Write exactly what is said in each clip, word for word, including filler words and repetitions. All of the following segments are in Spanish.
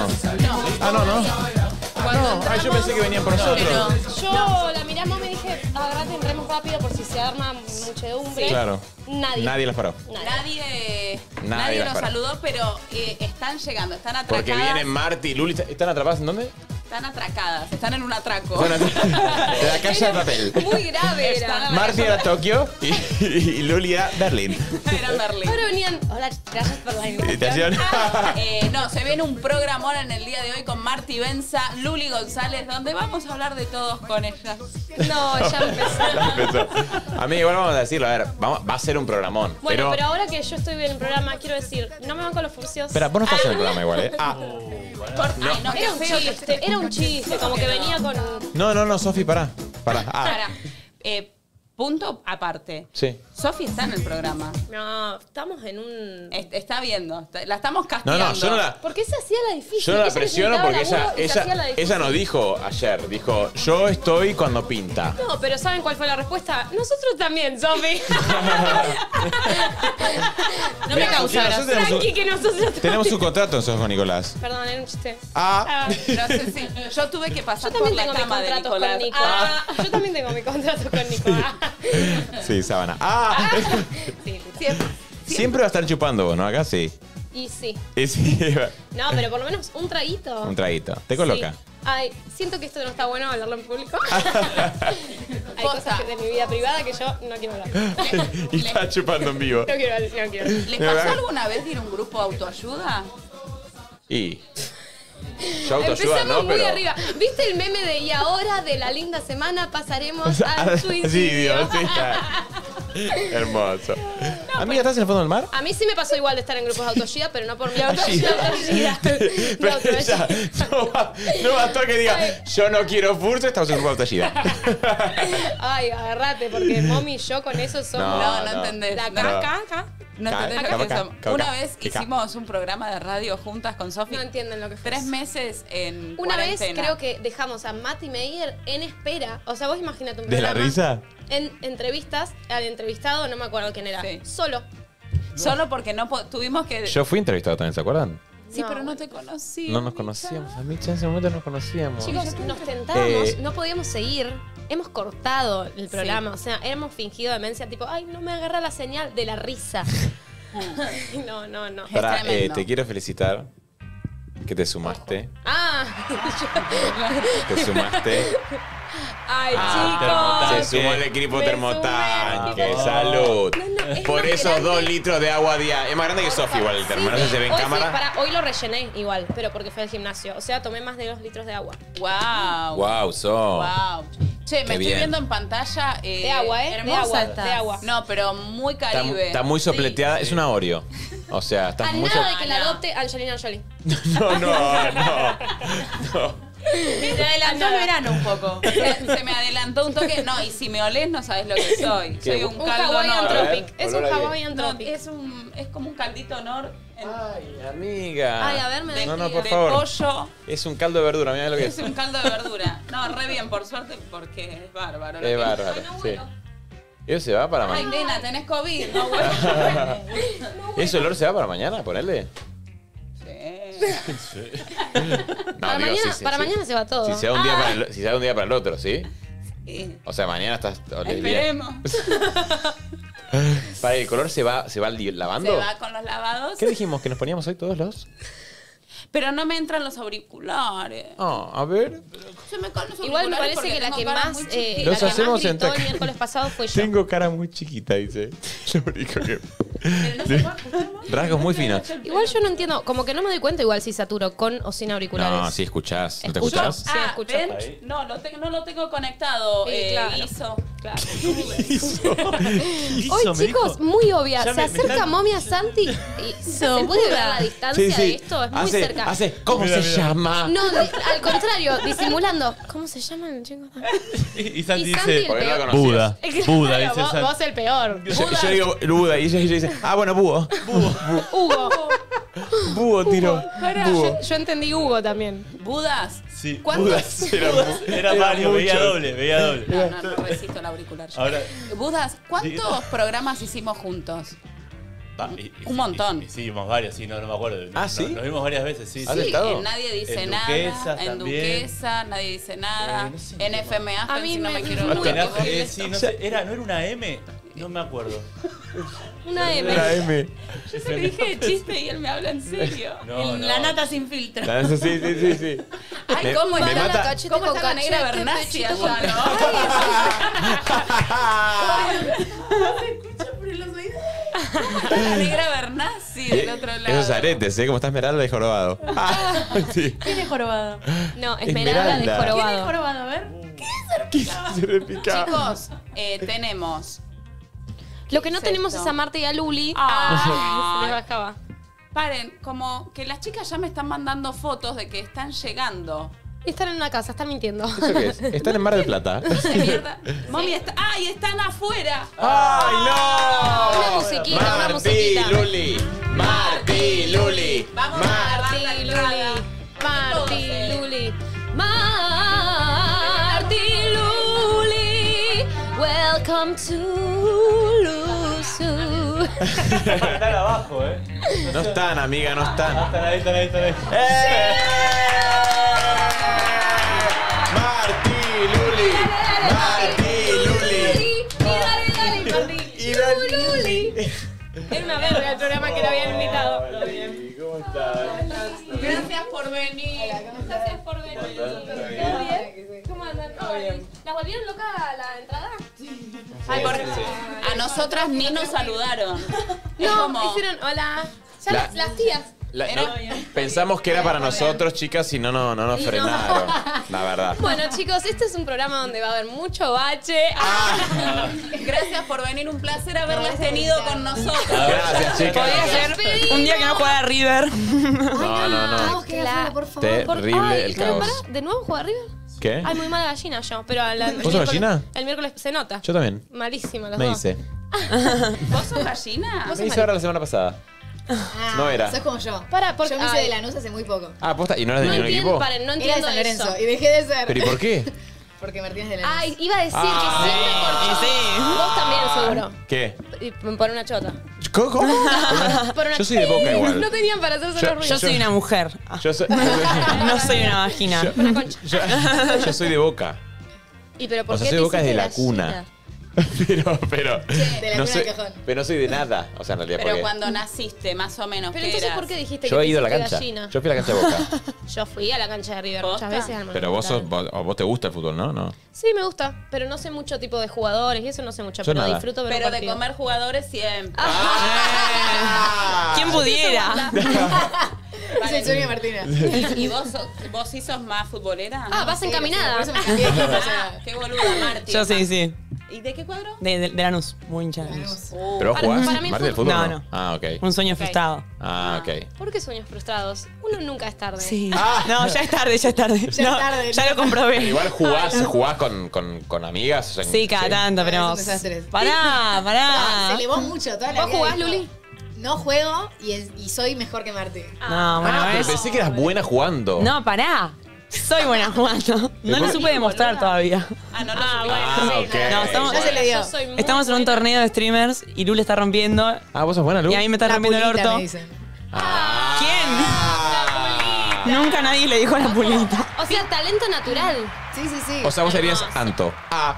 no? Ah, no, no. No, ay, yo pensé que venían por nosotros. Pero yo la miramos y me dije, agarrate, entremos rápido por si se arma muchedumbre. Claro. Nadie. Nadie las paró. Nadie, Nadie, Nadie nadie las los paró. saludó, pero eh, están llegando, están atracadas. Porque vienen Marty y Luli. ¿Están atrapadas en dónde? Están atracadas, están en un atraco. Están atrapadas. De la calle de papel. Muy grave era. Marty era Tokio y, y Luli era Berlín. Era en Berlín. Ahora venían, hola, gracias por la Y te invitación. hacían- Eh, no, se viene un programón en el día de hoy con Marty Benza, Luli González, donde vamos a hablar de todos con ellas. No, ya empezó. Ya empezó. A mí igual vamos a decirlo, a ver, vamos, va a ser un programón. Bueno, pero, pero ahora que yo estoy en el programa, quiero decir, no me van con los furcios. Espera, vos no estás en el programa igual, ¿eh? Ah, Por- Ay, no, qué Era un feo que chiste, era un chiste, como que venía con... no, no, no, Sofi, pará. Pará. Ah, Para, eh, punto aparte. sí. Sofi está en el programa. No, estamos en un... Es- Está viendo, está- la estamos No, castigando. no, yo no la. ¿Por qué se hacía la difícil? Yo no la Ella presiono necesitaba porque ella, laburo y se hacía la ella, difícil. ella no dijo ayer, dijo, yo estoy cuando pinta. No, pero ¿saben cuál fue la respuesta? Nosotros también, Sofi. No me Mira, causa nosotros gracia. tenemos Tranqui un- que nosotros también. Tenemos un contrato nosotros con Nicolás. Perdón, era un chiste. Ah. Ah, No sé si. Yo tuve que yo pasar por también la tengo mi cama de contrato Nicolás. con Nico. Ah, Ah, yo también tengo mi contrato con Nico. Ah. Sí, sábana. Ah. Sí, siempre. Siempre va a estar chupando vos, ¿no? Acá sí. y sí. Y sí, No, pero por lo menos un traguito. un traguito. Te coloca. Sí. Ay, siento que esto no está bueno hablarlo en público. Hay cosas que- de mi vida privada que yo no quiero hablar. No Y está chupando en vivo. quiero hablar, no quiero hablar. ¿Les pasó alguna vez ir a un grupo de autoayuda? Y. Yo autoayuda, Empezamos ¿no? muy Pero. arriba. ¿Viste el meme de y ahora de la linda semana pasaremos al suicidio? Sí, Dios, sí. Hermoso. Amiga, ¿estás en el fondo del mar? A mí sí me pasó igual de estar en grupos de autoayuda, pero no por mi Allí. autoayuda. De Pero autoayuda. ella, no, ba- no bastó que diga, yo no quiero furso, estamos en un grupo de autoayuda. Ay, agarrate, porque mommy y yo con eso somos No, No, no, no. entendés. la No, acá, acá, acá. no Ca- entendés ca- lo que ca- somos. ca- Una ca- vez ca- hicimos un programa de radio juntas con Sofi. No entienden lo que fue. Tres meses en Una vez cuarentena. creo que dejamos a Mati Meyer en espera. O sea, vos imagínate un ¿De la programa risa? En entrevistas, al entrevistado, no me acuerdo quién era. Sí. Solo. Solo porque no po- tuvimos que... Yo fui entrevistado también, ¿se acuerdan? Sí, No, pero no bueno. te conocí. No nos conocíamos. A mí ya en ese momento nos conocíamos. Chicos, nos tentábamos, Eh, no podíamos seguir. Hemos cortado el programa, o sea, hemos fingido demencia, tipo, ay, no me agarra la señal de la risa. no, no, no. Pará, eh, tremendo. te quiero felicitar que te sumaste. Ah, Te sumaste. ay, Ah, chicos. Se sumó el equipo Me termotanque. sumé, Salud. No, no, es Por más esos grande. dos litros de agua diaria. Es más grande que Sofi igual el termo. No sé si se ve en hoy, cámara. fui- pará, hoy lo rellené igual, pero porque fue al gimnasio. O sea, tomé más de dos litros de agua. Wow. Wow, so. Wow. Che, me Qué estoy bien. viendo en pantalla. eh, De agua, ¿eh? De Hermosa agua, estás. de agua. No, pero muy Está, caribe. está muy sopleteada. Es una Oreo. O sea, está A muy nada so- de que la no. adopte Angelina Jolie. No, no, no. No. Se adelantó el verano un poco. Se, se me adelantó un toque. No, y si me olés no sabes lo que soy. ¿Qué? Soy un Un caldo Hawaiian honor. Tropic. Es un olor a qué. Hawaiian No, Tropic. es, un, es como un caldito honor en- Ay, amiga. Ay, a ver, me de, No, no, por de favor. pollo. Es un caldo de verdura, mira lo que Es es. un caldo de verdura. No, re bien, por suerte, porque es bárbaro. lo Es que- bárbaro, Ay, no, sí. bueno. ¿Eso se va para Ay, mañana? nena, tenés COVID. No, bueno. ¿Ese olor se va para mañana? Ponele. Sí. No, Para, digo, mañana, sí, sí, para sí. mañana se va todo. Si se da un día Ah. para el, si se da un día para el otro, ¿sí? Sí. O sea, mañana estás olés bien. Esperemos. Para el color se va, se va li- lavando. Se va con los lavados. ¿Qué dijimos que nos poníamos hoy todos los? Pero no me entran los auriculares. Ah, a ver. Se me caen los Igual me auriculares parece porque que la tengo que cara más, muy eh, chiquita. la Los que más hacemos gritó entre el acá. miércoles pasado fue yo. Tengo cara muy chiquita, dice. Lo único que. Pero no se va. Rasgos muy finos. Igual yo no entiendo, como que no me doy cuenta igual si saturo con o sin auriculares. No, sí escuchás. ¿No te Escucho. escuchás? Sí, Ah, escucho. ¿ven? Ahí. No, lo te- no lo tengo conectado. Sí, eh, claro. Hizo. Claro. Hoy, me chicos, dijo. muy obvia. Ya Se me- me acerca está- Momia Santi y se puede ver la distancia de esto, es muy hace, cerca. Hace, ¿cómo Mira, se mira. llama? No, di- al contrario, disimulando. ¿Cómo se llaman, chicos? Y Santi Y Santi dice, el Porque no la peor. conocías. Buda. Claro, Buda, dice vos, Santi. vos el peor. Yo, yo digo Buda y ella, ella dice, ah, bueno, búho. Hugo. Búho, tiro. Pará, Búho. yo, yo entendí Hugo también. Budas. Sí. ¿Cuántos? Budas era, mu- Era Mario, veía mucho. doble, veía doble. No, no, no resisto el auricular. yo. Ahora, Budas, ¿cuántos programas hicimos juntos? Pa, y- y- Un montón. y- y- Sí, vimos varios, sí, no, no me acuerdo. Ah, Nos- ¿sí? Nos vimos varias veces, sí. ¿Has Sí, estado? en Nadie Dice En Nada, Duquesas en también. Duquesa, Nadie Dice Nada, Eh, no sé. en F M A, A mí si no me- me quiero muy equivocar. bien. Eh, sí, no sé, era, ¿no era una M? No me acuerdo. Una M. La M. Yo se lo dije de chiste y él me habla en serio. No, En no. La nata sin filtro. La- Sí, sí, sí, sí. Ay, Me- ¿cómo me está mata- la cachete ¿Cómo está la negra cachete, Bernasi pechito allá, con- no? La negra Bernasi del otro lado. Esos aretes, ¿eh? Como está Esmeralda y Jorobado. Ah, sí. ¿Quién es jorobado? No, Esmeralda de Esmeralda. ¿Quién es Jorobado. jorobado? A ver. Se repicaba. Chicos, eh, tenemos. Lo que no es tenemos esto? es a Marta y a Luli. Ah. Se le bajaba. Paren, como que las chicas ya me están mandando fotos de que están llegando. Están en una casa, están mintiendo. ¿Eso qué es? Están en Mar del Plata. ¿Qué mierda? Mami, está. ¡Ay, están afuera! ¡Ay, no! Una musiquita, una Martí, musiquita. Luli. Martí, Luli. Vamos a Mar- agarrar la entrada. Marti, Luli. Marti, Luli. Welcome to Luzu. Están abajo, ¿eh? No están, amiga, no están. Están ahí, están ahí, están ahí. ¡Eh! Martí, Luli. Martí, Luli. Y dale, dale, Marti. Y Luli. Luli. Era una verga el programa que lo habían invitado. ¿Cómo estás? Gracias por venir. Gracias por venir. ¿Todo bien? ¿Cómo andan? ¿Todo bien? ¿La volvieron loca a la entrada? Ay, por- a nosotras ni nos saludaron. Es No, como- hicieron hola. Ya La- las, las tías. La- no, pensamos que era para nosotros, chicas, y no, no, no nos Y no. frenaron. La verdad. Bueno, chicos, este es un programa donde va a haber mucho bache. Ah. Gracias por venir, un placer haberlas tenido con nosotros. Gracias, chicas. Podría ser un día que no juega River. No, no, no. Vamos, que la... por Terrible el caos. ¿De nuevo juega River? ¿Qué? Ay, muy mala gallina yo, pero a la, el ¿Vos sos miércoles- gallina? El miércoles se nota. Yo también. Malísimo los Me dos. hice. ¿Vos sos gallina? ¿Vos Me sos hice ahora la semana pasada. Ah, No era. Sos como yo. Para, porque- yo me hice ay. de Lanús hace muy poco. Ah, posta. ¿Y no eras de No ningún entiendo, equipo? paren, no Era de entiendo San Lorenzo eso. y dejé de ser. ¿Pero y por qué? Porque Martínez de Lanús. Ay, iba a decir Ah, que siempre corchó. sí. Vos también, seguro. ¿Qué? Y por una chota. ¿Cómo? ¿Cómo? Por una- Yo soy de Boca igual. No tenían para hacerse Yo- los ruidos. Yo soy una mujer. Ah, Yo soy, no soy una vagina. Una concha. yo, yo soy de Boca. ¿Y pero por O sea, qué soy te de Boca hiciste desde la cuna. gallina? Pero, pero. de la no cuna soy, al cajón. pero no soy de nada. O sea, en realidad, Pero porque cuando naciste, más o menos, Pero ¿qué entonces, eras? ¿por qué dijiste yo que he ido a la te cancha. hiciste gallina? Yo fui a la cancha de Boca. Yo fui a la cancha de River ¿Posta? muchas veces al Pero vos sos, Monumental. vos, a vos te gusta el fútbol, ¿no? No. Sí, me gusta, pero no sé mucho tipo de jugadores y eso no sé mucho, Yo pero nada. disfruto ver un Pero de partido. comer jugadores siempre. Ah. ¿Quién pudiera? Es el sueño de Martina. ¿Y vos, sos- vos sí sos más futbolera? Ah, vas Sí, encaminada. Por eso me cambié de equipo, o sea, Ah, qué boluda, Marti. Yo sí, sí. ¿Y de qué cuadro? De, de, de Lanús. Muy hincha de Lanús. Lanús. Uh, ¿Pero vos Para- jugás? para mí el ¿Martes del fútbol- fútbol? No, no. Ah, ok. Un sueño Ok. frustrado. Ah, ok. ¿Por qué sueños frustrados? Uno nunca es tarde. Sí. No, ya es tarde, ya es tarde. Ya es No, tarde, ya no. lo comprobé. Igual jugás, jugás con, con, con amigas. o sea, Sí, cada tanto, Ah, pero. es un desastre. Pará, Ah, pará. se elevó mucho toda la ¿Vos vida jugás, dijo, Luli? No juego y, es- y soy mejor que Marti. No, bueno, Ah, pero ¿ves? pensé que eras buena jugando. No, pará. Soy buena jugando. No lo supe demostrar todavía. Ah, no lo Ah, subí. bueno, Ah, sí. ok. No, estamos- Ya se le dio. Yo soy muy Estamos en un buena. torneo de streamers y Lu le está rompiendo. Ah, vos sos buena, Lu. Y a mí me está La rompiendo el pulita, orto. me dicen. Ah. ¿Quién? Nunca nadie le dijo la pulita. O sea, talento natural. Sí, sí, sí. O sea, vos serías Anto. Ah.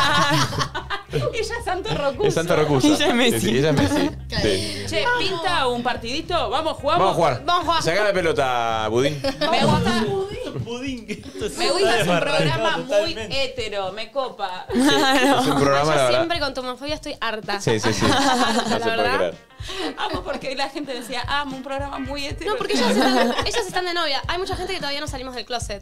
Ella es Santo Rocuso. Es Santo Rocuso. Ella es Messi. Sí, ella es Messi. Claro. Sí. Che, pinta un partidito. Vamos, jugamos. Vamos a jugar. Vamos a jugar. Sacá la pelota, Budín. Me gusta, Pudín. Esto es me gusta, es un arrancado programa muy totalmente. hetero, me copa. Es un programa, la Yo verdad. siempre con tu homofobia estoy harta. Sí, sí, sí. No se puede verdad. creer. Amo porque la gente decía, amo un programa muy hetero. No, porque ellas están, ellas están de novia. Hay mucha gente que todavía no salimos del closet.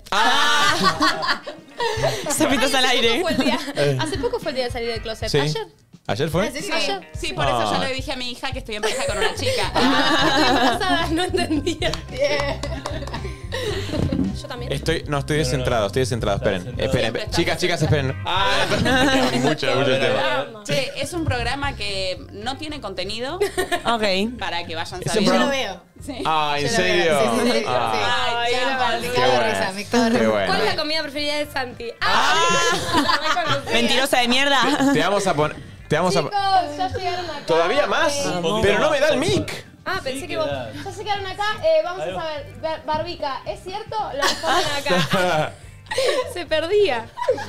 Se pitas al Hace aire. poco fue el día, hace poco fue el día de salir del closet. Sí. ¿Ayer? ¿Ayer fue? ¿En serio? Ayer. Sí, por eso Ah. yo le dije a mi hija que estoy en pareja con una chica. Pasada, no entendía. Yeah. Yo también. Estoy, no, estoy descentrado, estoy descentrado. Esperen, Estás esperen. Siempre estás Chicas, chicas, esperen. Ah, mucho, mucho tema. Che, es un programa que no tiene contenido Ok. para que vayan Es un Yo sabiendo. lo veo. Sí. Ah, ¿en Yo lo serio? veo. Sí, sí, sí. Ah, Ay, Sí. chaval, Me qué cago de bueno. risa, me cago de Qué risa. bueno. ¿Cuál es la comida preferida de Santi? Ah, la reconocía. Mentirosa de mierda. Te vamos a poner. Te vamos Chicos, a... ya llegaron acá. ¿Todavía más? Eh, Un poquito Pero no me da el más. mic. Ah, pensé Sí, que vos. queda. Ya se quedaron acá. Eh, vamos Ahí a va. saber. Bar- Barbica, ¿es cierto? Lo ponen acá. Se perdía.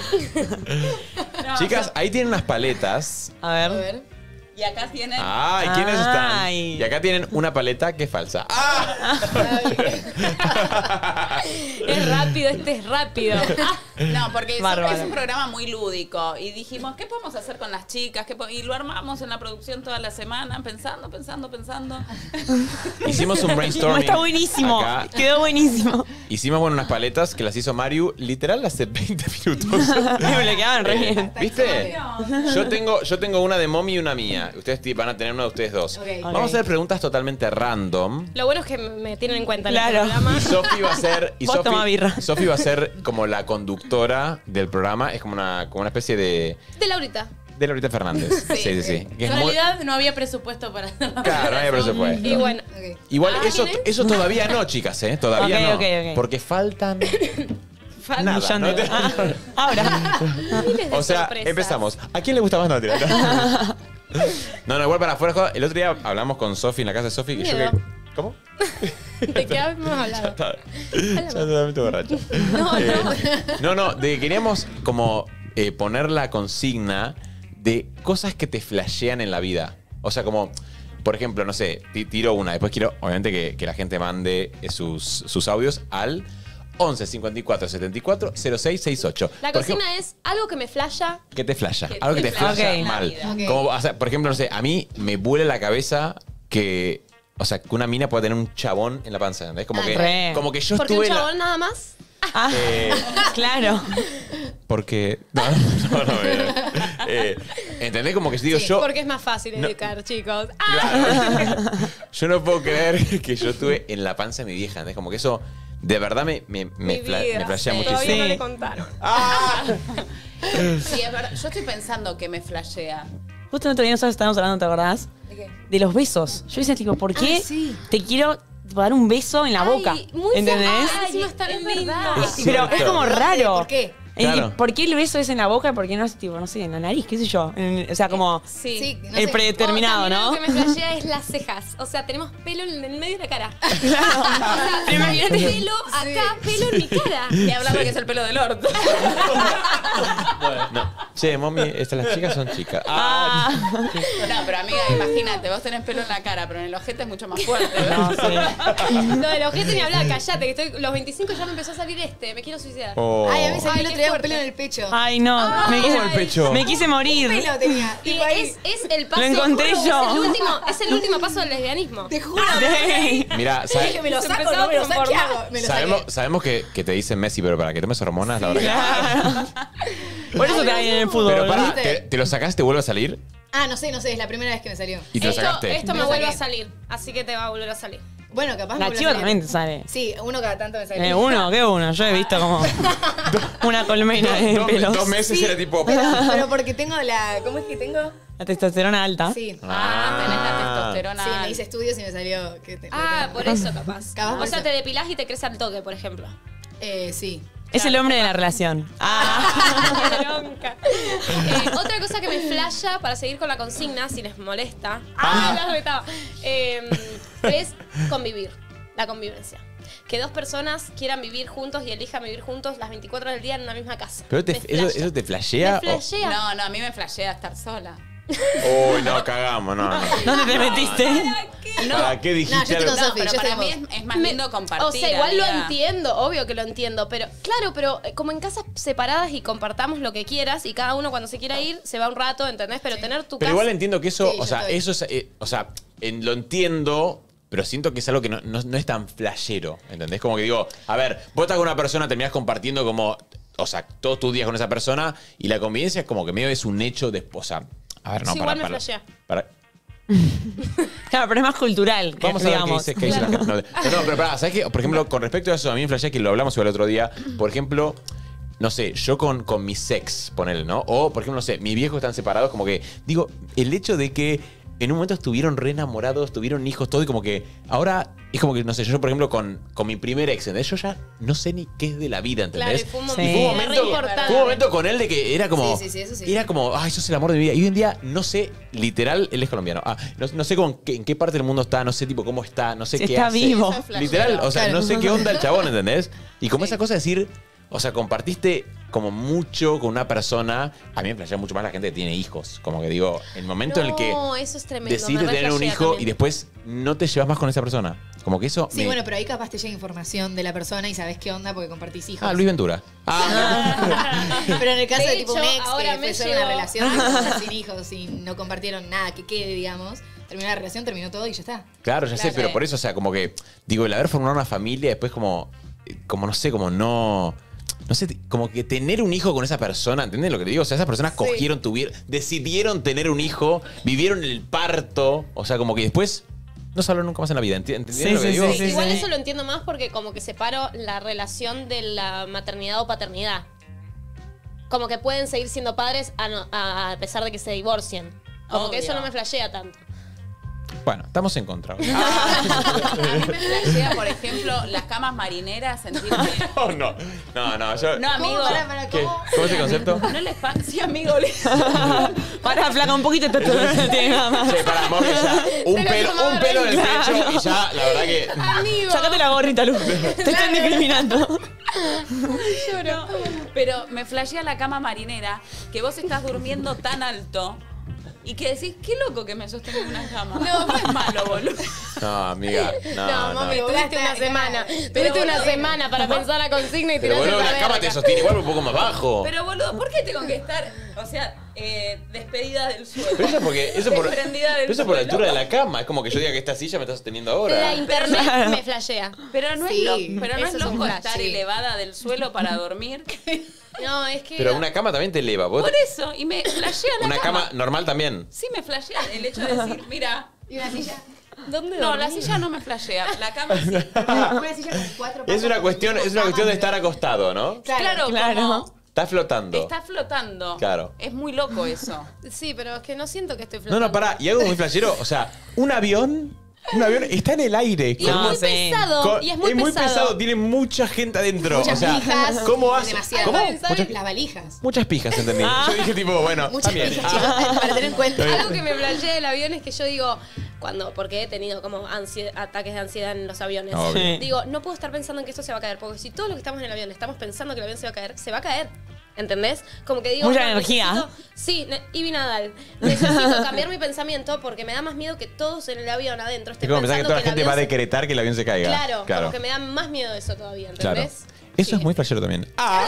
Chicas, ahí tienen unas paletas. A A ver. ver. Y acá tienen. Ah, ¿y quiénes están? Ay. Y acá tienen una paleta que es falsa. ¡Ah! Es rápido, este es rápido. No, porque es- Bárbaro. es un programa muy lúdico. Y dijimos, ¿qué podemos hacer con las chicas? ¿Qué po-? Y lo armamos en la producción toda la semana, pensando, pensando, pensando. Hicimos un No, brainstorming. está buenísimo. acá. Quedó buenísimo. Hicimos, bueno, unas paletas que las hizo Mariu literal hace veinte minutos. Me le quedaban re bien. ¿Viste? Yo tengo, yo tengo una de Mommy y una mía. Ustedes ti- van a tener una de ustedes dos. Ok. Vamos a hacer preguntas totalmente random. Lo bueno es que me tienen en cuenta Claro. en el programa. Y Sofi va a ser. Y Vos Sofi, toma birra. Sofi va a ser como la conductora del programa. Es como una, como una especie de. De Laurita. De Laurita Fernández. Sí, sí, sí. Que es En muy- realidad no había presupuesto para hacerlo. Claro, no hay presupuesto. Y bueno. Ok. Igual Ah, eso, ¿quién es? eso todavía no, chicas, ¿eh? Todavía Ok, no. ok, ok. Porque faltan. Falta Nada, Millón ¿no? de- Ah, ahora. miles de O sea, sorpresas. empezamos. ¿A quién le gusta más? No, mentira, no. No, no, igual para afuera. joda. El otro día hablamos con Sofi en la casa de Sofi. Que yo Miedo. que. ¿Cómo? ¿De qué habíamos hablado? Está, ya totalmente borracho. No, Eh, no. no, no, de que queríamos como eh, poner la consigna de cosas que te flashean en la vida. O sea, como, por ejemplo, no sé, ti- tiro una. Después quiero, obviamente, que, que la gente mande eh, sus, sus audios al once cincuenta y cuatro setenta y cuatro cero seis sesenta y ocho. La Por consigna es algo que me flasha. ¿Qué te flasha? Que Algo que te te flasha flasha en la mal. vida. Ok. Como, o sea, por ejemplo, no sé, a mí me vuela la cabeza que, o sea, que una mina pueda tener un chabón en la panza, ¿entendés? Como Ah, que, re. como que yo Porque un estuve en la- chabón nada más. Ah, eh, claro. porque. No, no, no. eh, eh, ¿Entendés? Como que digo Sí, yo. Porque es más fácil No. educar, chicos. ¡Ah! Claro. Yo no puedo creer que yo estuve en la panza de mi vieja, ¿entendés? Como que eso de verdad me, me, me, Mi fla- vida. me flashea Sí. muchísimo. Todavía no Sí. le contaron. ¡Ah! Sí, es verdad. Yo estoy pensando que me flashea. Justo el otro día nosotros estábamos hablando, ¿te acordás? ¿De qué? De los besos. Yo decía, tipo, ¿por qué Ah, sí. te quiero dar un beso en la Ay, boca? muy ¿Entendés? Ay, encima es tan es lindo. verdad. Pero es como raro. ¿Por qué? Eh, Claro. ¿Por qué el beso es en la boca y por qué no es, tipo, no sé, en la nariz? ¿Qué sé yo? En- o sea, como Sí. Sí, no el sé. predeterminado, Oh, también ¿no? Lo que me flashea es las cejas. O sea, tenemos pelo en el medio de la cara. Claro. O sea, Pero imagínate. pelo acá, pelo en mi cara. Y hablando que es el pelo del orto. No. Che, mami, estas las chicas son chicas. Ah. Ah, No, pero amiga, imagínate, vos tenés pelo en la cara, pero en el ojete es mucho más fuerte. ¿no? no, sí. Lo del ojete ni hablar, callate, que estoy, los veinticinco ya me empezó a salir este, me quiero suicidar. Oh. Ay, a mí se Ay, me el qué otro día un fuerte. pelo en el pecho. Ay, no. me, ¿Cómo quise, el pecho? me quise morir. Pelo tenía. Y Tipo ahí. es, es el paso. Lo encontré juro, yo. Es el, último, es el último paso del lesbianismo. Te juro. Sí. Mira, Dije, sa- ¿me lo Se saco empezó no a me lo saco? ¿Qué conformar. hago? Me lo sabemos, saqué. sabemos que, que te dicen Messi, pero para que tomes hormonas, la verdad que. Claro. Por eso te va bien en el fútbol. Pero pará, ¿viste? ¿te, te lo sacaste, te vuelve a salir? Ah, no sé, no sé, es la primera vez que me salió. Y te lo Esto, sacaste. esto Me me lo vuelve a saqué. salir, así que te va a volver a salir. Bueno, capaz me La vuelve a chiva salir. también te sale. Sí, uno cada tanto me sale. Eh, uno, ¿qué uno? Yo he visto como una colmena de dos, pelos. dos meses Sí. era tipo. Pero, pero porque tengo la... ¿Cómo es que tengo? La testosterona alta. Sí. Ah, tenés la testosterona. Sí, me hice estudios y me salió que te- Ah, por eso capaz. Capaz por o sea, eso. te depilás y te crece al toque, por ejemplo. Eh, sí. Es el hombre de la relación. Ah. Qué bronca. Eh, otra cosa que me flasha, para seguir con la consigna, si les molesta, ah, la retaba, eh, es convivir, la convivencia. Que dos personas quieran vivir juntos y elijan vivir juntos las veinticuatro horas del día en una misma casa. ¿Pero te- Me eso, flasha. eso te flashea? Me flashea. No, no, a mí me flashea estar sola. Oh, uy, no, cagamos, no, no. ¿Dónde te metiste? ¿Para qué dijiste No, yo estoy algo? con No, Sofi, pero yo para estoy mí con es, es más Me- lindo compartir. O sea, igual lo amiga. entiendo, obvio que lo entiendo, pero claro, pero eh, como en casas separadas y compartamos lo que quieras y cada uno cuando se quiera ir se va un rato, ¿entendés? Pero tener tu Pero casa... igual entiendo que eso, Sí, o yo sea, estoy. eso es, eh, o sea, en- lo entiendo, pero siento que es algo que no, no- no es tan flashero, ¿entendés? Como que digo, a ver, vos estás con una persona, terminás compartiendo como, o sea, todos tus días con esa persona y la convivencia es como que medio es un hecho de, o sea, a ver, no, Sí, para, igual me para, flashea. para- Claro, pero es más cultural, que, Vamos a ver qué digamos. dice, qué dice la gente. No, no, no, pero pará, ¿sabes qué? Por ejemplo, con respecto a eso, a mí me flashea que lo hablamos igual el otro día. Por ejemplo, no sé, yo con, con mi sex, ponele, ¿no? O, por ejemplo, no sé, mis viejos están separados, como que, digo, el hecho de que en un momento estuvieron re enamorados, tuvieron hijos, todo, y como que ahora es como que, no sé, yo por ejemplo con, con mi primer ex, ¿entendés? Yo ya no sé ni qué es de la vida, ¿entendés? Claro, y fue un Sí. momento, Y fue un re momento, importante. fue un momento con él de que era como. Sí, sí, sí, eso sí. Era como, ay, sos el amor de mi vida. Y hoy en día no sé, literal, él es colombiano. Ah, no, no sé cómo, en qué parte del mundo está, no sé tipo cómo está, no sé Si qué está hace. vivo. Eso es flashero. Literal, o sea, Claro. no sé qué onda el chabón, ¿entendés? Y como esa cosa de decir, o sea, compartiste como mucho con una persona. A mí me flashea mucho más la gente que tiene hijos. Como que digo, el momento en el que No, eso es tremendo. decidís me tener un reflashea hijo también. y después no te llevas más con esa persona. Como que eso. Sí, me- bueno, pero ahí capaz te llega información de la persona y sabes qué onda porque compartís hijos. Ah, Luis Ventura. Pero en el caso De de, tipo un hecho, ex ahora que me fue solo llegó- una relación tipo, sin hijos y no compartieron nada que quede, digamos, terminó la relación, terminó todo y ya está. Claro, ya sé, Claro. pero por eso, o sea, como que, digo, el haber formado una familia, después como, como no sé, como no, no sé, como que tener un hijo con esa persona, ¿entendés lo que te digo? O sea, esas personas cogieron, tuvieron, decidieron tener un hijo, vivieron el parto, o sea, como que después no se habló nunca más en la vida, ¿enti- ¿entendés Sí, lo que sí, digo? sí, sí. Igual eso lo entiendo más porque como que separo la relación de la maternidad o paternidad. Como que pueden seguir siendo padres a, no- a pesar de que se divorcien. Como que eso Obvio. no me flashea tanto. Bueno, estamos en contra. A mí me flashea, por ejemplo, las camas marineras, sentirme... Oh, no, no, no, yo... No, amigo. Pará, pará, ¿Qué? ¿cómo? ¿Cómo es el concepto? No les pasa. Sí, amigo. le- Pará, flaca, un poquito esto no tiene nada más. Che, pará, Morgan, ya, un Se lo pelo, tomaba un pelo re del claro. pecho y ya, la verdad que... Amigo. Sácate la gorrita, Lu. Te están discriminando. Lloro. Pero me flashea la cama marinera, que vos estás durmiendo tan alto y que decís, qué loco que me sostengo en una cama. No, no es malo, boludo. No, amiga, no, No, no. mami, tuviste una semana. Pero, Tuviste una boludo, semana para pensar la consigna y Pero tiraste boludo, la la cama verga. te sostiene igual un poco más bajo. Pero, boludo, ¿por qué tengo que estar, o sea, eh, despedida del suelo? Pero eso porque eso por, Desprendida del pero eso por la suelo. altura de la cama. Es como que yo diga que esta silla me está sosteniendo ahora. La internet Claro. me flashea. Pero no Sí, es, lo- pero no es eso es un loco flash, estar sí. elevada del suelo para dormir. No, es que... Pero una cama también te eleva. ¿Vos- Por eso, y me flashea la Una cama. cama normal también. Sí, me flashea el hecho de decir, mira. Y una silla. ¿Dónde No, la dormís? silla no me flashea. La cama sí. Una silla con cuatro Es una patas, cuestión, tipo es una cuestión de camas, estar acostado, ¿no? Claro. Claro, Claro. como Está flotando. está flotando. Claro. Es muy loco eso. Sí, pero es que no siento que estoy No, flotando. no, pará. Y algo muy flashero. O sea, un avión. Un avión está en el aire. Y es No, muy sí. pesado. Con- y es muy pesado. pesado. Tiene mucha gente adentro. Muchas o sea, pijas. ¿cómo hace? Demasiado. ¿Cómo? ¿Saben? Muchas, Las valijas. muchas pijas, entendí. Yo dije tipo, bueno, Muchas también. pijas, Ah. chicos, para tener en cuenta. Algo que me flashea del avión es que yo digo, cuando, porque he tenido como ansie- ataques de ansiedad en los aviones, Obvio. Sí. digo, no puedo estar pensando en que esto se va a caer, porque si todos los que estamos en el avión estamos pensando que el avión se va a caer, se va a caer. ¿Entendés? Como que digo. Mucha no, energía. necesito- Sí, ne- Ivy Nadal. Necesito cambiar mi pensamiento porque me da más miedo que todos en el avión adentro Es estén como pensar que pensando toda la que el gente va a avión se- decretar que el avión se caiga. Claro, claro. como que me da más miedo eso todavía, Claro. ¿entendés? Eso Sí. es muy flashero también. Ah.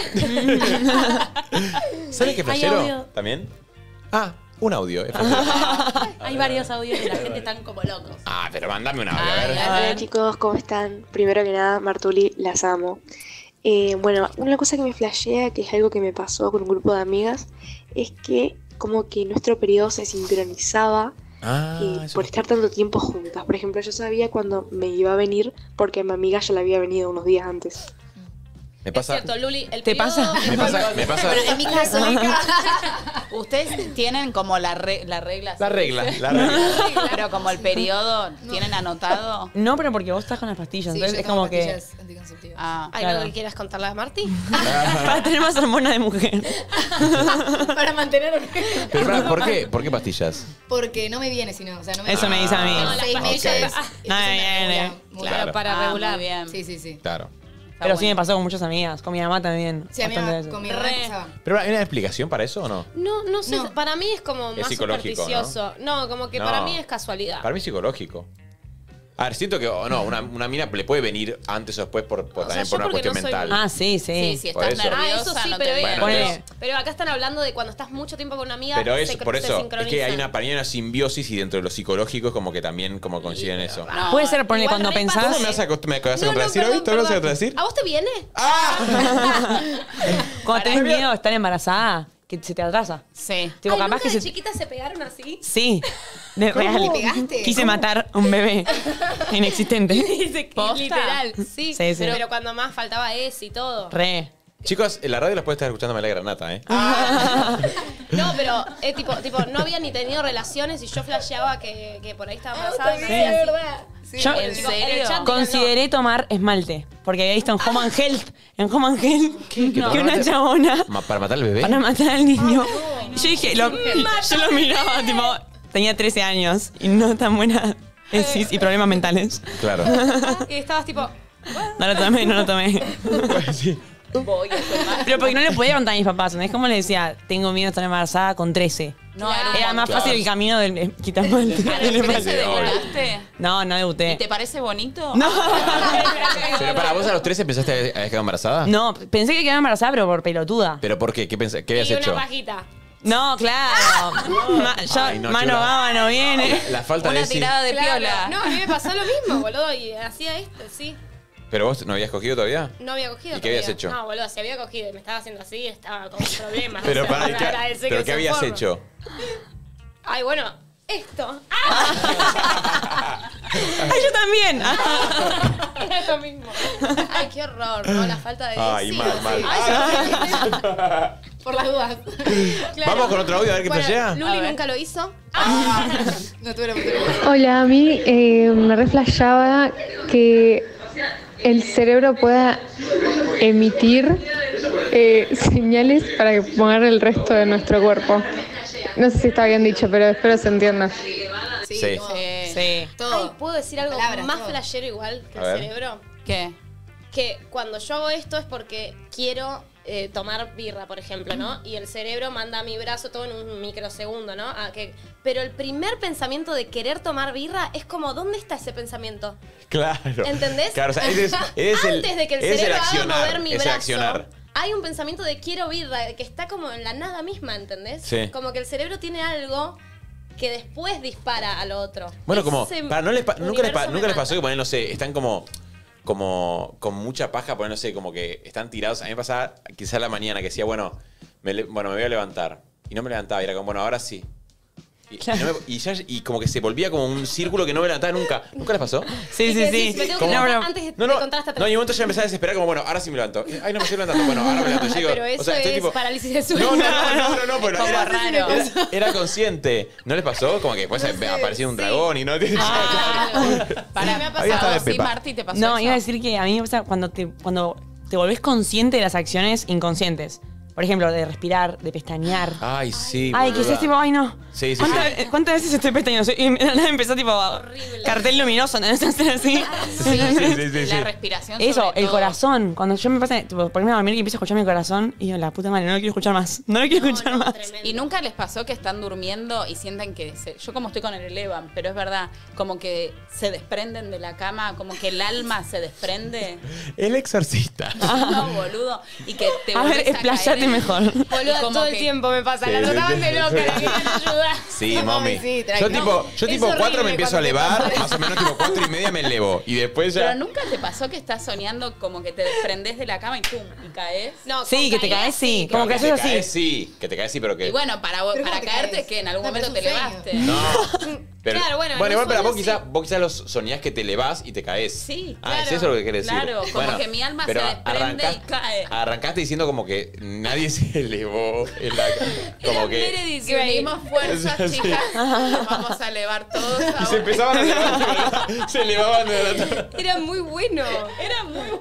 ¿Sabes qué Hay flashero audio. también? Ah, un audio. es flashero. Hay varios audios y la gente están como locos. Ah, pero mandame un audio, a Ay, ver. a ver. Hola chicos, ¿cómo están? Primero que nada, Martuli, las amo. Eh, bueno, una cosa que me flashea, que es algo que me pasó con un grupo de amigas, es que como que nuestro periodo se sincronizaba Ah, eh, eso por estar tanto tiempo juntas. Por ejemplo, yo sabía cuando me iba a venir porque mi amiga ya la había venido unos días antes. me Es pasa. cierto, Luli, el ¿Te periodo- pasa? Me pasa, me pasa. Pero en mi caso, Ustedes tienen como la, re- la regla. La ¿sí? regla, la regla. Pero como el periodo, ¿tienen anotado? No, pero porque vos estás con las pastillas. sí, entonces yo es tomo como que. pastillas anticonceptivas. Ah, ¿Hay Claro. algo que quieras contarle a Marty? Para tener más hormona de mujer. Para mantener. Pero pará, ¿por qué? ¿Por qué pastillas? Porque no me viene si no. O sea, no me Eso me dice a mí. En No, las seis pastillas- meses. Ah, es no una me viene. regula muy Claro. rara. Para ah, regular. muy bien. Sí, sí, sí. Claro. Está Pero sí bueno. me pasó con muchas amigas. Con mi mamá también. Sí, a mí bastante me- veces. con mi mamá Re. me pasaba. ¿Pero hay una explicación para eso o no? No, no sé. No. Para mí es como más psicológico, supersticioso. ¿no? como que No. para mí es casualidad. Para mí es psicológico. A ver, siento que oh, no, una, una mina le puede venir antes o después por, por- O sea, también yo por una porque cuestión no soy mental. muy- Ah, sí, sí. Sí, si Por estás eso. Ah, nerviosa, eso sí, no pero, te Bueno, pero, pero- pero acá están hablando de cuando estás mucho tiempo con una amiga. Pero es se, por se eso, es sincronizan. que hay una, para mí hay una simbiosis y dentro de lo psicológico es como que también como coinciden eso. No, Puede ser, ponle, igual cuando re pensás. ¿Cómo me vas a, cost- me vas a No, no, contradecir perdón, hoy? ¿Te vas a perdón. contradecir? ¿A vos te viene? Cuando tenés miedo de estar embarazada, que se te atrasa. Sí. Tipo, Ay, capaz ¿nunca que de se. chiquitas se pegaron así? Sí. De ¿Cómo? real. ¿Le pegaste? Quise ¿Cómo? matar a un bebé inexistente. Dice que ¿Posta? literal, sí. Sí, sí. Pero, pero cuando más faltaba ese y todo. Re. Chicos, en la radio los puede estar escuchando Malena Granata, ¿eh? No, pero eh, tipo, tipo, no había ni tenido relaciones y yo flasheaba que, que por ahí estaba embarazada. Sí, y es así. verdad. Sí. Yo ¿En Tipo, en el serio? chat digan, consideré tomar esmalte. Porque había visto en Home and Health, en Home and Health, ¿Qué? ¿Que que una tomaste? chabona Ma- ¿Para matar al bebé? para matar al niño. Y yo dije, lo, yo lo miraba, tipo, tenía trece años y no tan buena tesis y problemas mentales. Claro. no. Y estabas tipo, No lo tomé, no lo tomé. Sí. Voy a tomar. Pero porque no le podía contar a mis papás, ¿entendés? Como le decía, tengo miedo de estar embarazada con trece. No, Claro. Era más Claro. fácil el camino del eh, quitar esmalte. ¿A del los esmalte. trece debutaste? No, no debuté. ¿Y te parece bonito? No. Pero para vos a los trece pensaste que habías quedado embarazada. No, pensé que quedaba embarazada, pero por pelotuda. ¿Pero por qué? ¿Qué, pensé, qué habías y hecho? una pajita. No, claro. Ma- yo, Ay, no, mano chula. va, mano viene. La falta Una de sí. tirada de Claro. piola. No, a mí me pasó lo mismo, boludo, y hacía esto, sí. ¿Pero vos no habías cogido todavía? No había cogido. ¿Y qué habías todavía. hecho? No, boludo, si había cogido y me estaba haciendo así, estaba con problemas. Pero, o sea, para, ¿y qué, agradecé ¿pero que qué se habías forro. hecho? Ay, bueno, esto. Ay, yo también. Era lo mismo. Ay, qué horror, ¿no? La falta de Ay, sí, mal, sí. mal. Ay, Por las dudas. claro. Vamos con otro audio a ver qué Bueno, flashea. Luli A ver. nunca lo hizo. No tuve la oportunidad. Hola, a mí eh, me reflejaba que el cerebro pueda emitir eh, señales para que pongan el resto de nuestro cuerpo. No sé si está bien dicho, pero espero se entienda. Sí, Sí. todo. Sí. Sí. Todo. Ay, ¿puedo decir algo Palabras, más todo. flashero igual que A el ver. cerebro? ¿Qué? Que cuando yo hago esto es porque quiero eh, tomar birra, por ejemplo, ¿no? Y el cerebro manda a mi brazo todo en un microsegundo, ¿no? A que, pero el primer pensamiento de querer tomar birra es como, ¿dónde está ese pensamiento? Claro. ¿Entendés? Claro, o sea, ese es, ese es el, Antes de que el ese es cerebro haga accionar, mover mi ese brazo, accionar. hay un pensamiento de quiero birra, que está como en la nada misma, ¿entendés? Sí. Como que el cerebro tiene algo que después dispara al otro. Bueno, como, Ese para, ¿no les pa- nunca, les pa- universo me nunca les mata. pasó que ponen, no sé, están como, como con mucha paja, ponen, no sé, como que están tirados. A mí me pasaba quizá a la mañana que decía, bueno me, le- bueno, me voy a levantar. Y no me levantaba, y era como, bueno, ahora sí. Y, y no me- y ya, y como que se volvía como un círculo que no me levantaba nunca. ¿Nunca les pasó? Sí, Y sí, que sí. decís, me tengo que ¿Cómo? levantar No, antes de No, no, contar hasta no, y en un momento ya empecé a desesperar como, bueno, ahora sí me levanto. Ay, no me estoy levantando. Bueno, ahora me levanto. Y Ay, digo, pero eso o sea, estoy es tipo, parálisis de sueño. no, no, no, no, no, no, pero Como era, raro. era, era consciente. ¿No les pasó? Como que después aparecía un dragón y no tiene Ah, para, Sí, me ha pasado. Había hasta de Sí, Pepa. Marti, ¿te pasó No, eso? iba a decir que a mí me pasa cuando te, cuando te volvés consciente de las acciones inconscientes. Por ejemplo, de respirar, de pestañear. Ay, sí. Ay, que boluda. seas tipo, ay no. Sí, sí, ¿Cuántas, sí. ¿Cuántas veces estoy pestañando? Y de la nada empezó tipo Horrible. cartel luminoso, ¿no? Hacer así. Sí, Sí, sí, sí, la sí. respiración. Eso, sobre el todo. corazón. Cuando yo me pasa, tipo, ponerme a dormir y empiezo a escuchar mi corazón, y yo, la puta madre, no lo quiero escuchar más. No lo quiero No, escuchar no, más. tremendo. ¿Y nunca les pasó que están durmiendo y sientan que se- yo como estoy con el Elevan, pero es verdad, como que se desprenden de la cama, como que el alma se desprende? El exorcista. No, boludo. Y que te A ver, volvés a explayate caer. mejor. Boluda, Y como todo el que- tiempo me pasa. Sí, La sí, trataban sí, de sí, loca, sí. la querían ayudar. Sí, No, mami. sí, yo tranqui. tipo, yo Es tipo cuatro horrible me empiezo a cuando te elevar, pasa. más o menos tipo cuatro y media me elevo. Y después ya. Pero nunca te pasó que estás soñando como que te desprendes de la cama y pum, y caes. No, Sí, con que te caída caes, sí. No, Como que te haces así. caes, sí. Que te caes, sí, pero que. Y bueno, para, vos- Pero para ¿cómo te caerte caes? que en algún No, pero momento te es un sueño. elevaste. No. Pero, Claro, bueno, en bueno, igual, un pero vos sueño quizás sí. vos quizás los soñás que te elevás y te caes. Sí, Ah, claro. es eso lo que querés decir. Claro, como que mi alma pero se desprende arrancás- y cae. Arrancaste diciendo como que nadie se elevó en la. Como que. Meredith Si Grey. unimos fuerzas, Sí. chicas, nos vamos a elevar todos. Y se ahora. empezaban a elevar, de verdad. Se elevaban de verdad. Era muy bueno. Era muy...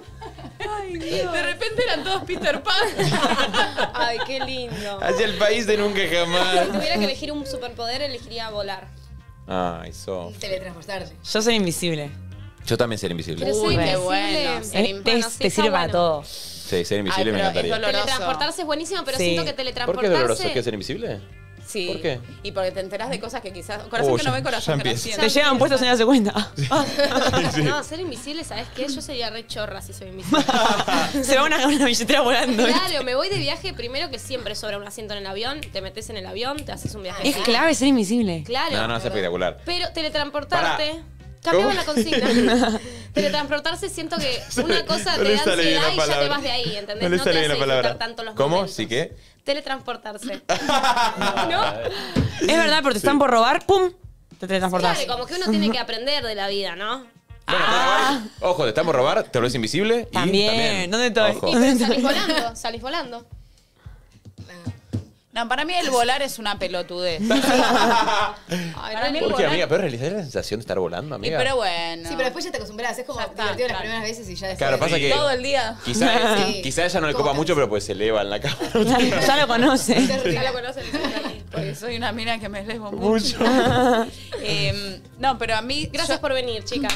De repente eran todos Peter Pan. Ay, qué lindo. Hacia el país de nunca Si jamás. tuviera que elegir un superpoder, elegiría volar. Ay, so. Teletransportarse. Yo soy invisible. Yo también ser invisible. ¿Quieres ser Uy, qué invisible? bueno. Ser Eh, in- te, Bueno, sí, te está sirve para bueno. todo. Sí, ser invisible Ay, me pero encantaría. es doloroso. Teletransportarse es buenísimo, pero Sí. siento que ¿Por qué es teletransportarse... doloroso? ¿Es que ser invisible? Sí. ¿Por qué? Y porque te enteras de cosas que quizás... Corazón Oh, que no ya- ve, corazón ya que no empieza. siente. Te llega un puesto sin darse cuenta. No, ser invisible, ¿sabes qué? Yo sería re chorra si soy invisible. Se va una, una billetera volando. Claro, me voy de viaje primero que siempre sobra un asiento en el avión, te metes en el avión, te haces un viaje. Es clave ser invisible. Claro. No, no, es espectacular. Pero teletransportarte. Pará. Cambiamos ¿Cómo? la consigna. Teletransportarse siento que una cosa No te le da sale bien ansiedad la y ya te palabra. vas de ahí, ¿entendés? No le te sale bien hace la palabra. disfrutar tanto los ¿Cómo? momentos. ¿Sí qué? Teletransportarse. Es verdad, pero te están por robar, ¡pum! Te teletransportás. Claro, como que uno tiene que aprender de la vida, ¿no? Bueno, Ah. igual, ojo, te estamos a robar, te volvés invisible. Y También. también. ¿Dónde estoy? Ojo. Y pero salís volando, salís volando. No, para mí el volar es una pelotudez. Ay, Para mí el ¿Por qué, volar... amiga? ¿Pero realizar la sensación de estar volando, Y amiga? pero bueno. Sí, pero después ya te acostumbras. Es como Ya está, divertido las claro. primeras veces y ya después. Claro, pasa que Todo el día. quizá, Sí. quizá a ella no le ¿Cómo copa te- mucho, pero pues se eleva en la cama. Ya lo conoce. Ya lo conocen. Porque soy una mina que me elevo mucho. Eh, no, pero a mí... Gracias yo- por venir, chicas.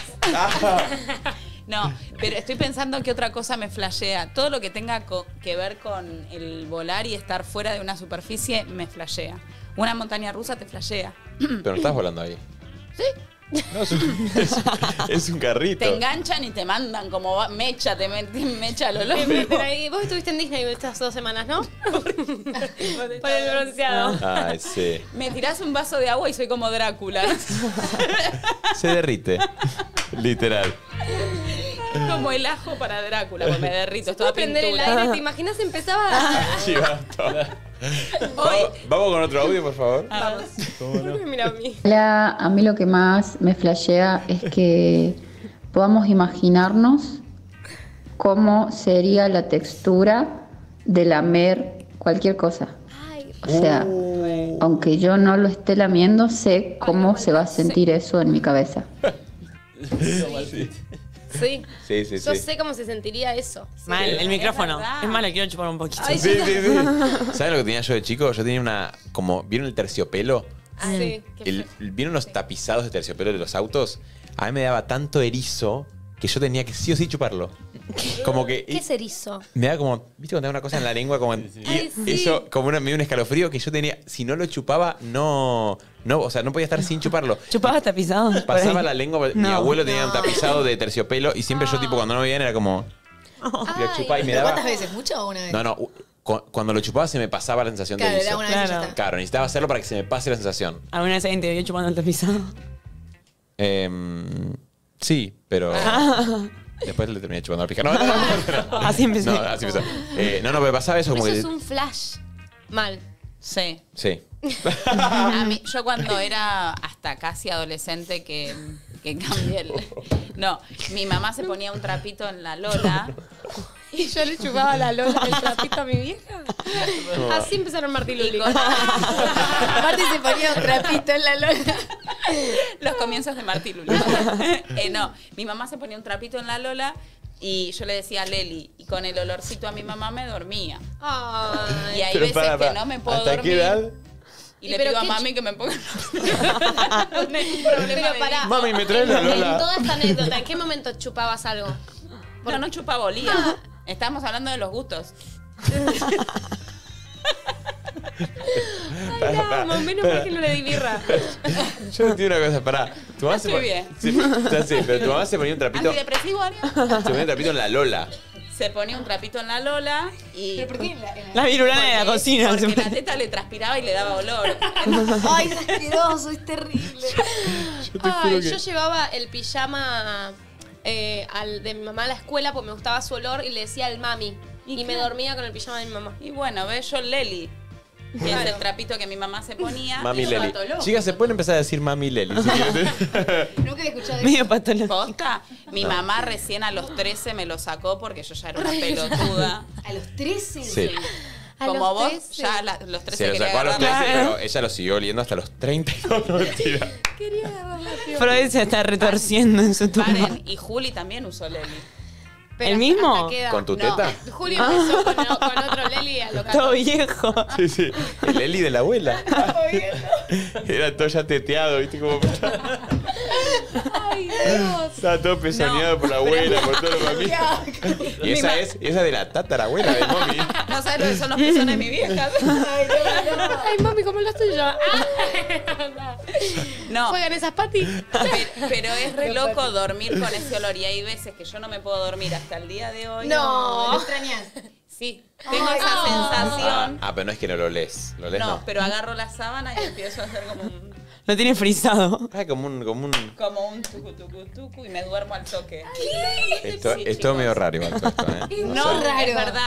No, pero estoy pensando que otra cosa me flashea. Todo lo que tenga co- que ver con el volar y estar fuera de una superficie me flashea. Una montaña rusa te flashea. Pero no estás volando ahí. ¿Sí? No, es un, es, es un carrito. Te enganchan y te mandan como va- mecha, te meten mecha al olor. Pero ahí- vos estuviste en Disney estas dos semanas, ¿no? Por el bronceado. Ay, sí. Me tirás un vaso de agua y soy como Drácula. Se derrite. Literal. Como el ajo para Drácula, porque me derrito, es Puedo toda prender el pintura. aire, ¿te imaginas? Empezaba a... Chivas todas. Vamos, vamos con otro audio, por favor. Vamos. ¿Por qué me mira a mí? Hola, a mí lo que más me flashea es que podamos imaginarnos cómo sería la textura de lamer cualquier cosa. Ay, O sea, aunque yo no lo esté lamiendo, sé cómo se va a sentir eso en mi cabeza. Sí, sí. sí, sí. Yo sí. sé cómo se sentiría eso. Mal, el micrófono. verdad. Es malo, quiero chupar un poquito. Ay, Sí, sí, sí. ¿Saben lo que tenía yo de chico? Yo tenía una. Como. ¿Vieron el terciopelo? Sí. El, ¿Vieron los tapizados de terciopelo de los autos? A mí me daba tanto erizo que yo tenía que sí o sí chuparlo. Como que. ¿Qué es erizo? Me da como. ¿Viste cuando te da una cosa en la lengua? Como, y Ay, sí. eso, como una, me dio un escalofrío que yo tenía. Si no lo chupaba, no. No, o sea, no podía estar sin chuparlo. ¿Chupabas tapizado? por Pasaba ahí? la lengua, mi No. abuelo tenía un tapizado de terciopelo y siempre yo, tipo, cuando no me veían, era como. Lo chupaba y me ¿Pero daba. cuántas veces? ¿Mucho o una vez? No, no. u- cu- Cuando lo chupaba se me pasaba la sensación Claro, de era erizo. una vez y ya Claro. está. Claro, necesitaba hacerlo para que se me pase la sensación. ¿Alguna vez alguien te vio chupando el tapizado? Em, sí, pero. Después le terminé chupando la pija. No, no, no, no, no. Así empecé. No, así empezó. Eh, no, no, me pasaba eso como Eso que. es un flash. Mal. Sí. Sí. A mí, yo cuando era hasta casi adolescente que, que cambié el... No, mi mamá se ponía un trapito en la lola. Y yo le chupaba la lola del trapito a mi vieja. Así empezaron Martín Luli. Aparte se ponía un trapito en la lola. Los comienzos de Martí Luli. Eh, no, mi mamá se ponía un trapito en la lola y yo le decía a Leli, y con el olorcito a mi mamá me dormía. Ay. Y hay Pero veces para, que para, no me puedo ¿hasta dormir. qué edad? Y ¿Y le pero pido a qué mami ch- que me ponga. No hay problema Pero de- pará. Mami, me traes la En Lola. toda esta anécdota, ¿en qué momento chupabas algo? No, no chupaba olía. Estamos hablando de los gustos. Ay, la amo, menos mal que no le di birra. Yo entiendo una cosa, pará. Tu mamá se Estoy pon- bien. Sí, ya sé, pero tu mamá se ponía un trapito. ¿Antidepresivo, Aria? Se ponía un trapito en la Lola. Se ponía un trapito en la lola y... ¿Pero por qué en la, en la- La virulana de la Porque- cocina. Porque siempre. la teta le transpiraba y le daba olor. Ay, es asqueroso, es terrible. Ay, yo llevaba el pijama eh, al, de mi mamá a la escuela porque me gustaba su olor y le decía al mami. ¿Y Y, me qué? dormía con el pijama de mi mamá. Y bueno, ve yo Leli, que es el trapito que mi mamá se ponía. Mami Eso Leli. mató loco. Chicas, se pueden empezar a decir Mami Leli. si quieren. Nunca he escuchado eso. Medio patológico. ¿Posta? Mi mamá recién a los trece me lo sacó porque yo ya era una pelotuda. A los trece. Sí. A Como los vos, trece. ya a la- los Se trece lo quería sacó a los agarrar. trece, pero ella lo siguió oliendo hasta los treinta y dos. No, mentira. Quería agarrarla, tío. Freud se está retorciendo en su tumba. Paren, y Juli también usó Leli. Pero ¿El hasta- mismo? hasta qué edad. ¿Con tu No. teta? Julio empezó con, con otro Leli a lo Todo viejo. Sí, sí. El Leli de la abuela. Era todo ya teteado, ¿viste? Como. Ay, Dios. Estaba todo pezoneado No, por la abuela, por todo lo mami. Y esa es, esa es de la tatarabuela de mami. No sabes lo que son los pezones de mi vieja. Ay, mami, ¿cómo lo tuyo? No, ¿Juegan esas patis? pero, pero es re loco dormir con ese olor. Y hay veces que yo no me puedo dormir hasta el día de hoy. No. ¿Lo extrañas? Sí, tengo esa Ah, sensación. ah, pero no es que no lo lees. Lo lees No, no. pero agarro la sábana y empiezo a hacer como un, Lo tiene frisado. Ah, como un. Como un como un tucu tucu tucu y me duermo al toque. esto Sí, es todo chicos. medio raro igual todo esto, ¿eh? No, Raro. es verdad.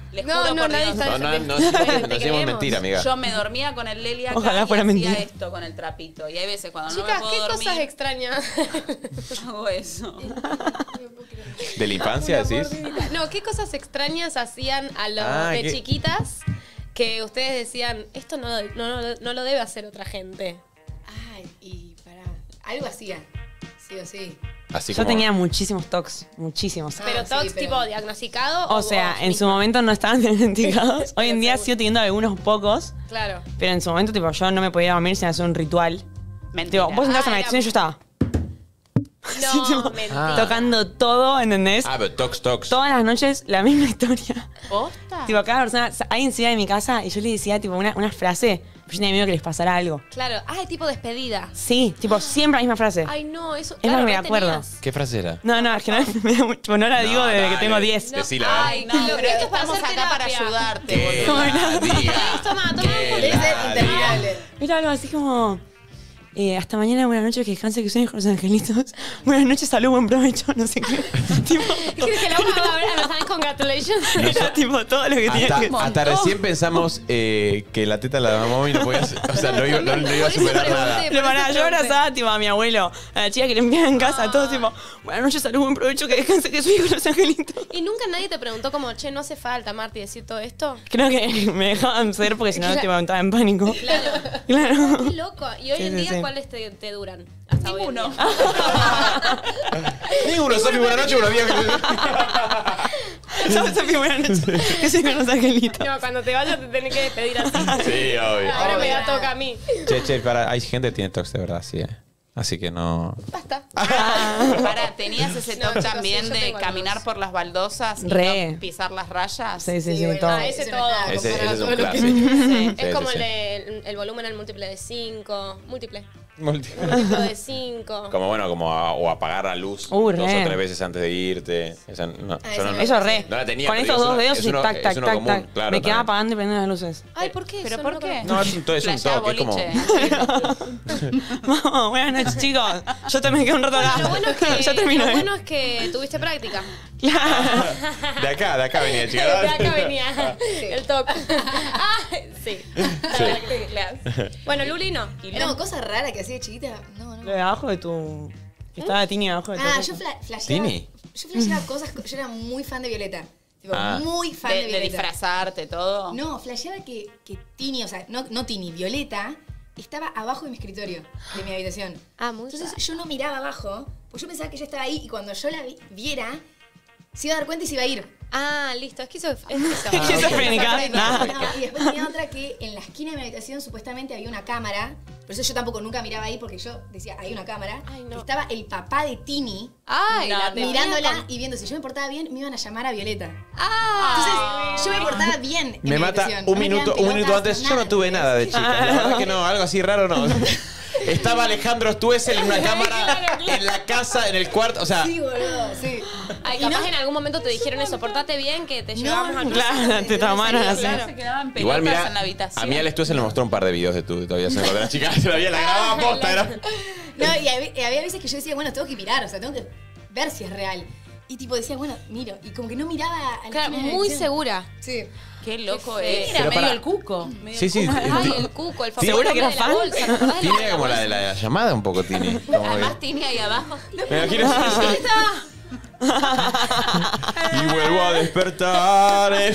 Les No, juro no, por nadie Dios. está- No, no, no, Te no, no queremos. decimos mentira, amiga. Yo me dormía con el Leli acá Ojalá y fuera hacía mentira. esto con el trapito. Y hay veces cuando no Chicas, me puedo ¿qué dormir, cosas extrañas? hago eso. ¿De la infancia decís? No, ¿qué cosas extrañas hacían a lo Ah, de ¿qué? chiquitas que ustedes decían, esto no, no, no, no lo debe hacer otra gente? Ay, y pará. Algo hacía. Sí o sí. Así Yo como... tenía muchísimos tocs, muchísimos. Ah, Pero sí, tox pero- tipo diagnosticado O sea, vos en su misma? momento no estaban diagnosticados. Hoy en día seguro. sigo teniendo algunos pocos, Claro. pero en su momento, tipo, yo no me podía dormir sin hacer un ritual. Mentira. Tipo, vos entrabas Ah, a la era- habitación y yo estaba No, tipo, mentira. tocando todo, ¿entendés? Ah, pero tox, tox. Todas las noches la misma historia. ¿Posta? Tipo, cada persona, alguien se iba de mi casa y yo le decía, tipo, una, una frase, pero yo tenía miedo que les pasara algo. Claro. Ah, tipo despedida. Sí, tipo, siempre la misma frase. Ay, no, eso. Es claro, lo que me re acuerdo. tenías. ¿Qué frase era? No, no, es que no, me da mucho- tipo, no la digo No, desde que dale. tengo diez. Decila, a ver. Ay, no, Lo- pero esto es para estamos hacer acá para terapia. ayudarte, Que boludo. la diga. Toma, toma Que un Debe ser la interminable. diga. Mira algo así como. eh, hasta mañana, buenas noches, que descanse, que sueñes con los angelitos. Buenas noches, salud, buen provecho, no sé qué. tipo, ¿Quieres que la vamos a ver a los congratulations? era tipo todo lo que tenía Hasta, que hasta recién pensamos eh, que la teta la mamó y no podía hacer- o sea, no iba, no, no iba a Por eso superar pregunté. nada. Pero pará, yo abrazaba tipo a mi abuelo, a la chica que limpiaba en casa, todos tipo, buenas noches, salud, buen provecho, que descanse, que sueñes con los angelitos. Y nunca nadie te preguntó como, che, no hace falta, Marti, decir todo esto. Creo que me dejaban ser porque si no, tipo, entraba en pánico. Claro. Claro. Qué loco. Y hoy Sí, en sí, día, sí. ¿cuáles te, te duran? Hasta hoy en Ninguno. día. Ninguno, Sofi, buenas noches, buenos días. Chao, Sofi, buenas noches, que sueñes con los angelitos. No, cuando te vayas te tenés que despedir así. Sí, obvio. Ahora me da Obvio. toca a mí. Che, che, para, hay gente que tiene tox de verdad, sí, eh. Así que no. Basta. Para, ¿tenías ese No, toque chicos, también sí, yo de tengo caminar algunos. por las baldosas y Re. no pisar las rayas? Sí, sí, sí, bueno, todo. Ah, ese eso no todo. es nada, Ese, ese es comparado un a todo lo que- clásico. Sí. Sí, Es como sí, el, sí. de- el volumen al múltiple de cinco. Múltiple. Multi- Múltiplo de cinco. Como bueno, como a- o apagar la luz Uh, dos re. o tres veces antes de irte. Esa, no, Ah, yo no, eso no- Eso re. No la tenía, Con pero estos es dos uno- dedos es y uno- tac, es tac, uno tac, común, tac. claro, Me quedaba también. apagando y prendiendo las luces. Ay, ¿por qué? ¿Pero Eso por no qué? conozco. No, es un, to- es un Flashea toque, es como. boliche. Vamos, buenas noches, chicos. Yo también quedo un rato acá. Lo bueno es que, ya termino. lo ¿eh? bueno es que tuviste práctica. Claro. De acá, de acá venía, De chicas. acá venía el toque. Ah, sí. Bueno, Luli no. No, cosa rara que hacía de chiquita. No, no. Lo de abajo de tu. Que estaba Tini abajo de tu. Ah, cosa. yo fla flasheaba. ¿Tini? Yo flasheaba cosas. Yo era muy fan de Violeta. Tipo, Ah. muy fan de, De, de Violeta. disfrazarte, todo. No, flasheaba que, que Tini, o sea, no, no Tini, Violeta, estaba abajo de mi escritorio, de mi habitación. Ah, muy Entonces yo no miraba abajo, pues yo pensaba que ella estaba ahí y cuando yo la vi- viera, se iba a dar cuenta y se iba a ir. Ah, listo. Es que eso es eso. Esquizofrénica. Ah. No, y después tenía otra que en la esquina de mi habitación supuestamente había una cámara. Por eso yo tampoco nunca miraba ahí porque yo decía, hay una cámara. Ay, no. Estaba el papá de Tini Ay, No, la no. tenía mirándola con- y viendo si yo me portaba bien, me iban a llamar a Violeta. Ah. Entonces yo me portaba bien. en Me mi mata habitación. un No me minuto, quedaban un minuto pelotas, antes. Yo no tuve nada de chica. Ah. La verdad que no, algo así raro no. Estaba Alejandro Stuessel en una cámara en la casa, en el cuarto. O sea, Sí, boludo, sí. Ay, Y capaz no- en algún momento te dijeron eso, portate bien que te No, llevamos no, a no. Claro, te traumaron así. Claro. Se quedaban pelotas igual mira, en la habitación. a mí Alex Stuessel me mostró un par de videos de tu todavía se cuando era chica. Todavía la grababa posta. Era. No, y había, y había veces que yo decía, bueno, tengo que mirar, o sea, tengo que ver si es real. Y tipo decía, bueno, miro. Y como que no miraba a la Claro, esquina de la muy habitación. segura. Sí. Qué loco Qué es. fea. Era Pero medio para- el cuco. Sí, sí. Ay, el cuco, el famoso ¿Segura que nombre era de la fan? bolsa. ¿Te acordás de Tini la era como la bolsa? de la llamada un poco, Tini. Como que- Además, Tini ahí abajo. Me imagino y vuelvo a despertar. eh.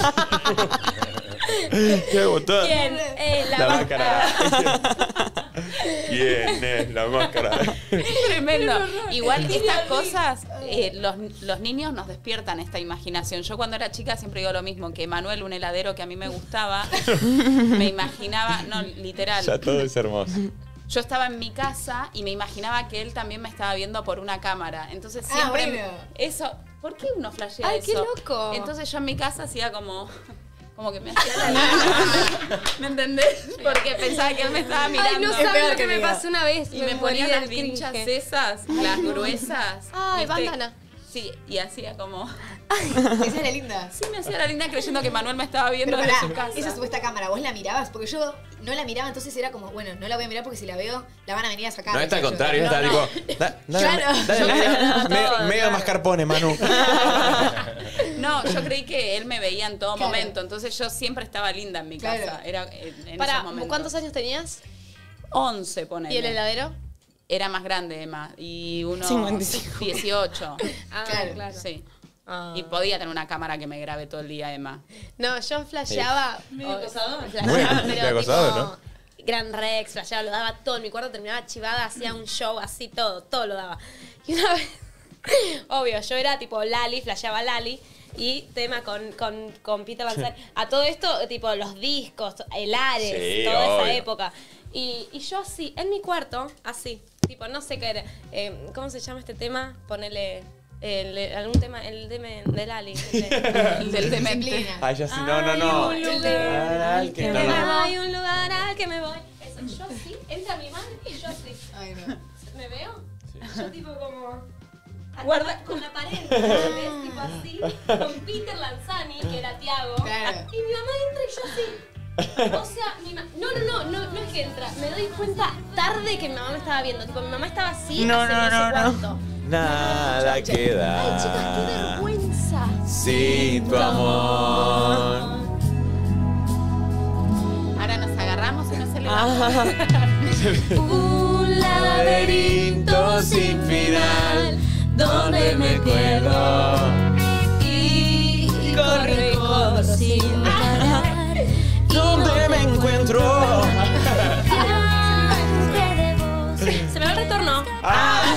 Qué botón. ¿Quién es la, La máscara? máscara. ¿Quién es la máscara? Tremendo. Igual estas cosas, eh, los, los niños nos despiertan esta imaginación. Yo cuando era chica siempre digo lo mismo, que Manuel, un heladero que a mí me gustaba, me imaginaba, no, literal. Ya todo es hermoso. Yo estaba en mi casa y me imaginaba que él también me estaba viendo por una cámara. Entonces Ah, siempre bueno. eso, ¿por qué uno flashea Ay, eso? qué loco. Entonces yo en mi casa hacía como como que me hacía la línea. ¿Me entendés? Porque pensaba que él me estaba mirando. Ay, no Es sabes peor lo que que me diga. pasó una vez. Y me morí ponía del las vinchas cringe. esas, las gruesas. Ay, ¿viste? bandana. Sí, y hacía como... Esa era linda. Sí, me hacía la linda creyendo que Manuel me estaba viendo Pero desde pará, su casa. esa supuesta cámara, ¿vos la mirabas? Porque yo no la miraba, entonces era como, bueno, no la voy a mirar porque si la veo, la van a venir a sacar. No, está al Yo- contrario, no, está no. tipo. Da, dale, Claro. dale, Yo medio- miraba todo, medio- medio claro. mascarpone, Manu. No, yo creí que él me veía en todo Claro. momento, entonces yo siempre estaba linda en mi Claro. casa. Era en, en Para, esos momentos. ¿cuántos años tenías? once, ponele. ¿Y el heladero? Era más grande, Emma, y uno cincuenta y cinco. dieciocho. Ah, Claro. claro. Sí. Ah. Y podía tener una cámara que me grabe todo el día, Emma. No, yo flasheaba. Medio o- acosador. flasheaba, Muy pero acosador, tipo, ¿no? Gran Rex, flasheaba, lo daba todo. En mi cuarto terminaba chivada, hacía un show así, todo, todo lo daba. Y una vez, obvio, yo era tipo Lali, flasheaba Lali. Y tema con, con, con Peter Lanzani. A todo esto, tipo los discos, el Ares, Sí, toda esa obvio. época. Y, y yo así, en mi cuarto, así. Tipo, no sé qué era. Eh, ¿Cómo se llama este tema? Ponele. El, el- algún tema, el tema de Lali. El del demente. Disciplina. Ay, ya sí, no, no, no. Hay un lugar al que- no, no. Hay un lugar al que me voy. Eso, yo así, entra mi madre y yo así. Ay, no. ¿Me veo? Yo tipo como... Guarda- con la pared, ¿entendés? Tipo así, con Peter Lanzani, que era Tiago. Claro. Y mi mamá entra y yo así. O sea, mi ma- no, no, no, no, no es que entra. Me doy cuenta tarde que mi mamá me estaba viendo. Tipo, mi mamá estaba así No, hace no, no, sé no, no. cuánto. Nada Ay, chicas, qué queda vergüenza. sin tu amor. Ahora nos agarramos y nos Ah. celebramos. Un Laberinto sin final, donde me pierdo. y corre y corro sin parar. ¿Dónde me encuentro? Se me va el retorno. Ah.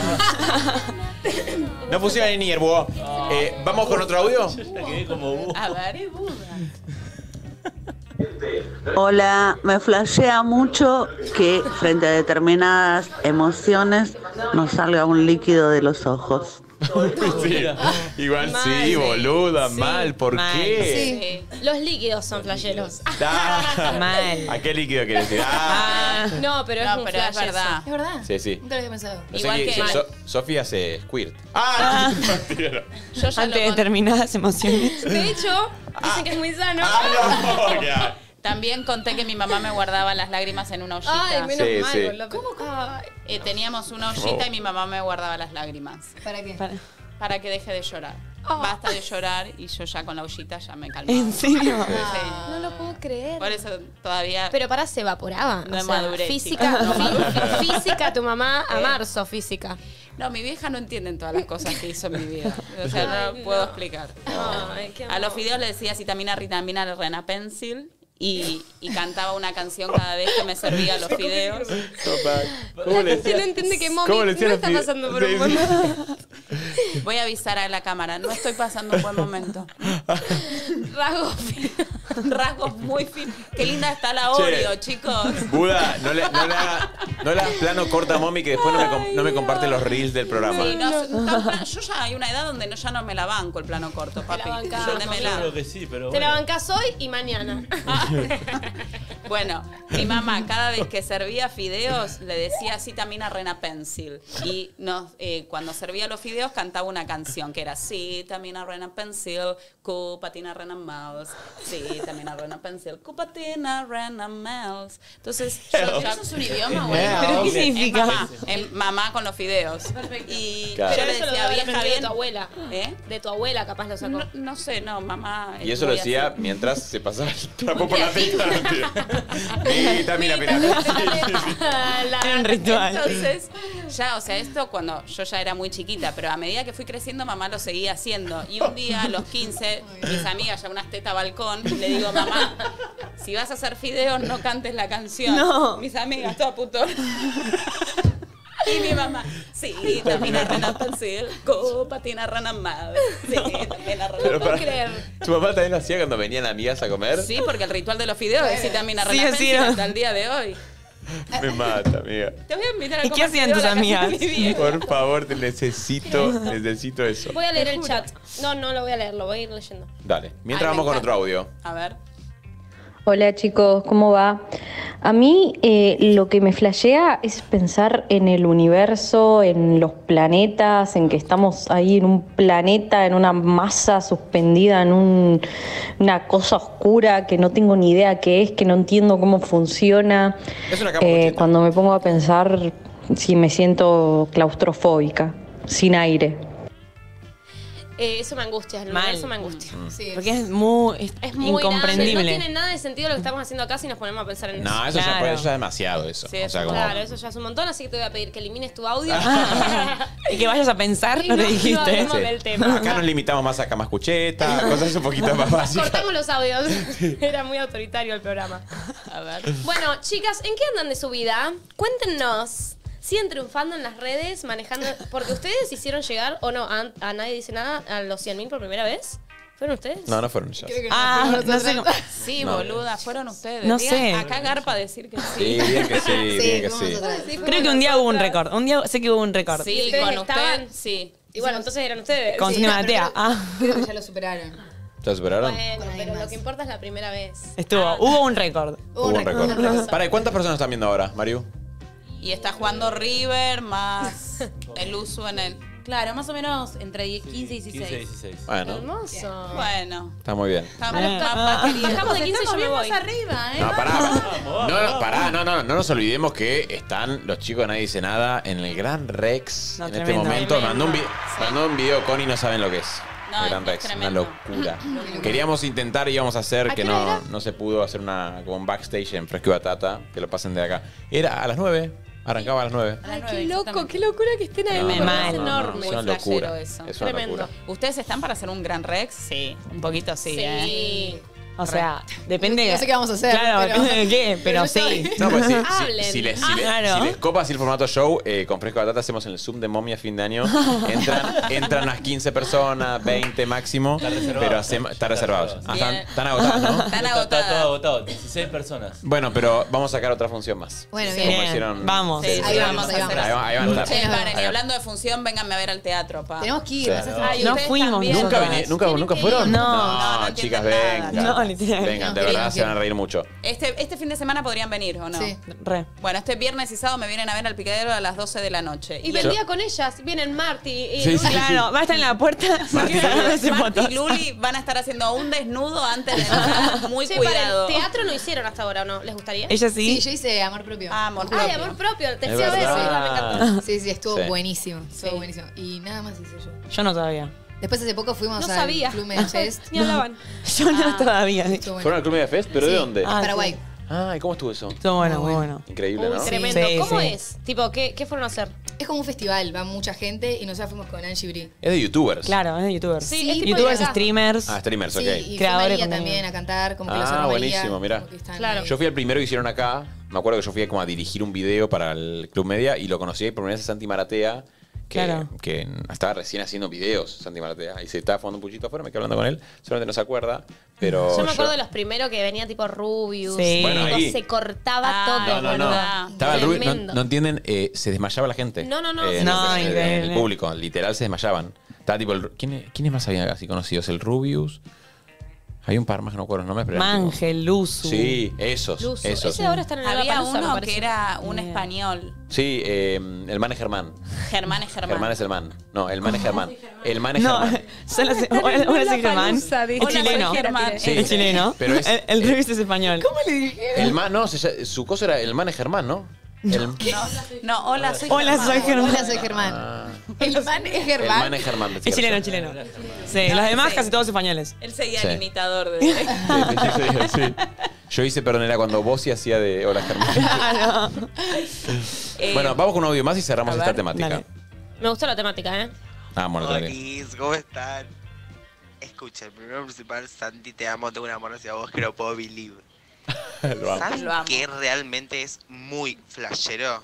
No funciona ni hierbo. Eh, ¿Vamos con otro audio? Yo ya quedé como vos. A ver, Hola, me flashea mucho que frente a determinadas emociones nos salga un líquido de los ojos. Sí, igual Mal. sí, boluda, Sí, mal. ¿Por mal. qué? Sí. Los líquidos son flasheros. Ah. Mal. ¿A qué líquido quieres decir? Ah. Ah, No, pero es No, un pero es flash verdad. ¿Es verdad? Sí, sí. Nunca lo había pensado. No sé Igual qué- que- so- so- Sofía hace squirt. ¡Ah! Mentira. Yo ya ante lo con- determinadas emociones. De hecho, dicen que es muy sano. ¡Ah, no! Ya. También conté que mi mamá me guardaba las lágrimas en una ollita. Ay, menos Sí, mal, sí. boludo. ¿Cómo? Ay. Eh, teníamos una ollita Oh. y mi mamá me guardaba las lágrimas. ¿Para qué? Para- Para que deje de llorar. Oh. Basta de llorar y yo ya con la ollita ya me calmaba. ¿En serio? Sí. No lo puedo creer. Por eso todavía... Pero para, se evaporaba. No o sea, maduré, física, chicas, no fí- maduré. física, tu mamá a marzo, física. No, mi vieja no entiende todas las cosas que hizo en mi vida. O sea, no Ay, lo puedo no. explicar. Ay, qué A los amor. fideos le decía citamina, ritamina, rena pencil y, y cantaba una canción cada vez que me servía los fideos. ¿Cómo le No decía? entiende que ¿Cómo mommy le decía no los está fide- pasando por Sí, un buen sí. momento. Voy a avisar a la cámara, no estoy pasando un buen momento. Rasgo fino. Rasgos muy finos. Qué linda está la Oreo, Che. chicos. Buda, no le, no le haga, no le hagas plano corta mommy que después no me, com- no me comparte los reels del programa. Sí, no, no, yo ya hay una edad donde no, ya no me la banco el plano corto, papi. la bancás, Yo Mándemela. creo que sí, pero Te la bueno. bancás hoy y mañana. Bueno, mi mamá cada vez que servía fideos le decía citamina rena pencil y nos, eh, cuando servía los fideos cantaba una canción que era citamina rena pencil, cupatina rena mouse, citamina rena pencil, cupatina rena mouse. Entonces yo ya- ¿Eso es un idioma, ¿Pero qué es significa? mamá, es mamá con los fideos. Y Claro. yo le Eso lo decía debe haber vieja aprendido de bien. tu abuela. ¿Eh? De tu abuela capaz lo sacó. No, no sé, no, mamá. Y eso lo muy decía así. mientras se pasaba el trapo por la teta. Mira, mira, mira. Era un ritual. Entonces, ya, o sea, esto cuando yo ya era muy chiquita, pero a medida que fui creciendo, mamá lo seguía haciendo. Y un día, a los quince, mis amigas, ya unas tetas balcón, le digo, mamá, si vas a hacer fideos, no cantes la canción. No. Mis amigas, toda puto. Y mi mamá, sí, también rana pencil, patina rana más. Sí, también rana Pero puedo para- creer. ¿Tu mamá también lo hacía cuando venían amigas a comer? Sí, porque el ritual de los fideos es citamina Sí, rana sí, pencil no. hasta el día de hoy. Me mata, amiga. Te voy a invitar a ¿Y qué comer hacían fideo tus a la casa de amigas? mi vieja. Por favor, te necesito, necesito eso. Voy a leer el chat. No, no lo voy a leer, lo voy a ir leyendo. Dale. Mientras Ay, me vamos con encanta. otro audio. A ver. Hola chicos, ¿cómo va? A mí eh, lo que me flashea es pensar en el universo, en los planetas, en que estamos ahí en un planeta, en una masa suspendida, en un- una cosa oscura que no tengo ni idea qué es, que no entiendo cómo funciona. Es una cama Eh, cocheta. cuando me pongo a pensar, si me siento claustrofóbica, sin aire. Eh, eso me angustia, el Mal. universo me angustia. Sí. Porque es muy, es Es muy incomprendible. grande, no tiene nada de sentido lo que estamos haciendo acá si nos ponemos a pensar en eso. No, eso, ya, Claro. puede- eso ya es demasiado eso. Sí, o sea, eso- como, Claro, eso ya es un montón, así que te voy a pedir que elimines tu audio. Y que vayas a pensar, Y no te no- no dijiste. hablemos del tema. Acá nos limitamos más a camas cuchetas, cosas un poquito más básicas. Cortamos los audios. Era muy autoritario el programa. A ver. Bueno, chicas, ¿en qué andan de su vida? Cuéntenos. ¿Siguen triunfando en las redes, manejando? Porque ustedes hicieron llegar, o no, a, a nadie dice nada, a los cien mil por primera vez. ¿Fueron ustedes? No, no fueron ellos. Creo que no, Ah, fuimos no sé nosotros. cómo- Sí, No. boluda, fueron ustedes. No Digan, sé. Acá garpa decir que sí. Sí, bien que sí, bien que fuimos sí. nosotras. Creo que un día hubo un récord. Un día sé que hubo un récord. Sí, ¿Ustedes con estaban? usted, sí. Y bueno, entonces eran ustedes. Con Sí, Cinema pero Tea. creo- Ah. Creo que ya lo superaron. ¿Ya superaron? Bueno, Con pero más. lo que importa es la primera vez. Estuvo. Hubo un récord. Hubo un récord. un récord. Para, ¿cuántas personas están viendo ahora, Mariu? Y está jugando River más el uso en el. Claro, más o menos entre quince y quince, dieciséis. dieciséis. Bueno, Hermoso. Bueno, está muy bien. está Ah, más- ah, más ah. querido. Bajamos de quince y yo me bien voy. más arriba, ¿eh? No, pará. No, no, pará, no, no, no nos olvidemos que están los chicos de Nadie Dice Nada en el Gran Rex No, en tremendo. este momento. Tremendo. Mandó un, vi- mandó un video con y no saben lo que es. No, el Gran es Rex, una tremendo. locura. Queríamos intentar, íbamos a hacer, ¿A que qué hora no, era? no se pudo hacer una como un backstage en Fresco y Batata, que lo pasen de acá. Era a las nueve, arrancaba a las nueve. A las Ay, nueve, qué loco, exactamente. qué locura que estén ahí. No, me no, parece no, no, enorme. Es una Muy locura. flashero eso. Es una Tremendo. locura. ¿Ustedes están para hacer un gran Rex? Sí, un poquito sí, Sí. ¿eh? O sea, depende. No sé qué vamos a hacer, Claro, pero- depende de qué, pero yo sí. estoy. No, pues si, si- Hablen. si les, si les- Claro. si les copa así el formato show, eh, con Fresco y Batata hacemos en el Zoom de Momia a fin de año. Entran, entran unas quince personas, veinte máximo. Está reservado. Pero hacemos, está reservados. Ah, están, Bien. están agotados, ¿no? Están Está, está todo agotadas. agotado, dieciséis personas. Bueno, pero vamos a sacar otra función más. Bueno, Sí. bien. Como Bien, hicieron- vamos. Sí, Ahí sí, vamos, vamos ahí a hacer Ahí, eso. va- ahí van a estar. Che, Ahí paren, y va. hablando de función, vénganme a ver al teatro, pa. Tenemos que ir. Claro. vas a- Ay, No ustedes fuimos también. ¿Nunca, nosotros. vine- nunca, Tienen ¿nunca que fueron? ir. No. No, no chicas, entienden vengan. nada. No, literal. Vengan, de No, verdad quiero, se van a reír mucho. Este, este fin de semana podrían venir, ¿o no? Sí. Re. Bueno, este viernes y sábado me vienen a ver al picadero a las doce de la noche. Y el- vendía con ellas. Vienen Marty y Sí, Luli. sí, Claro, va a estar en la puerta sacándose Marti fotos. y Luli van a estar haciendo un desnudo antes de entrar, muy Che, para cuidado. el teatro no hicieron hasta ahora, ¿o no? ¿Les gustaría? Ella Sí, sí. yo hice amor propio. Ah, amor Ay, propio. amor propio. Te Es fui a ver, sí, verdad. me encantó. Sí, sí, estuvo Sí. buenísimo. Estuvo Sí. buenísimo. Y nada más hice yo. Yo no todavía. Después hace poco fuimos No al sabía. Club Media Fest. Ni hablaban. Yo no Ah. todavía. Estuvo bueno. ¿Fueron al Club Media Fest? ¿Pero de Sí. dónde? Ah, Paraguay. Ay, ¿cómo estuvo eso? Estuvo bueno, Muy muy bueno. bueno. Increíble, Uy, ¿no? tremendo. Sí, ¿Cómo sí. es? Tipo, ¿qué, ¿qué fueron a hacer? Es como un festival, va mucha gente y nosotros fuimos con Angie Brie. Es de youtubers. Claro, es de youtubers. Sí, es tipo Youtubers, de acá. streamers. Ah, streamers, Sí, ok. y fue Creadores María de contenido. también a cantar, como que los Ah, sonó María, buenísimo, mirá. como que están Claro. ahí. Yo fui al primero que hicieron acá. Me acuerdo que yo fui como a dirigir un video para el Club Media y lo conocí por primera vez a Santi Maratea, que, Claro. que estaba recién haciendo videos, Santi Maratea. Y se estaba fumando un puchito afuera, me quedé hablando con él. Solamente no se acuerda, pero... Yo me acuerdo de los primeros que venía tipo Rubius. Sí. Bueno, tipo, ahí. se cortaba Ah, todo. No, no, no. verdad. Estaba el Rubius, no, Tremendo. no entienden, eh, se desmayaba la gente. No, no, no, Eh, sí, No, el, el- increíble. el público, literal se desmayaban. Estaba tipo el... ¿Quién- ¿Quiénes más había así conocidos? El Rubius. Hay un par más que no acuerdo los nombres, pero eran tipo- Mangel, Luzu. Sí, esos, Luzu. esos. Ese ahora está en el Había Lollapalooza, me uno parece. que era un Bien. español. Sí, eh, el man es Germán. Germán es Germán. Germán es el man. No, el man es Germán. El man es No, Germán. solo se, hola, hola, soy Germán. Lollapalooza, dice. Es Hola, soy chileno. Germán. Sí. Es chileno. Pero es- el, el Rubius es español. ¿Cómo le dije? El man, no, se llama- su cosa era el man es Germán, ¿no? El, No, hola, soy Hola, Germán. soy Germán. Hola, soy Germán. Ah, El man es el Germán. man es Germán. decía Es chileno, yo. chileno. Sí, los demás casi todos españoles. Él seguía Sí. el imitador de... Sí, sí, sí, sí. Yo hice, perdón, era cuando Bossi hacía de Hola Germán. Claro. Eh, Bueno, vamos con un audio más y cerramos a esta ver, temática. dale. Me gustó la temática, ¿eh? Ah, bueno, también. Olis, ¿cómo están? Escucha, el primero principal, Santi, te amo, tengo un amor hacia vos que no puedo believe. Lo amo. ¿Saben Lo amo. qué realmente es muy flashero?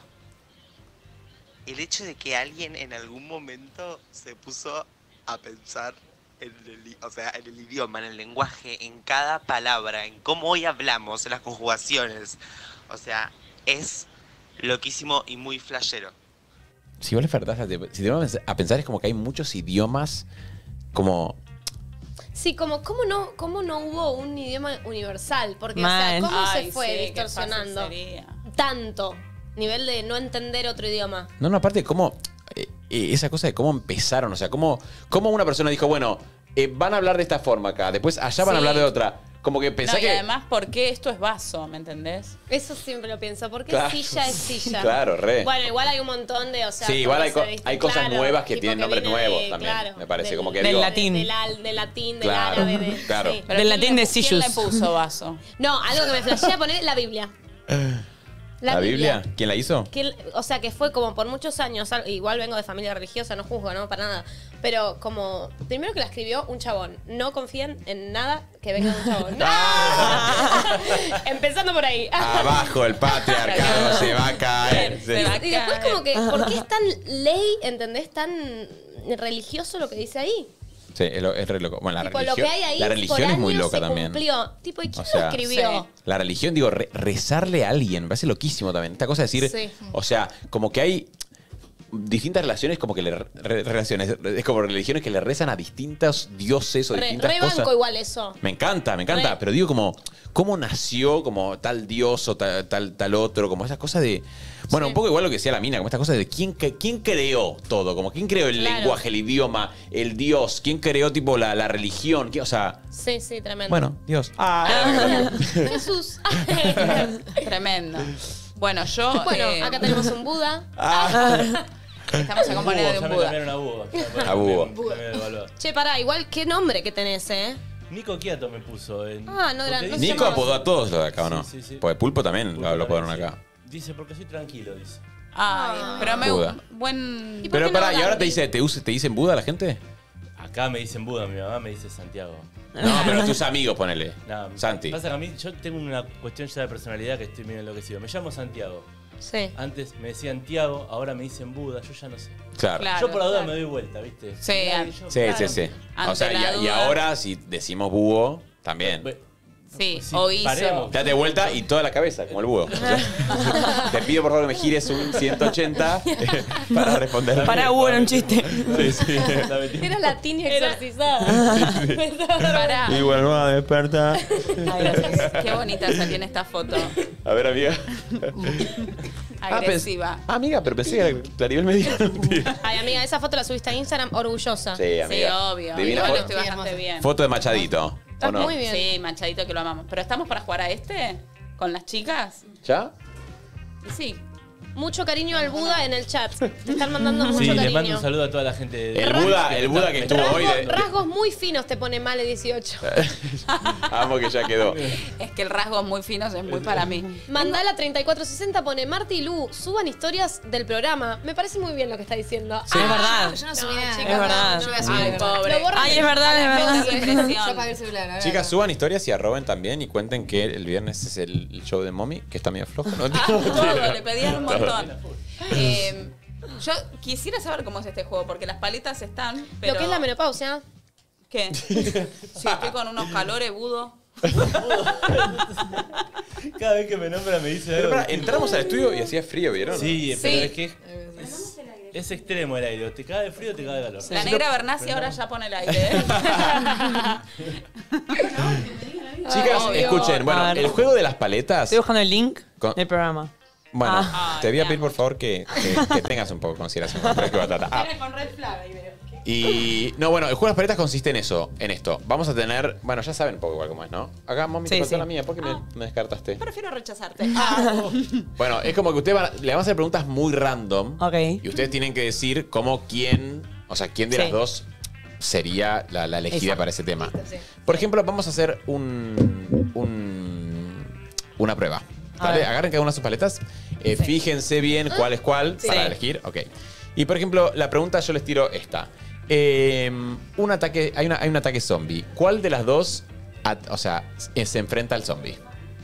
El hecho de que alguien en algún momento se puso a pensar en el, i- o sea, en el idioma, en el lenguaje, en cada palabra, en cómo hoy hablamos, en las conjugaciones. O sea, es loquísimo y muy flashero. Si vos le verdad, si te vas a pensar, es como que hay muchos idiomas como... Sí, como cómo no, cómo no hubo un idioma universal, porque o sea, Mal. cómo Ay, se fue sí, qué distorsionando fácil sería. tanto, nivel de no entender otro idioma. No, no, aparte, cómo... eh, eh, esa cosa de cómo empezaron, o sea, cómo, cómo una persona dijo, bueno, eh, van a hablar de esta forma acá, después allá van a Sí. hablar de otra. Como que pensás No, y que... además, ¿por qué esto es vaso? ¿Me entendés? Eso siempre lo pienso. ¿Por qué Claro. silla es silla? Claro, re. Bueno, igual hay un montón de, o sea... Sí, igual hay, todo co- eso, ¿viste? hay cosas Claro, nuevas que tipo tienen nombres viene nuevos de- también, claro, me parece. del- como que del digo... latín. Del, al- del latín, del Claro, árabe, de... claro. sí. Pero Del ¿quién latín le- de ¿Quién Sillus. le puso vaso? No, algo que me flashea poner la Biblia. ¿La Biblia? ¿Quién la hizo? Que, o sea, que fue como por muchos años, al- igual vengo de familia religiosa, no juzgo, no, para nada. Pero como, primero que la escribió un chabón. No confíen en nada que venga de un chabón. Empezando por ahí. Abajo el patriarcado se va a caer. Sí. Se va a Y después caer. como que, ¿por qué es tan ley, entendés, tan religioso lo que dice ahí? Sí, es, lo- es re loco. Bueno, la Tipo, religión, lo que hay ahí la por religión es muy años loca se también. cumplió. Tipo, ¿y quién O sea, lo escribió? La religión, digo, re- rezarle a alguien, me parece loquísimo también. Esta cosa de decir, Sí. o sea, como que hay distintas relaciones, como que le re- relaciones, es como religiones que le rezan a distintos dioses o Re, distintas re cosas. banco igual eso. Me encanta, me encanta, Re. pero digo como, ¿cómo nació como tal dios o tal, tal, tal otro? Como esas cosas de... Bueno, un poco igual lo que decía la mina, como estas cosas de quién, cre- quién creó todo, como quién creó el Claro. lenguaje, el idioma, el dios, quién creó tipo la, la religión, ¿Quién- o sea... Sí, sí, tremendo. Bueno, Dios. Ah. Jesús. Tremendo. Bueno, yo... Bueno, eh, acá tenemos un Buda. Estamos acompañados de Ya un me Buda. cambiaron a búho. A búho. También evaluado. Che, pará, igual qué nombre que tenés, ¿eh? Nico Quiato me puso. En, Ah, no era- porque no se dice- Nico apodó a todos los de acá, ¿o no? Sí, sí, sí. Porque Pulpo también Pulpo lo, lo apodaron también, acá. sí. Dice, porque soy tranquilo, dice. Ay, pero me... Buda. Buen... ¿Y por Pero qué no pará, ¿y ahora Gandhi? te dice, te, use- te dicen Buda la gente? Acá me dicen Buda, mi mamá me dice Santiago. No, pero tus amigos, ponele. No, Santi. Pasa que a mí, yo tengo una cuestión ya de personalidad que estoy medio enloquecido. Me llamo Santiago. Sí. Antes me decían Tiago, ahora me dicen Buda, yo ya no sé. Claro. Claro, yo por la duda claro. me doy vuelta, ¿viste? Sí, Nadie, an- yo- Sí, claro. sí, sí. O Ante sea, la y, y duda. ahora si decimos búho, también. Ve- Sí, Sí, o hizo... paremos. Date vuelta y toda la cabeza, como el búho. O sea, te pido por favor que me gires un ciento ochenta para responder. Para Hugo era un chiste. Sí, sí. La metí. Era latín y exorcizada. Pará. Y vuelvo a despertar. Ay, gracias. Qué bonita salió en esta foto. A ver, amiga. Agresiva. Ah, amiga, pero pensé que era Claribel me dijo. Ay, amiga, esa foto la subiste a Instagram orgullosa. Sí, Sí, amiga. obvio. Divina Igual foto. estoy bastante bien. Foto de Machadito. Estás ¿O no? muy bien. Sí, Machadito que lo amamos. ¿Pero estamos para jugar a este? ¿Con las chicas? ¿Ya? Y sí. Mucho cariño al Buda en el chat. Te están mandando mucho Sí, les cariño. mando un saludo a toda la gente. de- El Buda, el Buda que estuvo Rasgos, hoy de... rasgos muy finos te pone Male dieciocho. Amo que ya quedó. Es que el rasgo es muy fino, es muy para mí. Mandala treinta y cuatro sesenta pone Marti y Lu, suban historias del programa. Me parece muy bien lo que está diciendo. Sí, es verdad. Yo no subí nada. Es verdad. Yo voy a subir. Ay, pobre. Lo borran Ay, del- es verdad, es verdad. Qué impresión. Yo apagué el celular. ahora Chicas, no. suban historias y arroben también y cuenten que el viernes es el show de Mommy, que está medio flojo. ¿No? Ah, todo, le pedían un montón. Eh, yo quisiera saber cómo es este juego, porque las paletas están, pero... Lo que es la menopausia. ¿Qué? Sí, estoy con unos calores, Budo. Cada vez que me nombra me dice Pero algo. pará, entramos al estudio y hacía frío, ¿vieron? Sí, pero Sí. es que es, es extremo el aire. O te cae de frío o te cae de calor. La negra Bernasi ahora ya pone el aire. ¿eh? Chicas, Obvio. escuchen, bueno, A ver. el juego de las paletas. Estoy buscando el link Con- del programa. Bueno, Ah. te voy a Ay, pedir me por favor que, que- que tengas un poco de consideración con Fresco y Batata. Ah, Con red flag ahí veo. y no, bueno, el juego de las paletas consiste en eso, en esto. Vamos a tener, bueno, ya saben un poco igual cómo es, ¿no? Acá, mami, te Sí, faltó sí. la mía, ¿por qué me, me descartaste? Prefiero rechazarte. Bueno, es como que ustedes van a- le van a hacer preguntas muy random. Ok. Y ustedes tienen que decir cómo quién, o sea, quién de Sí. las dos sería la, la elegida Esa. para ese tema. Por ejemplo, vamos a hacer un, un- una prueba. A ¿Vale? ver. Agarren cada una de sus paletas. eh, Sí. Fíjense bien cuál es cuál Sí. para elegir. Ok. Y por ejemplo, la pregunta yo les tiro esta. Eh, un ataque, hay, una- hay un ataque zombie. ¿Cuál de las dos, at- o sea, se se enfrenta al zombie?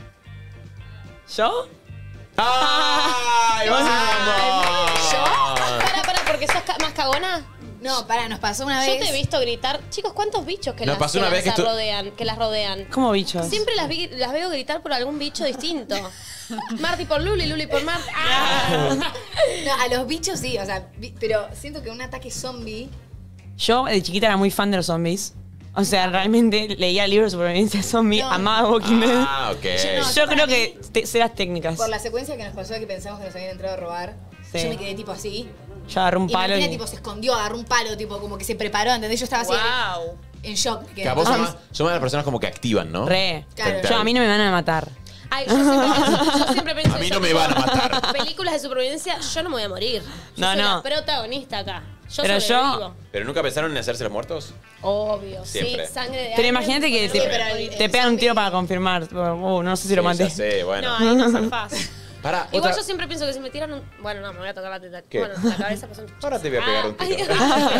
¿Yo? ¡Ay, vamos! Para, para, porque sos ca- más cagona. No, pará, nos pasó una Yo vez. te he visto gritar. Chicos, ¿cuántos bichos que, Nos las, pasó que una las vez que estu- rodean, que las rodean? ¿Cómo bichos? Siempre las, vi- las veo gritar por algún bicho distinto. Marty por Luli, Luli por Marty. ¡Ah! No, a los bichos sí, o sea, vi- pero siento que un ataque zombie. Yo de chiquita era muy fan de los zombies. O sea, realmente leía libros de supervivencia zombie, No. amaba Walking Dead. Ah, ok. Yo no- Yo para creo mí- que te- sé las técnicas. Por la secuencia que nos pasó de que pensamos que nos habían entrado a robar, Sí. yo me quedé tipo así. Yo agarré un Y palo Martina y... tipo se escondió, agarró un palo, tipo como que se preparó, ¿entendés? Yo estaba así. Wow. en shock. Que a vos sos más, sos más de las personas como que activan, ¿no? Re. Claro. Yo, a mí no me van a matar. Ay, yo siempre, yo siempre pienso A mí eso, no me tipo, van a matar. Películas de supervivencia, yo no me voy a morir. Yo No, soy no. la protagonista acá. Yo Pero yo- sobrevivo. ¿Pero nunca pensaron en hacerse los muertos? Obvio, Siempre. sí, sangre de Pero alguien, imagínate que pero- te, pero el- te pegan un tiro para confirmar. Uh, no sé si lo Sí, maté. ya sé, bueno. No, ahí no zafás. Pará, Igual otra- yo siempre pienso que si me tiran un... Bueno, no, me voy a tocar la teta. ¿Qué? Bueno, la cabeza pues... Ahora te voy a pegar un tiro. Siempre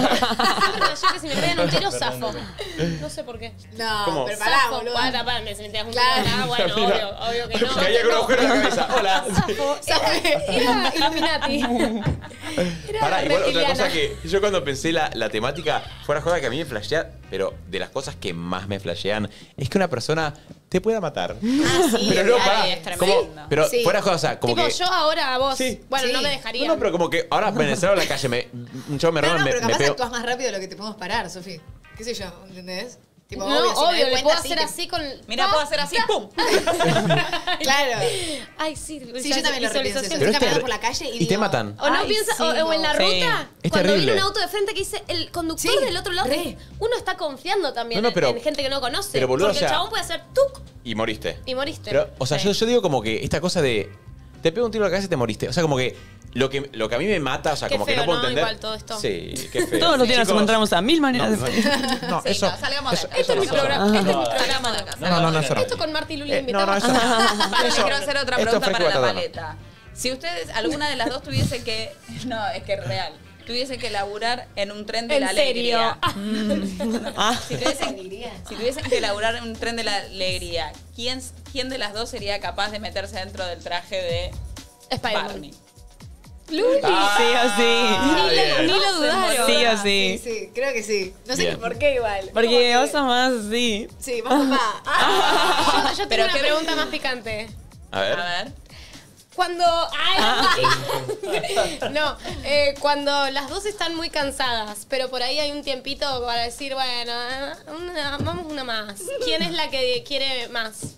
yo que si me pegan un tiro, zafo. No sé por qué. No, ¿Cómo? pero pará, Zafo. boludo. Para, para, me, si me tiras un Claro. tiro acá, bueno, Mira. obvio, obvio que no. Caía con un agujero en la cabeza. Hola. Zafo. Era Illuminati. Era Pará, igual otra reptiliana. cosa que yo cuando pensé la, la temática, fuera joda que a mí me flashea, pero de las cosas que más me flashean, es que una persona te pueda matar. Ah, sí, Pero no, ay, pará. es como- tremendo. pero Sí. fuera joda, o sea, como Tipo, que... yo ahora a vos. Sí. Bueno, Sí. no me No, dejaría. no, pero como que ahora me salgo a la calle, me, yo me No, roban, no, me, pero me capaz pego. actúas más rápido de lo que te podemos parar, Sofi. ¿Qué sé yo? ¿Entendés? Tipo, No, si me obvio, doy le cuenta, puedo sí, hacer te- así con... Mira, puedo hacer así, ¡pum! Claro. Ay, sí. Sí, yo también lo repienso. visualización. Pero Estoy es caminando ter- por la calle y y te digo, matan. O no Ay, piensa, sí, o, o en la sí. ruta, Es cuando terrible. viene un auto de frente que dice el conductor Sí, del otro lado, re. uno está confiando también No, no, pero- en, en gente que no conoce. pero, boludo, porque o sea- el chabón puede hacer tuc Y moriste. y moriste. Pero, o sea, yo, yo digo como que esta cosa de... Te pego un tiro a la cabeza y te moriste. O sea, como que lo que, lo que a mí me mata, o sea, Qué como que feo, no puedo ¿no? entender... Igual todo esto. Sí, qué feo. Todos los días nos Chicos, encontramos a mil maneras no, de... no, no, Sí, eso... no, salgamos de eso- acá. Este es mi eso no. programa, este es mi No. programa. No, no, no, eso no. Esto con Marti Luli Eh, no, no, eso no. Para, Eso- quiero hacer otra esto pregunta fue para la cuatro, paleta. Si ustedes, alguna de las dos tuviese que... No, es que es real. Tuviese que laburar en un tren de ¿En la serio? alegría. Ah, Si tuviesen, si tuviesen que laburar en un tren de la alegría, ¿quién, ¿quién de las dos sería capaz de meterse dentro del traje de Spider-Man. Barney? Luli. Ah, sí o sí. bien. Ni lo dudaron. Sí o Sí, sí. sí, creo que sí. No sé Bien. ni por qué igual. Porque vos sos más así. Sí, más papá. Yo, yo tengo Pero una qué- pregunta más picante. A ver. A ver. Cuando. Ay, no, eh, cuando las dos están muy cansadas, pero por ahí hay un tiempito para decir, bueno, una- vamos una más. ¿Quién es la que quiere más?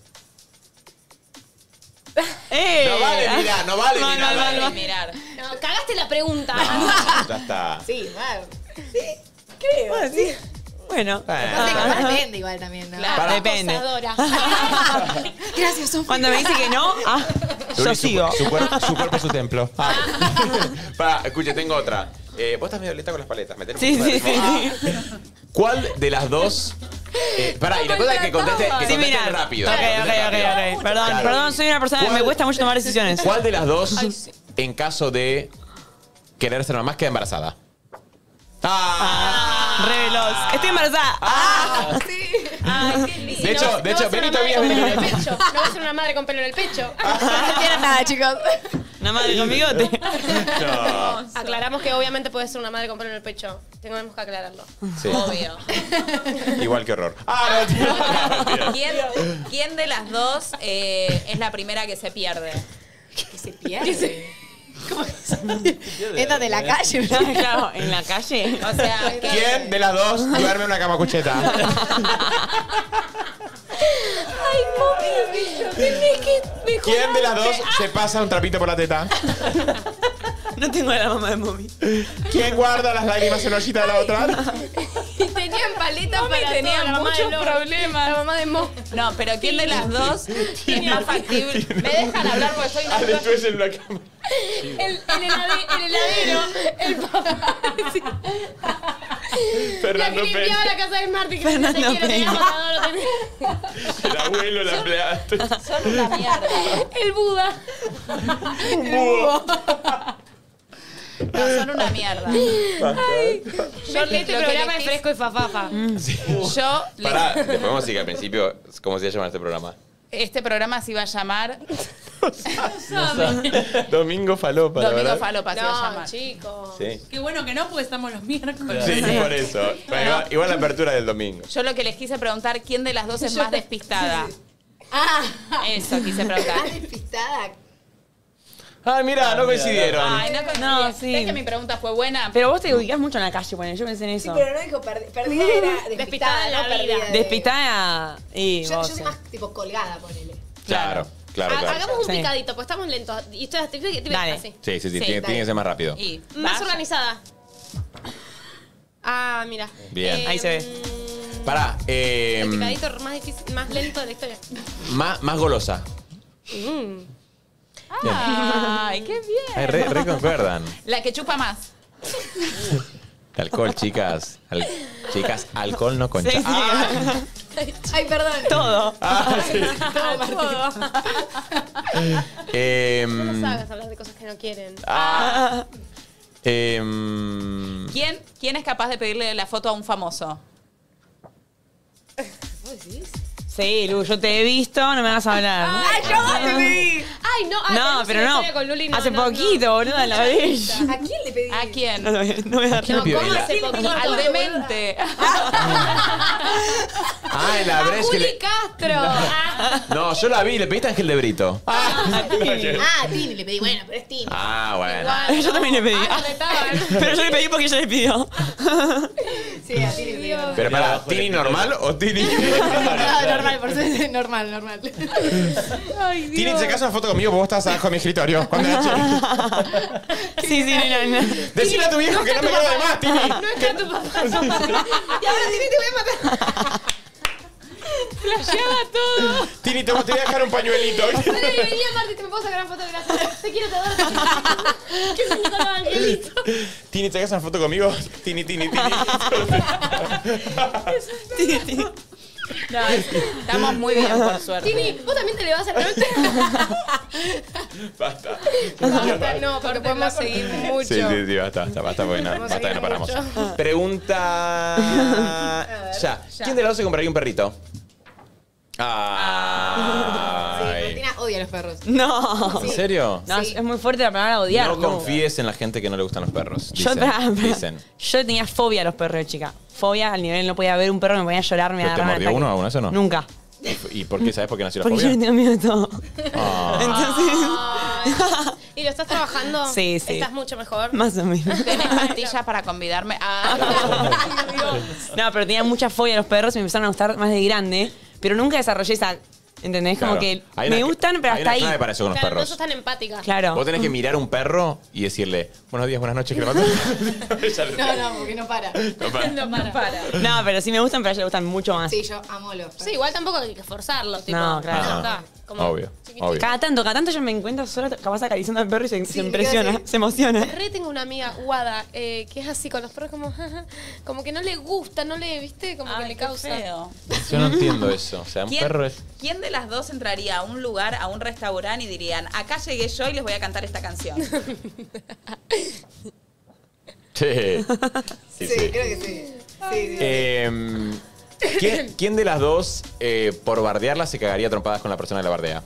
¡Eh! No vale mirar, no vale Mal, mirar. mal, mal, Vale, mal. mirar. No, cagaste la pregunta. Ya está. Sí, claro. Sí, creo. Bueno, sí. Bueno. Bueno. Depende igual también, ¿no? Claro. Para- Depende. Acosadora. Gracias, Sofi. Cuando me dice que no, ah, yo Luli, su- sigo. Su, cuerpo, su cuerpo es su templo. Ah. Pará, escuche, tengo otra. Eh, vos estás medio lenta con las paletas. me tenés Sí, un poco de sí, ritmo. sí, Ah. ¿Cuál de las dos? Eh, pará, y la cosa es que conteste, que Sí, conteste mira. rápido. Ok, que ok, conteste ok, rápido. ok. Perdón, Claro. perdón, soy una persona que me ¿Cuál- cuesta mucho tomar decisiones. ¿Cuál de las dos, en caso de querer ser mamá, queda embarazada? Ah. Re veloz. Estoy embarazada. Ah. Ay, qué lindo. De hecho, No, de no hecho, va a ser vení una madre Tobias, con vení, pelo en el vení. pecho. No va a ser una madre con pelo en el pecho. No entienden nada, chicos. Una madre con bigote. No. Aclaramos que obviamente puede ser una madre con pelo en el pecho. Tenemos que aclararlo. Sí. Obvio. Igual que horror. Ah, no, mentira, no, mentira. ¿Quién, quién de las dos eh, es la primera que se pierde? Que se pierde. ¿Cómo que se pierde? Esta de la calle. Claro, en la calle. O sea, que- ¿Quién de las dos duerme en una cama cucheta? Ay, mami, tenés que mejorar. ¿Quién de las dos se pasa un trapito por la teta? No tengo la mamá de mommy. ¿Quién guarda las lágrimas en la ollita de la otra? Y tenían paletas Mami para tenía todo, la mamá muchos de Lord. problemas. La mamá de Mo. No, pero ¿quién de las dos es más factible? ¿Me dejan hablar porque soy una Ale, tú es en una cama. El, el, helade- el heladero, el papá. Sí. La Fernando que limpiaba Peña. la casa de Marti, que Fernando no te quiero, tenía Peña. matador, lo tenía. El abuelo, la empleada. Son una mierda. El Buda. Un búho. No, son una mierda. Ay, Yo yo le- este lo que programa le es quis- fresco y fafafa. Yo, le- Pará, le podemos decir que al principio, ¿cómo se llama este programa? este programa se iba a llamar Domingo Falopa, la Domingo verdad. Falopa, se iba a No, llamar. chicos. Sí. Qué bueno que no, porque estamos los miércoles. Sí, por eso. Bueno, igual, igual la apertura del domingo. Yo lo que les quise preguntar, ¿quién de las dos es más despistada? Ah, Eso quise preguntar. ¿estás despistada? Ay, mira, no coincidieron. Ay, no coincidí. No, sí. ¿Ves que mi pregunta fue buena? Pero vos te ubicás mucho en la calle, bueno, yo pensé en Sí, eso. pero no dijo perdi- perdida, era despistada, Despistada de la no perdida. vida. de- Despistada y Yo, vos. yo soy sí. más tipo colgada, ponele. Claro, claro, Ha- claro. Hagamos un Sí. picadito, pues estamos lentos. Y ustedes te, te, te Dale. así. Sí, sí, sí, Sí, tiene, dale. tiene que ser más rápido. Y Más vaya. organizada. Ah, mira. Bien. Ahí se ve. mm, Pará, eh, El picadito más difícil, más lento de la historia. más, más golosa. Mm. Ay, qué bien. Ay, re, re concuerdan. La que chupa más. Alcohol, chicas. Al- chicas, alcohol no concha. Sí, sí. Ah, Ay, perdón. Todo. ah, sí. Todo. Em, No sabes hablar de cosas que no quieren. ah, em, ¿Quién, ¿Quién es capaz de pedirle la foto a un famoso? Sí, Lu, yo te he visto, no me vas a hablar. ¡Ay, yo te pedí! ¡Ay, no! Ay, No, tenemos pero una no. historia con Luli, no, Hace no, poquito, no. boluda, la bella. ¿A quién le pedí? ¿A quién? No, no, no voy a dar No, pidió? ¿cómo La- hace poquito? Al demente. Ah, en la Brecht que Juli le... Castro. Ah, No, yo la vi, le pediste a Ángel de Brito. Ah, Tini le pedí. Bueno, pero es Tini. Ah, bueno. igual, Yo también le pedí. Ah, retaban. Pero yo le pedí porque ella le pidió. Sí, a Tini le pedí. Pero para, ¿Tini normal o Tini? No, normal, por suerte, normal, normal. Ay, Dios. Tini, se casa una foto conmigo porque vos estabas abajo de mi escritorio. Cuando era chica. Sí, sí, no, no. Decile a tu viejo que no me quedo de más, Tini. No está tu papá. Y ahora Tini te voy a matar. Flasheaba todo. Tini, te voy a dejar un pañuelito. Vení, vení, Marti, te me puedo sacar una foto, gracias. Te quiero, te adoro. Qué lindo los angelitos. Tini, ¿te sacas una foto conmigo? Tini, Tini, Tini. Sí, sí. No, estamos muy bien, por suerte. Tini, ¿vos también te le vas a hacer? Basta. Basta, no, porque podemos seguir mucho. Sí, sí, sí, basta, basta, basta, porque no, Vamos basta a que no paramos. seguir Pregunta. Ya. ¿Quién de los dos se compraría un perrito? Sí, Ay. Martina odia a los perros. No. ¿En serio? No, es muy fuerte la palabra odiar. No confíes en la gente que no le gustan los perros. Yo, Dicen. pará, pará. dicen. Yo tenía fobia a los perros de chica. Fobia al nivel no podía ver un perro, me ponía a llorar, me ¿Pero te agarraba un mordió ataque. uno alguna vez o no? Nunca. ¿Y por qué? ¿Sabes por qué nació la Porque yo fobia? le tengo miedo a todo. Ah. Entonces, ¿Y lo estás trabajando? Sí, sí. ¿Estás mucho mejor? más o menos. ¿Tenés pastillas para convidarme? Ah, No, pero tenía mucha fobia a los perros y me empezaron a gustar más de grande. Pero nunca desarrollé esa. ¿Entendés? Como Claro. que Hay me una- gustan, pero hay hasta una ahí. clave para eso con los Claro, no perros. sos tan empática. Claro. Vos tenés que mirar a un perro y decirle, buenos días, buenas noches, que le mato. No, no, porque no para. No para. No para. para. No, pero sí me gustan, pero a ella le gustan mucho más. Sí, yo amo los perros. Sí, igual tampoco hay que forzarlo, tipo. No, claro. ya está. Como Obvio, chiquitito. obvio. Cada tanto, cada tanto yo me encuentro sola capaz acariciando al perro y se, se me impresiona, quedo así. se emociona. Re tengo una amiga, Wada, eh, que es así con los perros, como, como que no le gusta, no le, viste, como que Ay, le qué causa. feo. Yo no entiendo eso. O sea, un ¿Quién, perro es... quién de las dos entraría a un lugar, a un restaurante y dirían, acá llegué yo y les voy a cantar esta canción? Sí. Sí, Sí, sí. creo que sí. Sí, sí. Eh, ¿quién, quién de las dos, eh, por bardearla, se cagaría a trompadas con la persona que la bardea?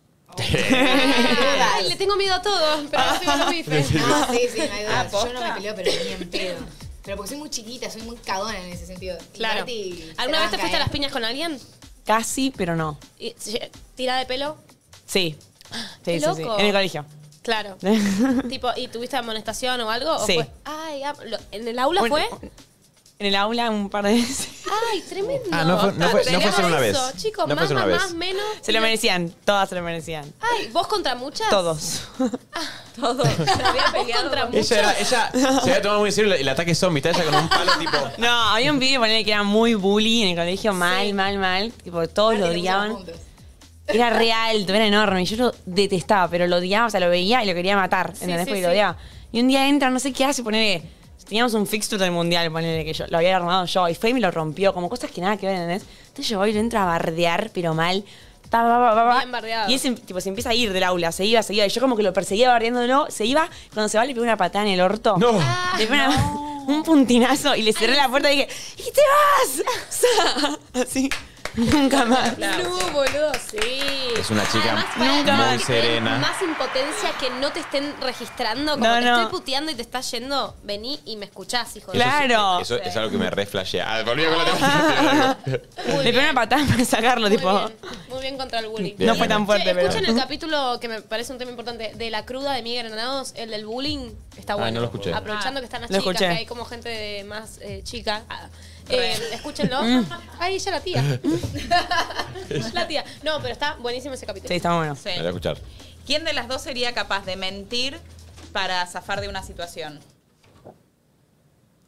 Ay, le tengo miedo a todo, pero no tengo los bifes. No, sí, sí, no hay duda. Ah, Yo ¿posta? no me peleo, pero ni en pedo. Pero porque soy muy chiquita, soy muy cagona en ese sentido. Y Claro. Marti se ¿Alguna vez te banca, fuiste a ¿eh? las piñas con alguien? Casi, pero no. Y- ¿Tira de pelo? Sí. Qué Sí, sí, sí. loco. En el colegio. Claro. tipo, ¿y tuviste amonestación o algo? ¿O Sí. fue? Ay, ah, lo- ¿en el aula Un- fue? En el aula un par de veces. Ay, tremendo. Ah, no fue, no fue, no fue Tenemos solo una vez. eso, chicos, no fue más, solo una más, vez. más, menos. Se lo merecían, todas se lo merecían. Ay, ¿vos contra muchas? Todos. Todo. Se había ¿Vos peleado contra con- muchas? Ella, era, ella se había tomado muy en serio el, el ataque zombie. Está ella con un palo tipo... No, había un pibe ponele, que era muy bully en el colegio, mal, mal, mal. Tipo, todos lo Marti y nosotros odiaban. juntos. Era re alto, era enorme. Y yo lo detestaba, pero lo odiaba, o sea, lo veía y lo quería matar. ¿Entendés? sí, Porque sí. lo odiaba. Y un día entra, no sé qué hace, ponele. Teníamos un fixture del mundial, ponele que yo lo había armado yo. Y fue y me lo rompió, como cosas que nada que ver, ¿entendés? Entonces yo voy y lo entro a bardear, pero mal. Pa, pa, pa, pa, pa. Bien bardeado. Y él se, tipo, se empieza a ir del aula, se iba, se iba. Y yo como que lo perseguía bardeándolo, se iba. Cuando se va le pegó una patada en el orto. No. Le pegó una- un puntinazo y le cerré la puerta y dije, ¡y te vas! Así. Nunca más. No, boludo, sí. Es una chica Además, para nunca mí más. muy que te den serena. Más impotencia que no te estén registrando. Como No, te no. estoy puteando y te estás yendo, vení y me escuchás, hijo de Claro. Eso es algo que me re flashea. Ah, volví con la temática. Muy Le pegó bien. una patada para sacarlo, Muy tipo. bien, muy bien contra el bullying. Bien. No fue tan fuerte, Che, pero. escuchen el capítulo que me parece un tema importante de la cruda de Miguel Granados, el del bullying. Está bueno. Ay, no lo escuché. Aprovechando que están las Lo chicas, escuché. que hay como gente de más eh, chica. Ah, eh, escúchenlo. Mm. Ay, ella la tía. La tía. No, pero está buenísimo ese capítulo. Sí, está bueno. Sí. Me voy a escuchar. ¿Quién de las dos sería capaz de mentir para zafar de una situación?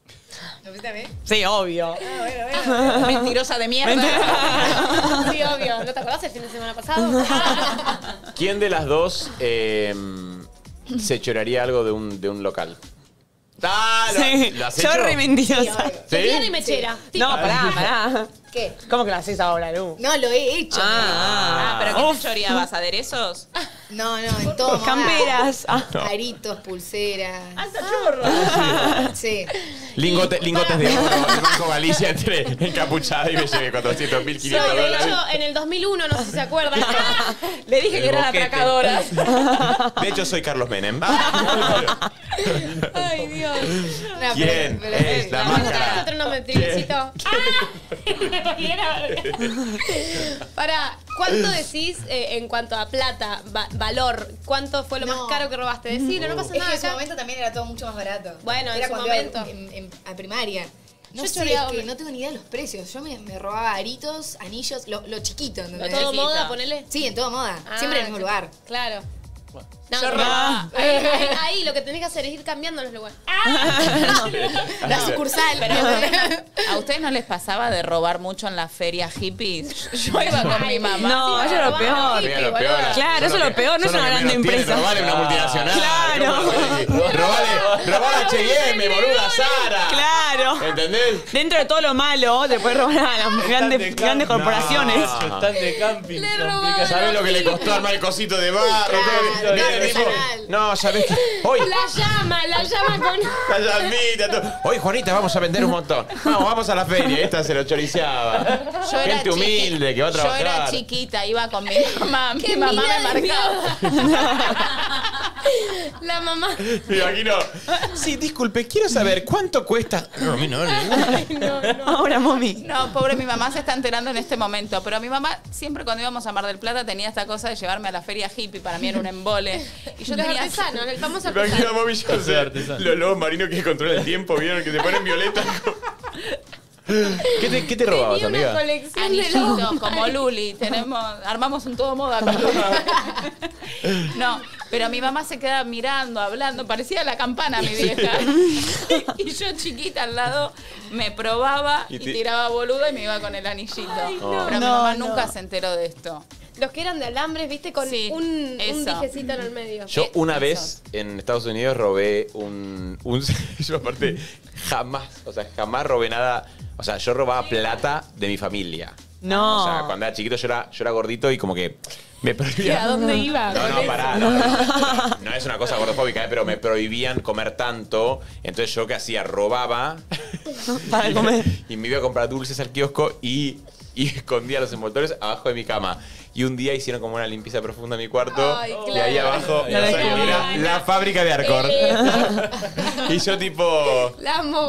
¿Lo viste a ver? Sí, obvio. Ah, bueno, bueno. Mentirosa de mierda. Sí, obvio. ¿No te acordás el fin de semana pasado? ¿Quién de las dos eh, se choraría algo de un, de un local? Ah, ¿lo, Sí, ¿lo has yo hecho? re mentirosa. ¿Sí? Diana y mechera. No, pará, pará. ¿Qué? ¿Cómo que lo haces ahora, Lu? No, lo he hecho. Ah, ¿pero qué Uf. te choreabas? ¿Aderezos? No, no, en todo. moda. Camperas. Ah. Aritos, pulseras. ¡Alta chorro! Sí. Lingote- lingotes de oro, el Banco Galicia entré encapuchada y me llevé cuatrocientos mil, Sí, quinientos de dólares. hecho, en el dos mil uno, no sé si se acuerdan. Le dije El que eran boquete. atracadoras. De hecho, soy Carlos Menem. Ay, Dios. No, ¿Quién pero- pero- es la Vamos a máscara? otro nombre, triguecito. ¡Ah! Para, ¿cuánto decís eh, en cuanto a plata, va- valor? ¿Cuánto fue lo No. más caro que robaste? Decilo, no pasa Es nada. que en su acá. momento también era todo mucho más barato. Bueno, en era su cuando momento. iba en, en- a primaria. No Yo sé, choreaba- es que no tengo ni idea de los precios. Yo me, me robaba aritos, anillos, lo, lo chiquito, ¿entendés? ¿Todo Chiquito. moda, ponele? Sí, en todo moda. Ah, Siempre en el mismo lugar. Claro. No, Yo no, robaba. ahí, ahí- ahí lo que tenés que hacer es ir cambiando los lugares. La sucursal. Pero ¿a ustedes, ¿a ustedes no les pasaba de robar mucho en las ferias hippies? Yo iba con mi mamá. No, eso es lo peor. Mira, lo peor. Claro, eso es lo peor, no es son una los que grande menos tienen, empresa. Robale una multinacional. Claro. ¿Cómo? Robale, robale H y M, boluda, Sara. Claro. ¿Entendés? Dentro de todo lo malo, te puedes robar a las grandes, grandes corporaciones. No. Están de camping. Le complica- robaron. ¿Sabés lo que le costó armar el cosito de barro? Claro, Todo? Viene no, el tipo, personal. no, ¿sabés qué? Hoy, La llama, la llama con... la llamita, todo. Hoy, Juanita, vamos a vender un montón. Vamos, vamos a la feria. Esta se lo choriceaba. Yo era Gente chiqui- humilde que va a Yo trabajar. era chiquita, iba con mi mamá. Mi ¡Qué mamá mina me de marcaba. La mamá. Me imagino. Sí, disculpe, quiero saber cuánto cuesta. No, a mí no, no. Ahora, mami. No, pobre, mi mamá se está enterando en este momento. Pero mi mamá siempre cuando íbamos a Mar del Plata tenía esta cosa de llevarme a la feria hippie. Para mí era un embole. Y yo Los tenía... artesanos, el famoso Me imagino a artesano. mami, yo sé, artesano. los lobos marinos que controlan el tiempo, ¿vieron? Que se ponen violetas. ¿Qué te, qué te robabas, Tenía una amiga? colección de Anillitos, lobos. como Luli. Tenemos, armamos un todo moda con Luli. No, pero mi mamá se queda mirando, hablando. Parecía la campana mi vieja. Y yo chiquita al lado me probaba Y y, te- tiraba boluda y me iba con el anillito. no. Pero mi No, mamá no. nunca se enteró de esto. Los que eran de alambres, viste, con Sí, un, un eso. dijecito en el medio. Yo Eh, una eso. vez en Estados Unidos robé un, un... Yo aparte jamás, o sea, jamás robé nada. O sea, yo robaba plata de mi familia. No. O sea, cuando era chiquito yo era, yo era gordito y como que me ¿Y a prohibían... dónde iba? No, con no, eso? pará, no, no, no es una cosa gordofóbica, eh, pero me prohibían comer tanto. Entonces yo, ¿qué hacía? Robaba Para comer. y me iba a comprar dulces al kiosco y, y escondía los envoltorios abajo de mi cama. Y un día hicieron como una limpieza profunda en mi cuarto. Ay, Y ahí claro. abajo La o sea, descubrí. era la fábrica de Arcor. Y yo tipo... La amo.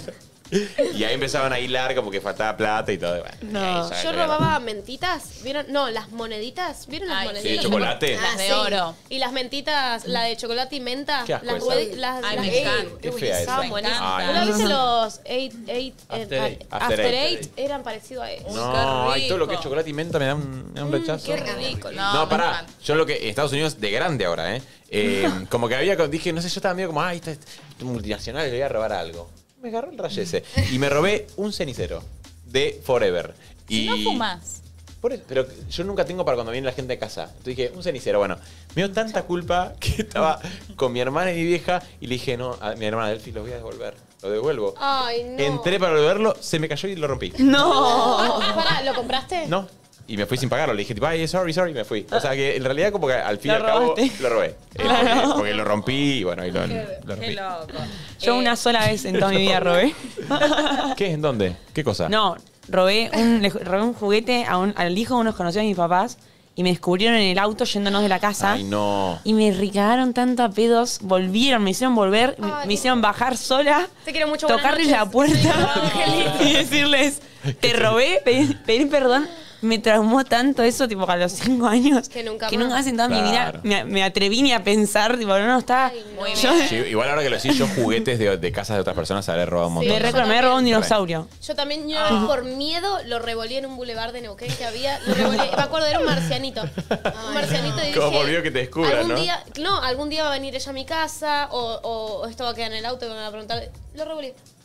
Y ahí empezaban a hilar como que faltaba plata y todo. Bueno, No. y ahí ya Yo era- robaba mentitas. ¿Vieron? No, las moneditas. ¿Vieron las Ay, moneditas? ¿Sí, de chocolate? Las de sí. oro. Y las mentitas, la de chocolate y menta. Qué asco las, esa. hue- las, Ay, las- me encanta. Qué fea esa. Estaban buenísimas. Ay, ¿No no. viste los eight, eight, After eh, Eight. After, After Eight. Eight? Eran parecidos a eso. Uy, No, qué ay, todo lo que es rico. chocolate y menta me da un, me da un rechazo. Qué rico. No, No, me pará. encanta. Yo lo que en Estados Unidos de grande ahora, ¿eh? Eh, como que había, dije, no sé, yo estaba medio como, ay, esto es multinacional, le voy a robar algo. Me agarró el rayo ese. Y me robé un cenicero de Forever. Y Si no fumas. Por eso- pero yo nunca tengo para cuando viene la gente de casa. Entonces dije, un cenicero. Bueno, me dio tanta culpa que estaba con mi hermana y mi vieja y le dije, no, a mi hermana Delphi, lo voy a devolver. Lo devuelvo. Ay, no. Entré para devolverlo, se me cayó y lo rompí. No. Ah, pará, ¿lo compraste? No. Y me fui sin pagarlo. Le dije, tipo, ay, sorry, sorry, y me fui. O sea que en realidad como que al fin y Lo al cabo robaste. lo robé. Eh, Claro. porque, porque lo rompí y bueno, y lo, lo rompí. Qué loco. Yo Eh, una sola vez en toda mi vida robé. ¿Qué? ¿En dónde? ¿Qué cosa? No, robé un, le robé un juguete a un- al hijo de unos conocidos de mis papás y me descubrieron en el auto yéndonos de la casa. Ay, no. Y me recagaron tanto a pedos, volvieron, me hicieron volver, me- Ay. me hicieron bajar sola, Te quiero mucho. buenas tocarles noches. la puerta Angelito. y decirles, te robé, pedir, pedir perdón. Me traumó tanto eso, tipo, a los cinco años. Que nunca que más. nunca más en toda mi Claro. vida me, me atreví ni a pensar, tipo, no, no, estaba... Ay, no. Muy yo bien. Sí, igual ahora que lo decís, yo juguetes de, de casas de otras personas habré robado un Sí. montón. me, recuerdo, me había robado un dinosaurio. Yo también, yo una vez por miedo, lo revolví en un bulevar de Neuquén que había. Lo revolví, me acuerdo, era un marcianito. Un marcianito y dije... Como volvió que te descubran, algún ¿no? Día, no, algún día va a venir ella a mi casa o, o, o esto va a quedar en el auto y me van a preguntar. Lo revolví.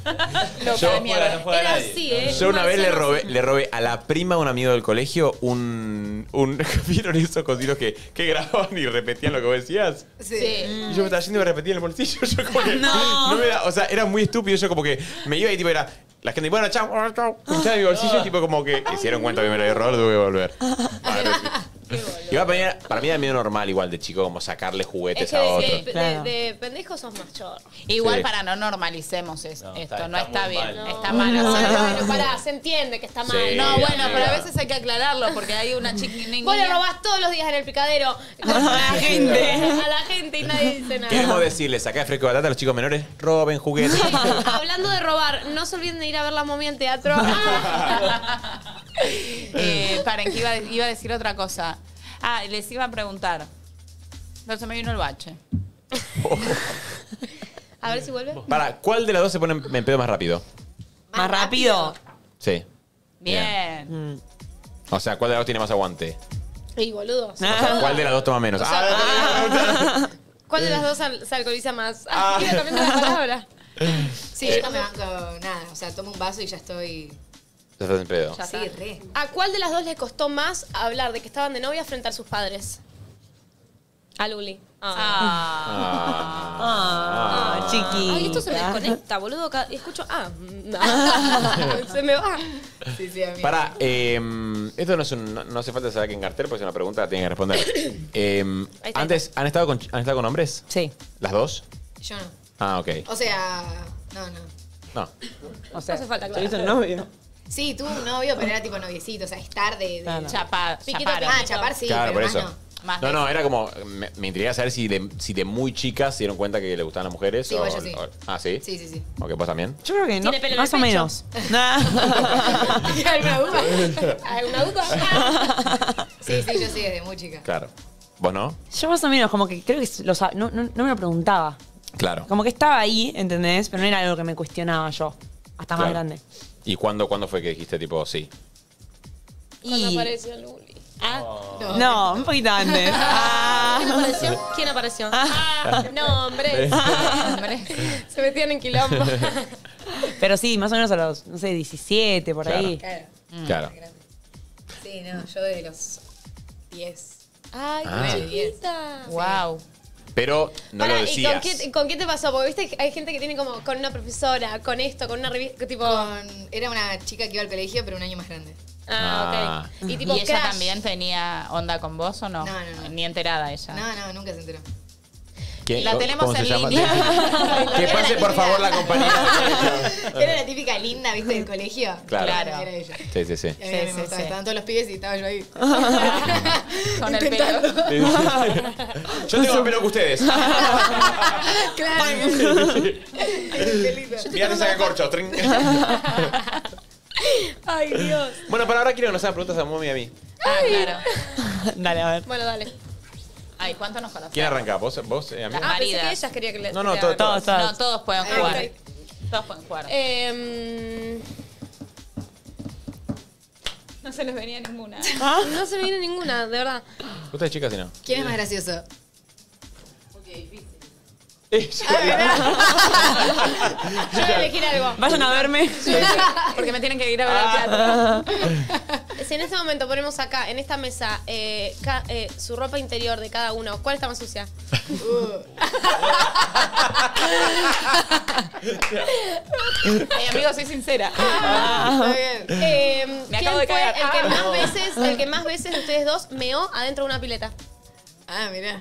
Loca Yo- de mierda. no juega Era nadie. así, ¿eh? Yo una vez le Marcelo robé, sí. le robé a la prima de un amigo del colegio un. un ¿Vieron esos cositos que, que grababan y repetían lo que vos decías? Sí. Y yo me estaba yendo y me repetía en el bolsillo. Yo como que no. me da, o sea, era muy estúpido. Yo como que me iba y tipo era. La gente, bueno, chao, chao. Escuchaba mi bolsillo y tipo como que se dieron cuenta que me lo había robado, tuve que volver. Ah, pero sí. Igual para mí, para mí era medio normal igual de chico como sacarle juguetes Es que a de, otros. de, Claro. de, de pendejos sos más chorro. Igual Sí. para no normalicemos es- No, esto, está- no está está muy bien, mal. está No, mal no, hacerlo. bueno, pará, se entiende que está mal. Sí. No, bueno, amiga. pero a veces hay que aclararlo porque hay una chica niña. Vos le robás todos los días en el picadero a la gente. A la gente y nadie dice nada. Queremos decirles acá de Fresco de Batata a los chicos menores, roben juguetes. Hablando de robar, no se olviden de ir a ver la momia en teatro. Eh, paren, que iba, a- iba a decir otra cosa. Ah, les iba a preguntar. No se me vino el bache. A ver si vuelve. Para, ¿cuál de las dos se pone en pedo más rápido? Más rápido. Sí. Bien. O sea, ¿cuál de las dos tiene más aguante? Y boludo. O sea, ¿cuál de las dos toma menos? O sea, Ah, ¿Cuál de las dos al- se alcoholiza más? Ah, iba cambiando la palabra. Sí, yo no me banco nada. O sea, tomo un vaso y ya estoy. te estás en pedo. Sí, re. ¿A cuál de las dos le costó más hablar de que estaban de novia frente a sus padres? A Luli. Ah, chiquita. Ay, esto se me desconecta, boludo. Ca- Y escucho, ah, mm, se me va. Sí, sí, amigo. Para, eh, esto no, es un, no no hace falta saber quién cartel porque es una pregunta que tienen que responder. Eh, Ahí está. antes, ¿han estado, con, ¿han estado con hombres? Sí. ¿Las dos? Yo no. Ah, ok. O sea, no, no. No. O sea, No hace falta ¿te viste aclarar. el novio? Sí, tuve un novio, pero era tipo noviecito. O sea, estar de. de- Claro. Chapa, Piquito, chaparon. Ah, chapar sí, Claro, pero por más eso. no. Más No, de- no, era como. Me, me intriga saber si de, si de muy chicas se dieron cuenta que le gustaban las mujeres. Sí, o, igual yo sí. o- ah, ¿sí? Sí, sí, sí. Ok, ¿vos también? Yo creo que no. ¿Tiene pelo en Más el o pecho? menos. Nah. ¿Alguna duda? ¿Alguna duda? Sí, sí, yo sí, desde muy chica. Claro. ¿Vos no? Yo más o menos, como que creo que lo sab- no, no, no me lo preguntaba. Claro. Como que estaba ahí, ¿entendés? Pero no era algo que me cuestionaba yo. Hasta más Claro. grande. ¿Y cuándo, cuándo fue que dijiste tipo sí? Cuando Y- apareció Luli. No. No, un poquito antes. Ah. ¿Quién apareció? ¿Quién apareció? Ah, no, hombre. Hombre. Se metían en quilombo. Pero sí, más o menos a los, no sé, diecisiete, por Claro. ahí. Claro. Claro. Sí, no, yo desde los diez. Ay, Ah. qué chiquita. Wow. Pero no Pará, lo ¿y con decías. qué, con qué te pasó? Porque viste que hay gente que tiene como con una profesora, con esto, con una revista, tipo. Con, era una chica que iba al colegio, pero un año más grande. Ah, ok. Y tipo ¿Y ella crash. también tenía onda con vos o no? No, no, no. Ni enterada ella. No, no, nunca se enteró. ¿Quién- La cómo- tenemos cómo se en llama? línea. Que pase por favor la compañía. Era la típica linda, ¿viste? Del colegio. Claro. Era ella. Sí, sí, sí. Y a mí Sí, me sí, gustaba. sí. Estaban todos los pibes y estaba yo ahí. Con el pelo. Yo tengo más pelo que ustedes. Claro. Mira, te saca corcho. Trin. Ay, Dios. Bueno, para ahora quiero que nos hagan preguntas a Momi y a mí. Ah, claro. Dale, a ver. Bueno, dale. Ay, ¿cuánto nos conocemos? ¿Quién arranca? ¿Vos, vos eh, amigo? Ah, pensé maridas. que ellas quería que les. No, no, que todo- haga. Todos, todos. No, todos pueden Ah, jugar. ok. Todos pueden jugar. Em, No se les venía ninguna. no se me viene ninguna, de verdad. Ustedes chicas, si no. ¿Quién es más gracioso? Eh, Yo voy a elegir algo. Vayan a verme. Porque me tienen que ir a ver Ah. al teatro. Si en este momento ponemos acá, en esta mesa, eh, ca- eh, su ropa interior de cada uno, ¿cuál está más sucia? Ay, amigo, soy sincera. Está bien. Eh, Me ¿quién acabo de fue cagar. el que Ah. más veces, el que más veces de ustedes dos meó adentro de una pileta? Ah, mirá.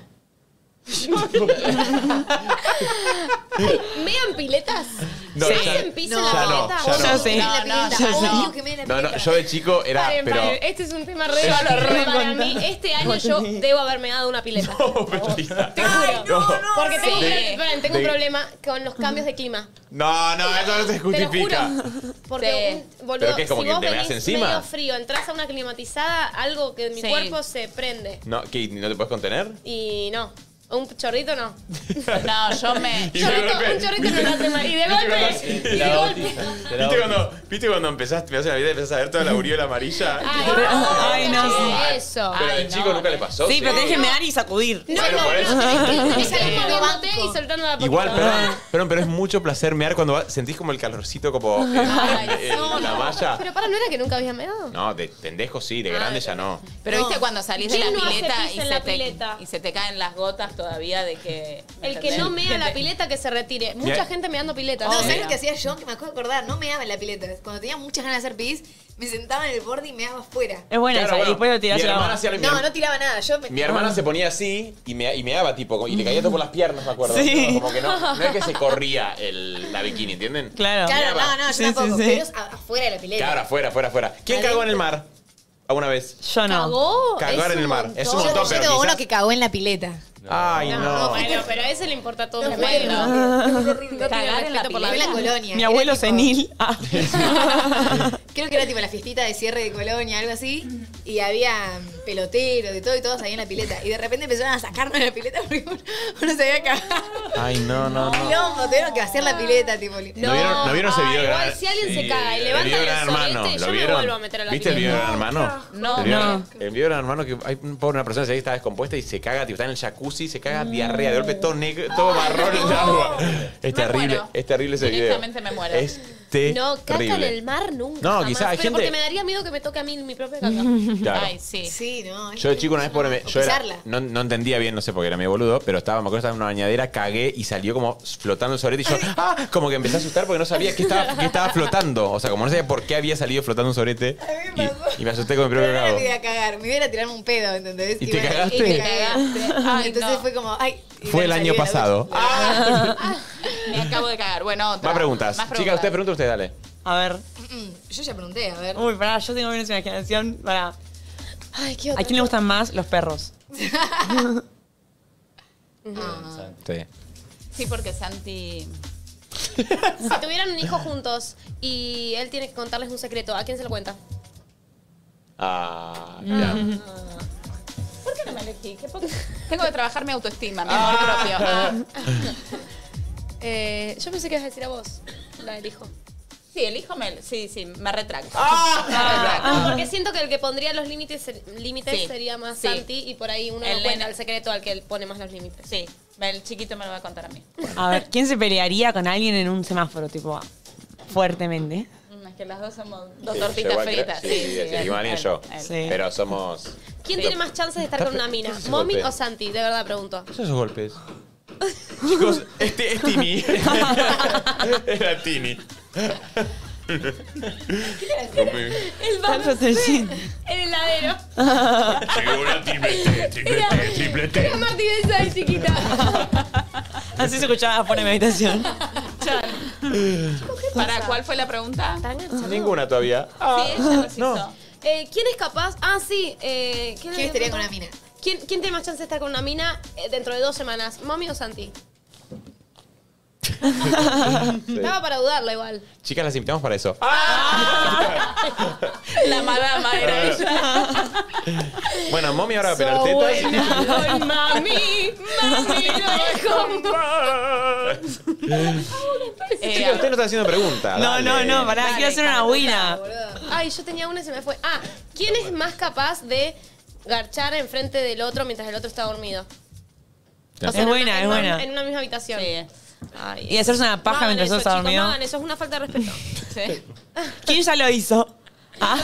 ¿Mean piletas? No, ¿Se ya- hacen pis en no, la ya no, pileta? ya o no. Yo sí. La No, no, pileta. yo sí. Oh, que me la No, no, pileta. yo de chico era. Paren, pero. paren, este es un tema re Yo lo difícil re para conté. mí. Este año yo debo haber meado una pileta. No, mentira. Te juro. Porque tengo, un Sí. pro- paren, tengo un De- problema con los cambios de clima. No, no, eso no se Te lo justifica. juro. Porque, un- boludo, ¿Pero qué es como si que vos te meas venís encima? medio frío, entras a una climatizada, algo que en mi Sí. cuerpo se prende. No, ¿qué? ¿No te puedes contener? Y no. Un chorrito no. No, yo me... Y de Chorrito, golpe- un chorrito no lo hace mal. Y de golpe. Y Te de la golpe. ¿Viste cuando, ¿Viste cuando empezaste, me hace la vida y empezás a ver toda la aureola amarilla? Ay, no, sí. Eso. Pero de chico nunca le pasó. Sí, pero tenés que mear y sacudir. No, Bueno, no, por eso. no. Esa Tenés que ir misma moviéndote banco. y soltando la poquita. Igual, perdón, perdón, pero es mucho placer mear cuando va- sentís como el calorcito como en, Ay, en- en No, la no. malla. Pero para, ¿no era que nunca había meado? No, de pendejo sí, de grande ya no. Pero No. viste cuando salís de la ¿Quién no hace pileta, pis y en se, la te, pileta? y se te caen las gotas todavía de que... ¿me El que no entendés? mea en la pileta que se retire. Mucha Mira. gente meando piletas. No, Oh, ¿sabes mira. lo que hacía yo? Que me acuerdo de acordar, no meaba en la pileta. Cuando tenía muchas ganas de hacer pis, me sentaba en el borde y meaba afuera. Es buena Claro, esa. bueno, Y después lo tirás mi al hermana agua. hacía lo- mi No, herma- no tiraba nada. Yo me... Mi hermana se ponía así y me, y me daba tipo, y le caía todo por las piernas, me acuerdo. Sí. Como que no, no es que se corría el, la bikini, ¿entienden? Claro. Claro, no, no, yo Sí, tampoco. sí, sí. Pero a- afuera de la pileta. Claro, afuera, afuera, afuera. ¿Quién Adentro. cagó en el mar? ¿Alguna vez? Yo no. ¿Cagó? Cagar Es en el un mar. Es un montón. montón, Yo pero tengo quizás- uno que cagó en la pileta. Ay, no. Bueno, pero a ese le importa todo. No mi fue, abuelo. no. No Fue horrible. tiene Cagar en la respeto por la Fue en la vida. colonia. Mi Era abuelo tipo- senil. Ah. Creo que era tipo la fiestita de cierre de colonia, algo así. Y había peloteros, de todo y todos ahí en la pileta. Y de repente empezaron a sacarnos de la pileta porque uno, uno se había cagado. Ay, no, no, no. Quilombo, tuvieron que hacer la pileta, tipo. ¿No vieron, ¿no vieron ese Ay, video de igual, Gran- si alguien se Sí, caga y el levanta video de el Gran sorete, Hermano? yo ¿Lo me vieron? vuelvo a meter a la ¿Viste el video de Gran Hermano? No. El video, No. el video de Gran Hermano que hay un- pobre una persona que está descompuesta y se caga, tipo, está en el jacuzzi, se caga diarrea, de golpe todo negro, todo marrón en el agua. Es terrible, muero. es terrible ese video. Directamente me muero. Es No, caca en terrible. el mar nunca. No, jamás. quizá hay Pero gente- porque me daría miedo que me toque a mí mi propia caca. Claro. Ay, sí. Sí, no. Yo de chico una vez pobre, me- O yo era- pisarla. no, no entendía bien, no sé porque era medio boludo, pero estaba, me acuerdo estaba en una bañadera, cagué y salió como flotando el sorete y yo, ¡ah! Como que empecé a asustar porque no sabía qué estaba, qué estaba flotando. O sea, como no sabía por qué había salido flotando un sorete. me Y, pasó. y me asusté con mi Pero propio no era cago. mi idea cagar, mi idea era tirarme un pedo, ¿entendés? ¿Y te bueno, cagaste? Y me cagaste. Ay, Entonces no. fue como, ay. y Fue el bueno, año salí de la pasado. ducha. Ah. Me acabo de cagar. Bueno, otra. Más preguntas. Más Chicas, usted pregunta usted, dale. A ver. Mm, Yo ya pregunté, a ver. Uy, pará, yo tengo menos imaginación. Pará. Ay, qué ¿A otra. quién le gustan más los perros? Ah. Sí. Sí, porque Santi... Si tuvieran un hijo juntos y él tiene que contarles un secreto, ¿a quién se lo cuenta? Ah, ya. ¿Por qué no me elegí? ¿Qué po- Tengo que trabajar mi autoestima, mi amor propio. Ah. Eh, yo pensé que ibas a decir a vos, la del hijo. Sí, el hijo me... Sí, sí, me retracto. Ah. Me retracto. Porque siento que el que pondría los límites límites Sí, sería más sí. Santi y por ahí uno El no cuenta nene. el secreto al que él pone más los límites. Sí, el chiquito me lo va a contar a mí. A ver, ¿quién se pelearía con alguien en un semáforo, tipo, fuertemente? Mm, Es que las dos somos dos Sí, tortitas yo igual creo- fritas. Sí, sí, sí, él, igual alguien él, yo. él. Sí. Pero somos. ¿Quién tiene más chances de estar con una mina? Ese ¿Mommy golpe. o Santi? De verdad pregunto. ¿Qué son esos golpes? Chicos, este es Tini. Era Tini. El Tanto atención. El heladero. Llegó una triplete, triplete, triplete. Era Martí Benza de chiquita. Así se escuchaba afuera de mi habitación. ¿Para cuál fue la pregunta? Ninguna todavía. Sí, ella nos no. hizo. Eh, ¿Quién es capaz? Ah, sí. Eh, ¿Quién, ¿Quién estaría con una mina? ¿Quién, ¿Quién tiene más chance de estar con una mina eh, dentro de dos semanas? ¿Mommy o Santi? Sí. Estaba para dudarlo igual. Chicas, las invitamos para eso. La madama era ella. Bueno, mommy ahora va a pelar tetas. Ay, mami, mami, Eh, Chicas, usted no está haciendo preguntas. No, dale. no, no, pará, Dale, quiero hacer una buena. Ay, yo tenía una y se me fue. Ah, ¿quién es más capaz de garchar enfrente del otro mientras el otro está dormido? Ya. Es en buena, una- es en una- buena. En una misma habitación. Sí. Ay, Y hacerse una paja no hagan mientras eso, sos chicos, dormido. No hagan eso, es una falta de respeto. Sí. ¿Quién ya lo hizo? A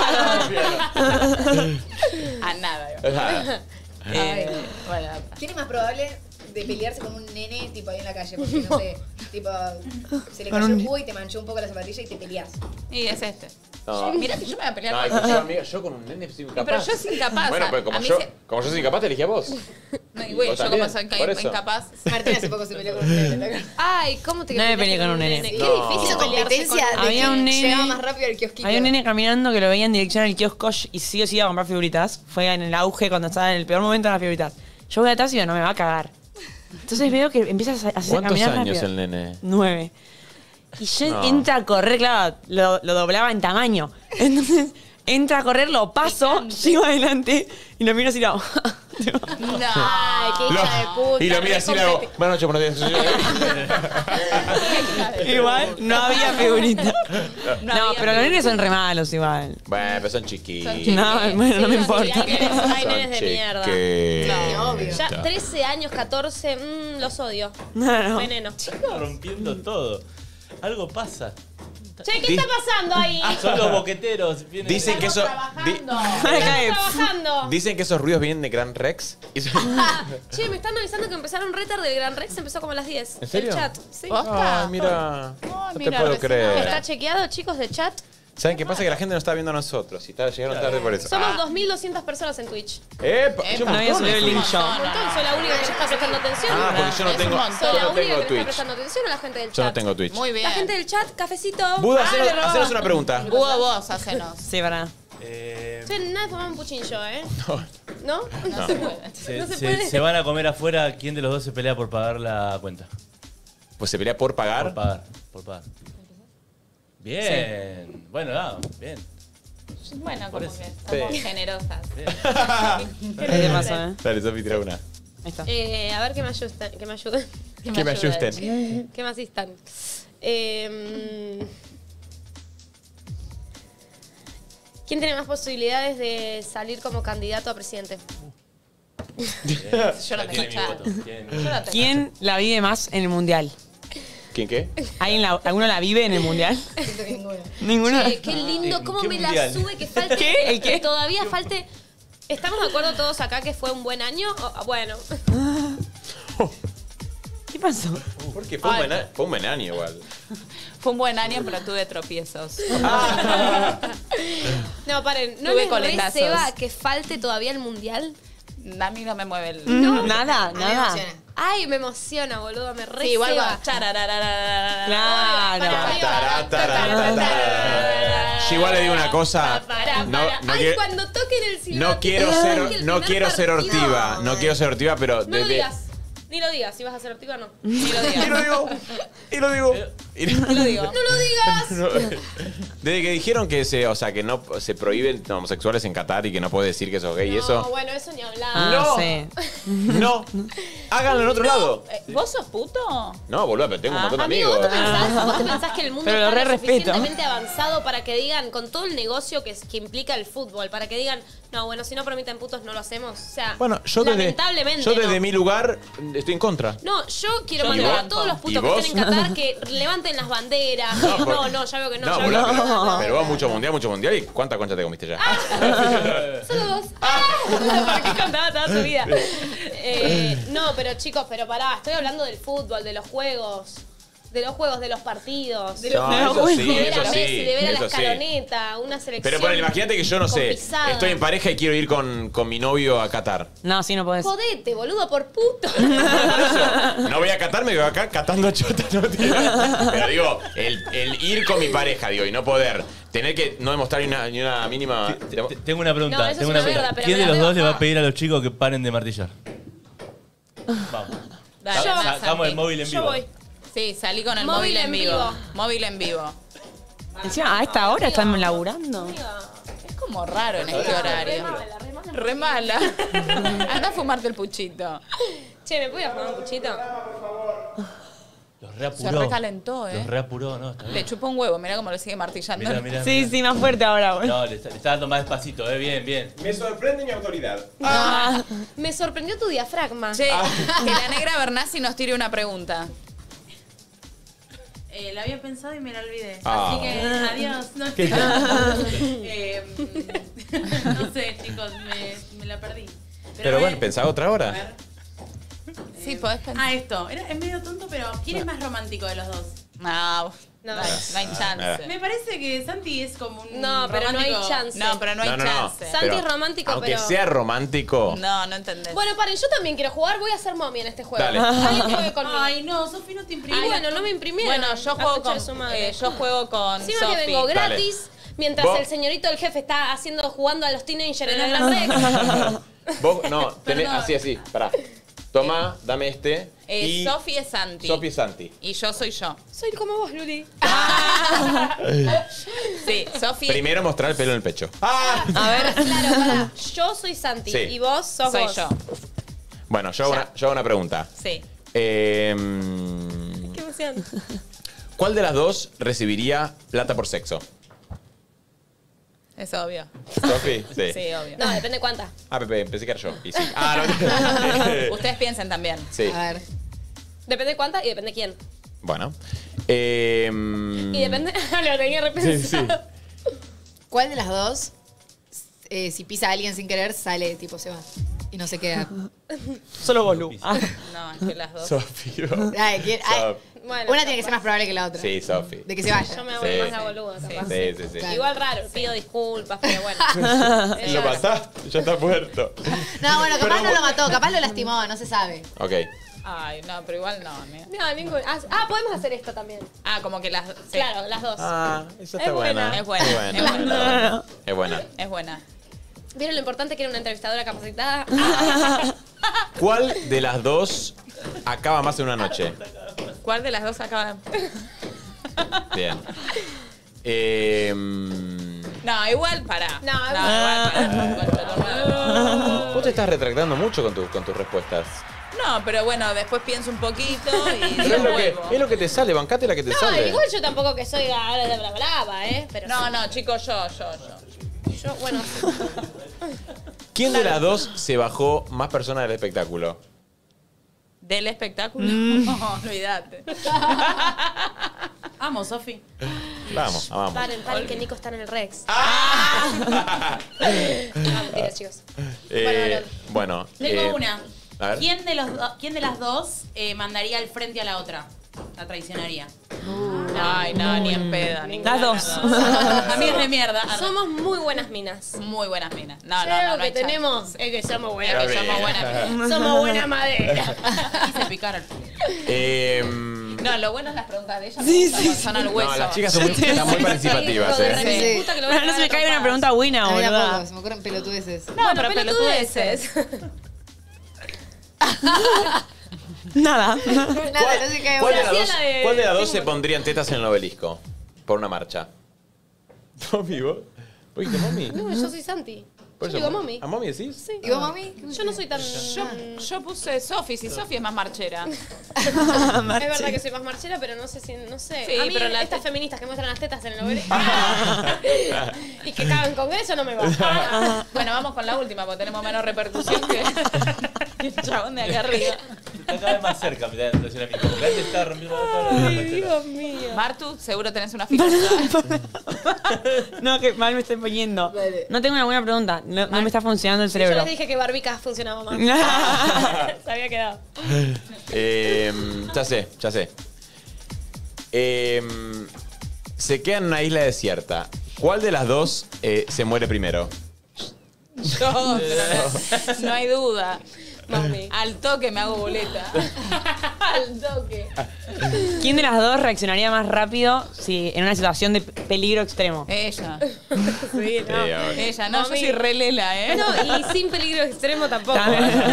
nada. Nada. Eh, bueno, ¿Quién es más probable de pelearse con un nene tipo ahí en la calle? Porque no sé, tipo, se le Con cayó un- el cubo y te manchó un poco la zapatilla y te peleás. y es este. No. Mira que yo me voy a pelear No, con es que yo, amiga, yo con un nene soy incapaz. Pero yo soy incapaz. Bueno, a- pero como a mí yo, se- como yo soy incapaz, te elegí a vos. No, y güey, Vos yo también, como soy ca- por eso. incapaz. Martín hace poco se peleó con un nene. Ay, ¿cómo te No me peleaste peleé con un nene. Qué No. difícil Hizo pelearse competencia con- de Había que un nene- llegaba más rápido al kiosquito. Había un nene caminando que lo veía en dirección al kiosco y sí o sí iba a comprar figuritas. Fue en el auge cuando estaba en el peor momento de las figuritas. Yo voy atrás y digo, no me va a cagar. Entonces veo que empieza a hacer a ¿Cuántos caminar años rápido. el nene? Nueve. Y yo No. entra a correr, claro, lo, lo doblaba en tamaño. Entonces entra a correr, lo paso, llego adelante y lo miro así, no. Ay, qué hija de puta. Y lo mira así y le hago, buenas noches, buenos días. Igual no había figurita. No, No no había pero los nenes son re malos igual. Bueno, pero son chiquitos. No, bueno, no me importa. Hay nenes, hay nenes de mierda. No, obvio. Ya trece años, catorce, mmm, los odio. No, no. Veneno. Están rompiendo todo. Algo pasa. Che, ¿qué está pasando ahí? Son los boqueteros. vienen- Dicen que eso. di- Estamos trabajando. dicen que esos ruidos vienen de Gran Rex. Y son- Che, me están avisando que empezaron re tarde. El Gran Rex empezó como a las diez. ¿En serio? El chat. Sí. Ay, mira. No te mira, puedo recién creer. ¿Está chequeado, chicos, de chat? ¿Saben qué pasa? Que la gente no está viendo a nosotros. Y está, llegaron tarde por eso. Somos dos mil doscientas personas en Twitch. ¡Epa! Yo No había subido el link yo. Un montón, soy la única que está prestando atención. Ah, porque yo no tengo, Soy yo la no única tengo que le está Twitch. prestando atención a la gente del chat. Yo no tengo Twitch. Muy bien. La gente del chat, cafecito. Buda, Ah, hacenos, me robó. hacenos una pregunta. Hugo, vos, hacenos. Sí, para. Eh, Che, nada de fumar un puchín yo, ¿eh? No. ¿No? No se puede. se, No se se- puede. se van a comer afuera. ¿Quién de los dos se pelea por pagar la cuenta? Pues se pelea por Por pagar. pagar. Por pagar. Bien. Bueno, ah, bien. Bueno, Por como eso. que somos Sí. generosas. ¿Qué te pasó, eh? Dale, Sofi, tira una. Ahí está. Eh, a ver que me ayuden. Que me ayuden. Que me asusten. ¿Qué más están? Eh, ¿Quién tiene más posibilidades de salir como candidato a presidente? Yo no tengo Tiene mi chat. voto. Tiene mi Yo voto. no tengo ¿Quién la vive más en el mundial? ¿Quién qué? ¿Alguien la- ¿Alguno la vive en el mundial? Siento que ninguno. ¿Ninguna? Che, qué lindo, ¿En cómo qué me mundial? la sube que falte. ¿Qué? ¿El qué? Que todavía falte. ¿Estamos de acuerdo todos acá que fue un buen año? O- bueno. ¿Qué pasó? Porque fue un, buen, a- fue un buen año igual. Fue un buen año, pero tuve tropiezos. No, paren. ¿No Tuve les re coletazos. ceba que falte todavía el mundial? A mí no me mueve el... No, nada, A mí me nada. emociona. Ay, me emociona, boludo. Me re Sí, igual ceba. va. Charararararara. Claro. Tará, tará, tará. Yo igual le digo una cosa. Para, No, para. no Ay, quiero, cuando toquen el silbato. no quiero Ay, ser, el no primer quiero ser partido. hortiva. No quiero ser hortiva, pero No lo desde. digas. Ni lo digas. Si vas a ser hortiva, no. Ni lo Y digas. lo digo. Y lo digo. Y- Ni lo digo. No lo digas. No. Desde que dijeron que se, o sea, que no se prohíben homosexuales en Qatar y que no puede decir que sos gay y No, eso. bueno, eso ni hablar. Ah, No. sí. No. Háganlo en otro lado. Eh, ¿Vos sos puto? No, boludo, pero tengo un montón de Amigo, amigos. ¿vos te, pensás, vos te pensás que el mundo Pero lo está re lo respeto. suficientemente avanzado para que digan, con todo el negocio que, es- que implica el fútbol, para que digan, no, bueno, si no permiten putos no lo hacemos? O sea, Bueno, yo desde, lamentablemente yo desde no. mi lugar estoy en contra. No, yo quiero Yo mandar igual. a todos los ¿Y putos que vos? estén en Qatar que levanten las banderas. No, No, por- no, ya veo que no. No, ya boludo, veo que pero, no. pero vos mucho mundial, mucho mundial. ¿Y cuántas conchas te comiste ya? Solo dos. Ah, ¿Para qué contaba toda su vida? Eh, no, pero chicos, pero pará, estoy hablando del fútbol, de los juegos. De los juegos, de los partidos. De, No, eso sí, ver eso a Messi, sí, de ver a la eso sí. escaloneta, una selección. Pero ponele, imagínate que yo no con sé, pisadas. estoy en pareja y quiero ir con, con mi novio a Qatar. No, sí, no podés. Jodete, boludo, por puto. No voy a Qatar, me quedo acá catando chota, no tiene. Pero digo, el, el ir con mi pareja, digo, y no poder tener que no demostrar ni una, ni una mínima. Te- Tengo una pregunta. No, eso tengo es una una pregunta. mierda, pero ¿Quién me de la los dos le va rebaja. a pedir a los chicos que paren de martillar? Vamos. Dale, Yo- anda, Sacamos el Santi. móvil en Yo vivo. voy. Sí, salí con el Móvil móvil, en en vivo. vivo. Móvil en vivo. Encima, a esta hora están laburando. Es como raro en este horario. Re mala. Anda a fumarte el puchito. Che, ¿me puedo ir a fumar un puchito? Los Se reapuró. recalentó, Los ¿eh? reapuró, ¿no? Está bien. Le chupó un huevo, mirá cómo lo sigue martillando. Mirá, mirá, Sí, mirá. sí, más fuerte ahora, boludo. No, le está, le está dando más despacito, eh. Bien, bien. Me sorprende mi autoridad. Ah, me sorprendió tu diafragma. Che, que la negra Bernasi nos tire una pregunta. Eh, la había pensado y me la olvidé. Ah. Así que adiós. No, ¿Qué? Eh, no sé, chicos, me, me la perdí. Pero a bueno, ver, pensaba otra a hora. ver. Sí, podés pensar. Ah, esto. Era, es medio tonto, pero ¿quién es más romántico de los dos? No, No. no, hay, no hay chance. Me parece que Santi es como un No, pero no hay romántico. chance. No, pero no hay No, no, no. chance. Santi Pero, es romántico, aunque pero- sea romántico. No, no entendés. Bueno, paren, yo también quiero jugar. Voy a ser mommy en este juego. Dale. Alguien juegue conmigo. Ay, no, Sofi no te imprimió. Ay, bueno, no me imprimieron. Bueno, yo La juego concha de con, su madre. eh, yo juego con Encima que Sofi. vengo Dale. gratis, mientras Vos- el señorito del jefe está haciendo, jugando a los teenagers en el Gran Rex. Vos, no, tenés, Perdón. así, así, pará. Tomá, dame este. Eh, y Sofi es Santi. Sofi es Santi. Y yo soy yo. Soy como vos, Luli. Sí, Sofi. Primero mostrar el pelo en el pecho. A ver. Claro, para. Yo soy Santi Sí. y vos sos Soy vos. yo. Bueno, yo hago, una, yo hago una pregunta. Sí. Eh, Qué emoción. ¿Cuál de las dos recibiría plata por sexo? Es obvio. ¿Sofi? Sí. Sí, obvio. No, depende cuánta. Ah, Pepe, pensé que era yo. Y sí. Ah, no. Ustedes piensen también. Sí. A ver. Depende cuánta y depende quién. Bueno. Eh, Y depende. Lo tenía repensado. Sí, sí. ¿Cuál de las dos, eh, si pisa a alguien sin querer, sale, tipo, se va? Y no se queda. Solo vos, Lu. Ah. No, es que las dos. Sofi. Ay, ¿quién? Ay, Sof. Bueno, una tiene que ser más probable que la otra. Sí, Sofi. De que se vaya. Yo me hago Sí. más la boluda, capaz. Sí, sí, sí. Igual raro, pido disculpas, pero bueno. Lo Ella- mataste, ya está muerto. No, bueno, capaz Pero no lo vos- mató, capaz lo lastimó, no se sabe. Ok. Ay, no, pero igual no. amiga. No, ningún. Ah, ah, podemos hacer esto también. Ah, como que las. sí. Claro, las dos. Ah, esa está Es buena. Es buena. Es Es buena. buena. Es buena. Es buena. ¿Vieron lo importante que era una entrevistadora capacitada? ¿Cuál de las dos acaba más en una noche? ¿Cuál de las dos acaba? Bien. Eh, No, igual para. No, igual para. Vos te estás retractando mucho con, tu- con tus respuestas. No, pero bueno, después pienso un poquito y Pero es lo, que, vuelvo. es lo que te sale, bancate la que te No, sale. igual yo tampoco que soy la de bla brava, ¿eh? Pero No, sí. no, chicos, yo, yo, yo. Yo, bueno. ¿Quién de las dos se bajó más personas del espectáculo? ¿Del espectáculo? Mm. No, olvídate. Amo, Sofi. Vamos, vamos. Paren, paren, que Nico está en el Rex. Ah. No, mentira, chicos. Eh, bueno. Tengo eh, una. A ver. ¿Quién de, los do- ¿Quién de las dos eh, mandaría al frente a la otra? La traicionaría. Ay, no, ni en pedo. ninguna Las de dos. las A mí es de mierda. Ah, no. Somos muy buenas minas. Muy buenas minas. No, Si no, hay no, algo no que hay chance. tenemos es que somos buenas. Es que somos buenas minas. Somos buena madera. Quise picar al Eh, No, lo bueno es las preguntas de ella. Sí, Sí, sí, son al hueso. no, las chicas son muy, están muy participativas, Hijo de ¿eh? re Sí. puta que lo Bueno, voy a no se me cagar cae una a pregunta buena, A mí boluda. tampoco, se me ocurren pelotudeces. No, Bueno, pero pelotudeces. Nada. Nada, no se cae ¿Cuál de una. las dos, la de- cuál de las dos se pondrían tetas en el obelisco? Por una marcha. ¿Mami vos? ¿Vos dijiste mami? No, yo soy Santi. Por Yo eso, digo mami. ¿A mami decís? Sí. ¿Y vos, mami? Yo no soy tan. Yo, yo puse Sofi, si Sofi es más marchera. Es verdad que soy más marchera, pero no sé si. No sé. Sí, a mí pero la estas te- feministas que muestran las tetas en el obelisco. Y que cagan congreso no me va. Bueno, vamos con la última, porque tenemos menos repercusión que el chabón de acá arriba. Está cada vez más cerca, mirá, en relación a mí. Como que antes estaba rompiendo todas las Ay, Dios mío. Martu, seguro tenés una fila. No, que mal me estoy poniendo. Dale. No tengo una buena pregunta. No, no me está funcionando el Yo cerebro. les dije que Barbicas funcionaba más. Se había quedado. Eh, ya sé, ya sé. Eh, se queda en una isla desierta. ¿Cuál de las dos eh, se muere primero? Yo, pero no, no hay duda. Mami. Al toque me hago boleta. Al toque. ¿Quién de las dos reaccionaría más rápido si en una situación de peligro extremo? Ella. Sí, no. Sí, a ver. Ella, no, Mami. yo soy re lela, ¿eh? No, y sin peligro extremo tampoco.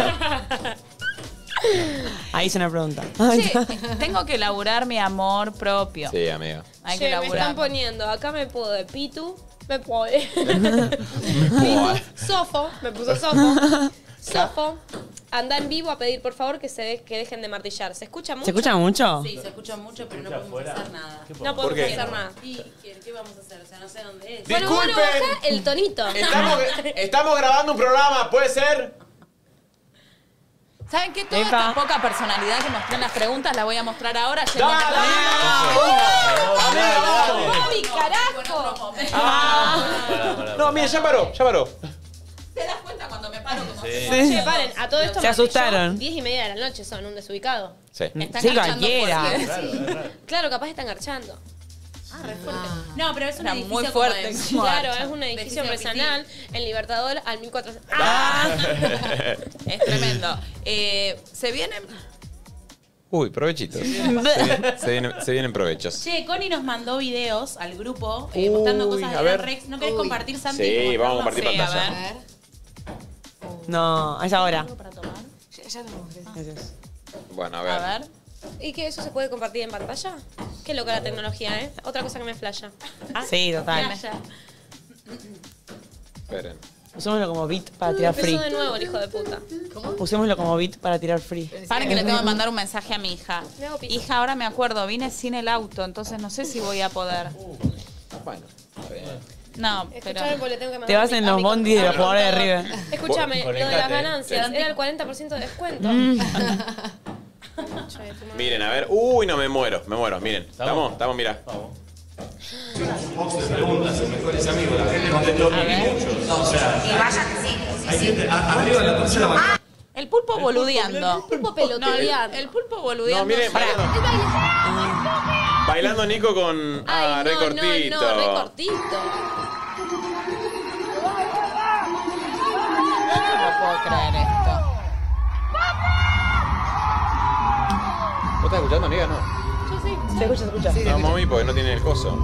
Ahí hice una pregunta. Che, tengo que elaborar mi amor propio. Sí, amiga. Hay Che, que me elaborar. están poniendo, acá me puedo de Pitu, me puedo de Pitu, Sofo, me puso Sofo, Sofo, anda en vivo a pedir por favor que se de- que dejen de martillar. ¿Se escucha mucho? ¿Se escucha mucho? Sí, se escucha mucho, pero no podemos hacer nada. No ¿Por podemos qué? hacer nada. ¿Y qué, qué vamos a hacer? O sea, no sé dónde es. Bueno, bueno, Disculpen. baja el tonito. Estamos, estamos grabando un programa, ¿puede ser? ¿Saben qué? Toda Epa. esta poca personalidad que mostré en las preguntas la voy a mostrar ahora. yendo ¡Dale! a- ¡Amiga, dale! ¡Mami, carajo! Ah. No, mira, ya paró, ya paró. ¿Te das cuenta cuando me paro como Sí. Che, paren, a todo esto Se martilló asustaron. diez y media de la noche son un desubicado. Sí. Están Sí, garchando cualquiera. fuerte. Claro, es raro. Claro, capaz están garchando. Ah, re fuerte. No, pero es un Era edificio muy como fuerte. de- Como Claro, garcha. es un edificio Edificio de empresarial en Libertador al mil cuatrocientos. ¡Ah! Es tremendo. Eh, se vienen. Uy, provechitos. Se vienen, se vienen, se vienen provechos. Che, Connie nos mandó videos al grupo eh, mostrando Uy, cosas a de ver. Gran Rex. ¿No querés Uy. compartir, Santi? Sí, y vamos a mostrarnos? compartir Sí, a pantalla. ver. A ver. No, a esa hora. ¿Algo para tomar? Ya no. Gracias. Bueno, a ver. A ver. ¿Y que eso se puede compartir en pantalla? Qué loca la tecnología, ¿eh? Otra cosa que me flasha. Ah, Sí, total. flasha. Esperen. Usémoslo como beat para tirar free. Empezó de nuevo el hijo de puta. Usémoslo como beat para tirar free. Paren que le tengo que mandar un mensaje a mi hija. Me hago pija. Hija, ahora me acuerdo, vine sin el auto, entonces no sé si voy a poder. Bueno, está bien. No, pero... Escuchame porque le tengo que mandar Te vas a mi- en a los mi bondis de los computadora. jugadores de River. Escúchame, lo de las Conectate. ganancias era el cuarenta por ciento de descuento. Mm. Concha de tu madre. Miren, a ver. Uy, no, me muero, me muero. Miren. Estamos, estamos, mira. Vamos. Box de preguntas, sus mejores amigos, la gente contestó muchos. No, o sea, Y vaya que sí. hay gente a- arriba de la tercera mañana. El pulpo boludeando. El pulpo No, el, pelotudeando. el pulpo No, boludeando. miren, bailando. Bailando Nico con. Ah, Ay, re no, cortito. no, no, re cortito. No puedo creer esto. ¿Vos estás escuchando, amiga? No. Se escucha, se escucha. No, mami, porque no tiene el coso.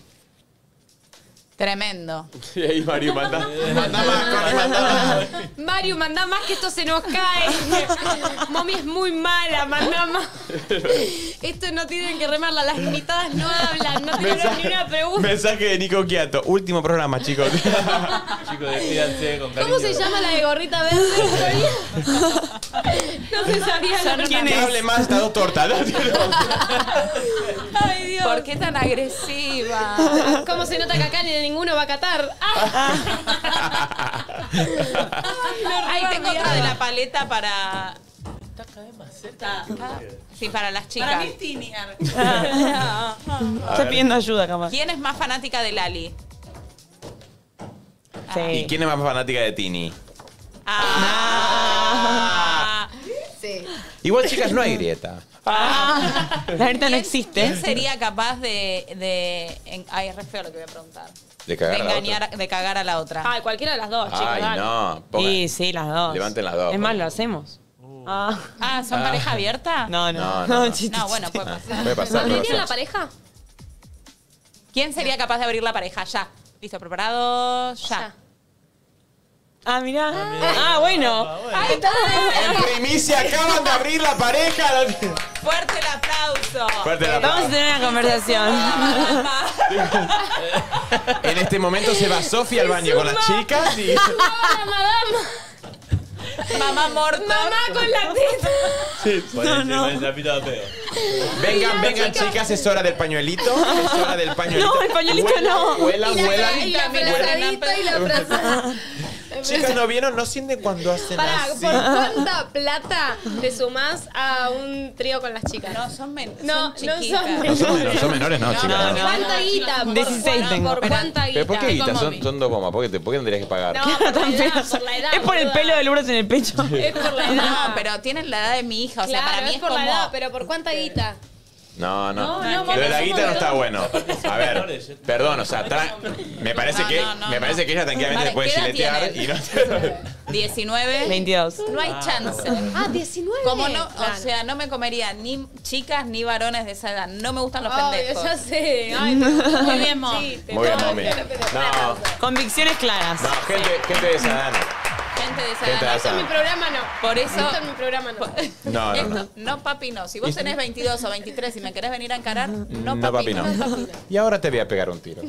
Tremendo. Y ahí Mario manda. Manda más, Connie, manda más. Mario, mandá más que esto se nos cae. Mami es muy mala, mandá más. Esto no tienen que remarla, las invitadas no hablan, no tienen ni una pregunta. Mensaje de Nico Quiato. Último programa, chicos. Chicos, despídanse con cariño. ¿Cómo se llama la de gorrita verde? No se sabía lo ¿Quién hable más estas dos tortas? ¿No? Ay, Dios. ¿Por qué tan agresiva? ¿Cómo se nota que acá ni ninguno va a catar? ¡Ah! Ahí tengo otra de la paleta para... Está cada vez más cerca. Sí, para las chicas. Para mí es Tini. Está pidiendo ayuda, capaz. ¿Quién es más fanática de Lali? ¿Y Sí. quién es más fanática de Tini? Ah. Sí. Igual, chicas, no hay grieta. La verdad no existe. ¿Quién sería capaz de... de en- ay, es re feo lo que voy a preguntar. De De cagar a la engañar, otra. de cagar a la otra. Ay, cualquiera de las dos, chicos. Ay, dale. no. Ponga- Sí, sí, las dos. Levanten las dos. Es más, lo hacemos. Ah. Ah, ¿son Ah. pareja abierta? No, no, No, no, no, no. chiste, No, bueno, chiste. puede pasar. Puede pasar. puede ¿Abrirían la pasar. pareja? ¿Quién sería capaz de abrir la pareja? Ya. ¿Listo? ¿Preparado? Ya. Ya. Ah, mirá. Ah, bueno. Ahí está. En primicia acaban de abrir la pareja. Fuerte el aplauso. Fuerte el Vamos a aplauso. tener una conversación. En este momento se va Sofía al baño con las chicas y. ¡Hola, madame! Mamá Morton. ¡Mamá con la teta! Ponete, ponete trapito de peo. Vengan, vengan, chicas, es hora del pañuelito. Es hora del pañuelito. No, el pañuelito no. Huelan, Y la, huelan. y la Huelan. abrazadita y la abrazada. Chicas, ¿no vieron? ¿No sienten cuando hacen Pará, así? ¿por cuánta plata te sumás a un trío con las chicas? No, son, men No, son no chiquitas. son No son, no son menores, no, chicas. no, no. no. ¿Cuánta guita? ¿Por dieciséis cuán- tengo. ¿Por cuánta guita? ¿Pero por qué guita? Como Son, mi- son dos bombas. ¿Por qué, te- por qué tendrías que pagar? No, por la Tan edad, feas. por la edad. Es por el boluda. pelo de Lourdes en el pecho. Es por la edad. No, pero tienen la edad de mi hija. O sea, Claro, para mí es es por como... la edad, pero ¿por cuánta guita? No, no. No, no, Lo de la mami, guita no somos está dos. bueno. A ver, perdón, o sea, tra- me parece No, que no, no, me no. parece que ella tranquilamente Vale, te puede ¿qué edad chiletear y no diecinueve. veintidós. No hay chance. Ah, diecinueve. Como no, Claro. o sea, no me comería ni chicas ni varones de esa edad. No me gustan los Obvio, pendejos. ya sé. Ay, no. Muy bien, Mo. Muy bien, mami. No, Convicciones claras. no, gente, gente de esa edad no. Gente de esa Gente edad. de Esto en mi programa no. Por eso... Esto en mi programa no. No, no, Esto- no. no, papi, no. Si vos tenés veintidós o veintitrés y me querés venir a encarar, no, No, papi, no. Y ahora te voy a pegar un tiro.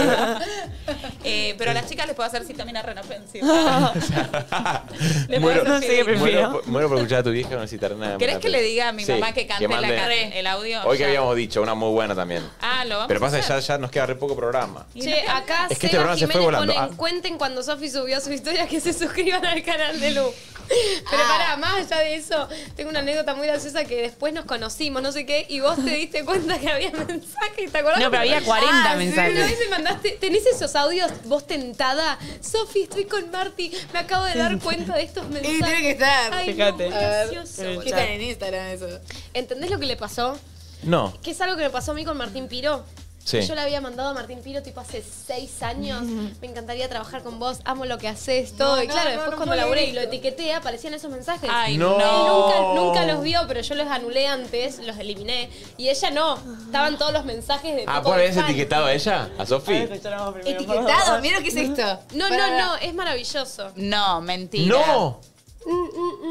Eh, pero a las chicas les puedo hacer citamina renofensiva. Le puedo Muero, hacer No sé qué feeling. prefiero. muero, por- muero por escuchar a tu vieja no necesitar nada. ¿Querés que le diga a mi Sí, mamá que cante la mande- ca- el audio? Hoy que Ya. habíamos dicho, una muy buena también. Ah, lo vamos Pero a pasa que hacer. ya, ya nos queda re poco programa. Che, acá Es que este Seba programa se fue Jiménez volando. ponen, Ah. cuenten cuando Sofi subió su historia que se suscriban al canal de Lu. Pero Ah. pará, más allá de eso, tengo una anécdota muy graciosa que después nos conocimos, no sé qué, y vos te diste cuenta que había mensajes, ¿te acordás? No, pero había cuarenta Ah, sí, mensajes. una vez me mandaste, ¿tenés esos audios vos tentada? Sofi, estoy con Marty, me acabo de dar cuenta de estos mensajes. Y tiene que estar. Ay, Fíjate. no, muy gracioso. ¿Qué boludo. están en Instagram eso? ¿Entendés lo que le pasó? No. Que es algo que me pasó a mí con Martín Piro. Sí. Yo le había mandado a Martín Piro tipo hace seis años. Me encantaría trabajar con vos, amo lo que haces, todo. No, y no, claro, no, después no cuando puedo laburé y esto. lo etiqueté, aparecían esos mensajes. Ay, No. no. Él nunca, nunca los vio, pero yo los anulé antes, los eliminé. Y ella no. Estaban todos los mensajes de Ah, tipo ¿vos de habías fan. etiquetado a ella? ¿A Sofi? Etiquetado, mira qué es esto. No, Pará, no, pará. no, es maravilloso. No, mentira. ¡No! Mm, mm, mm.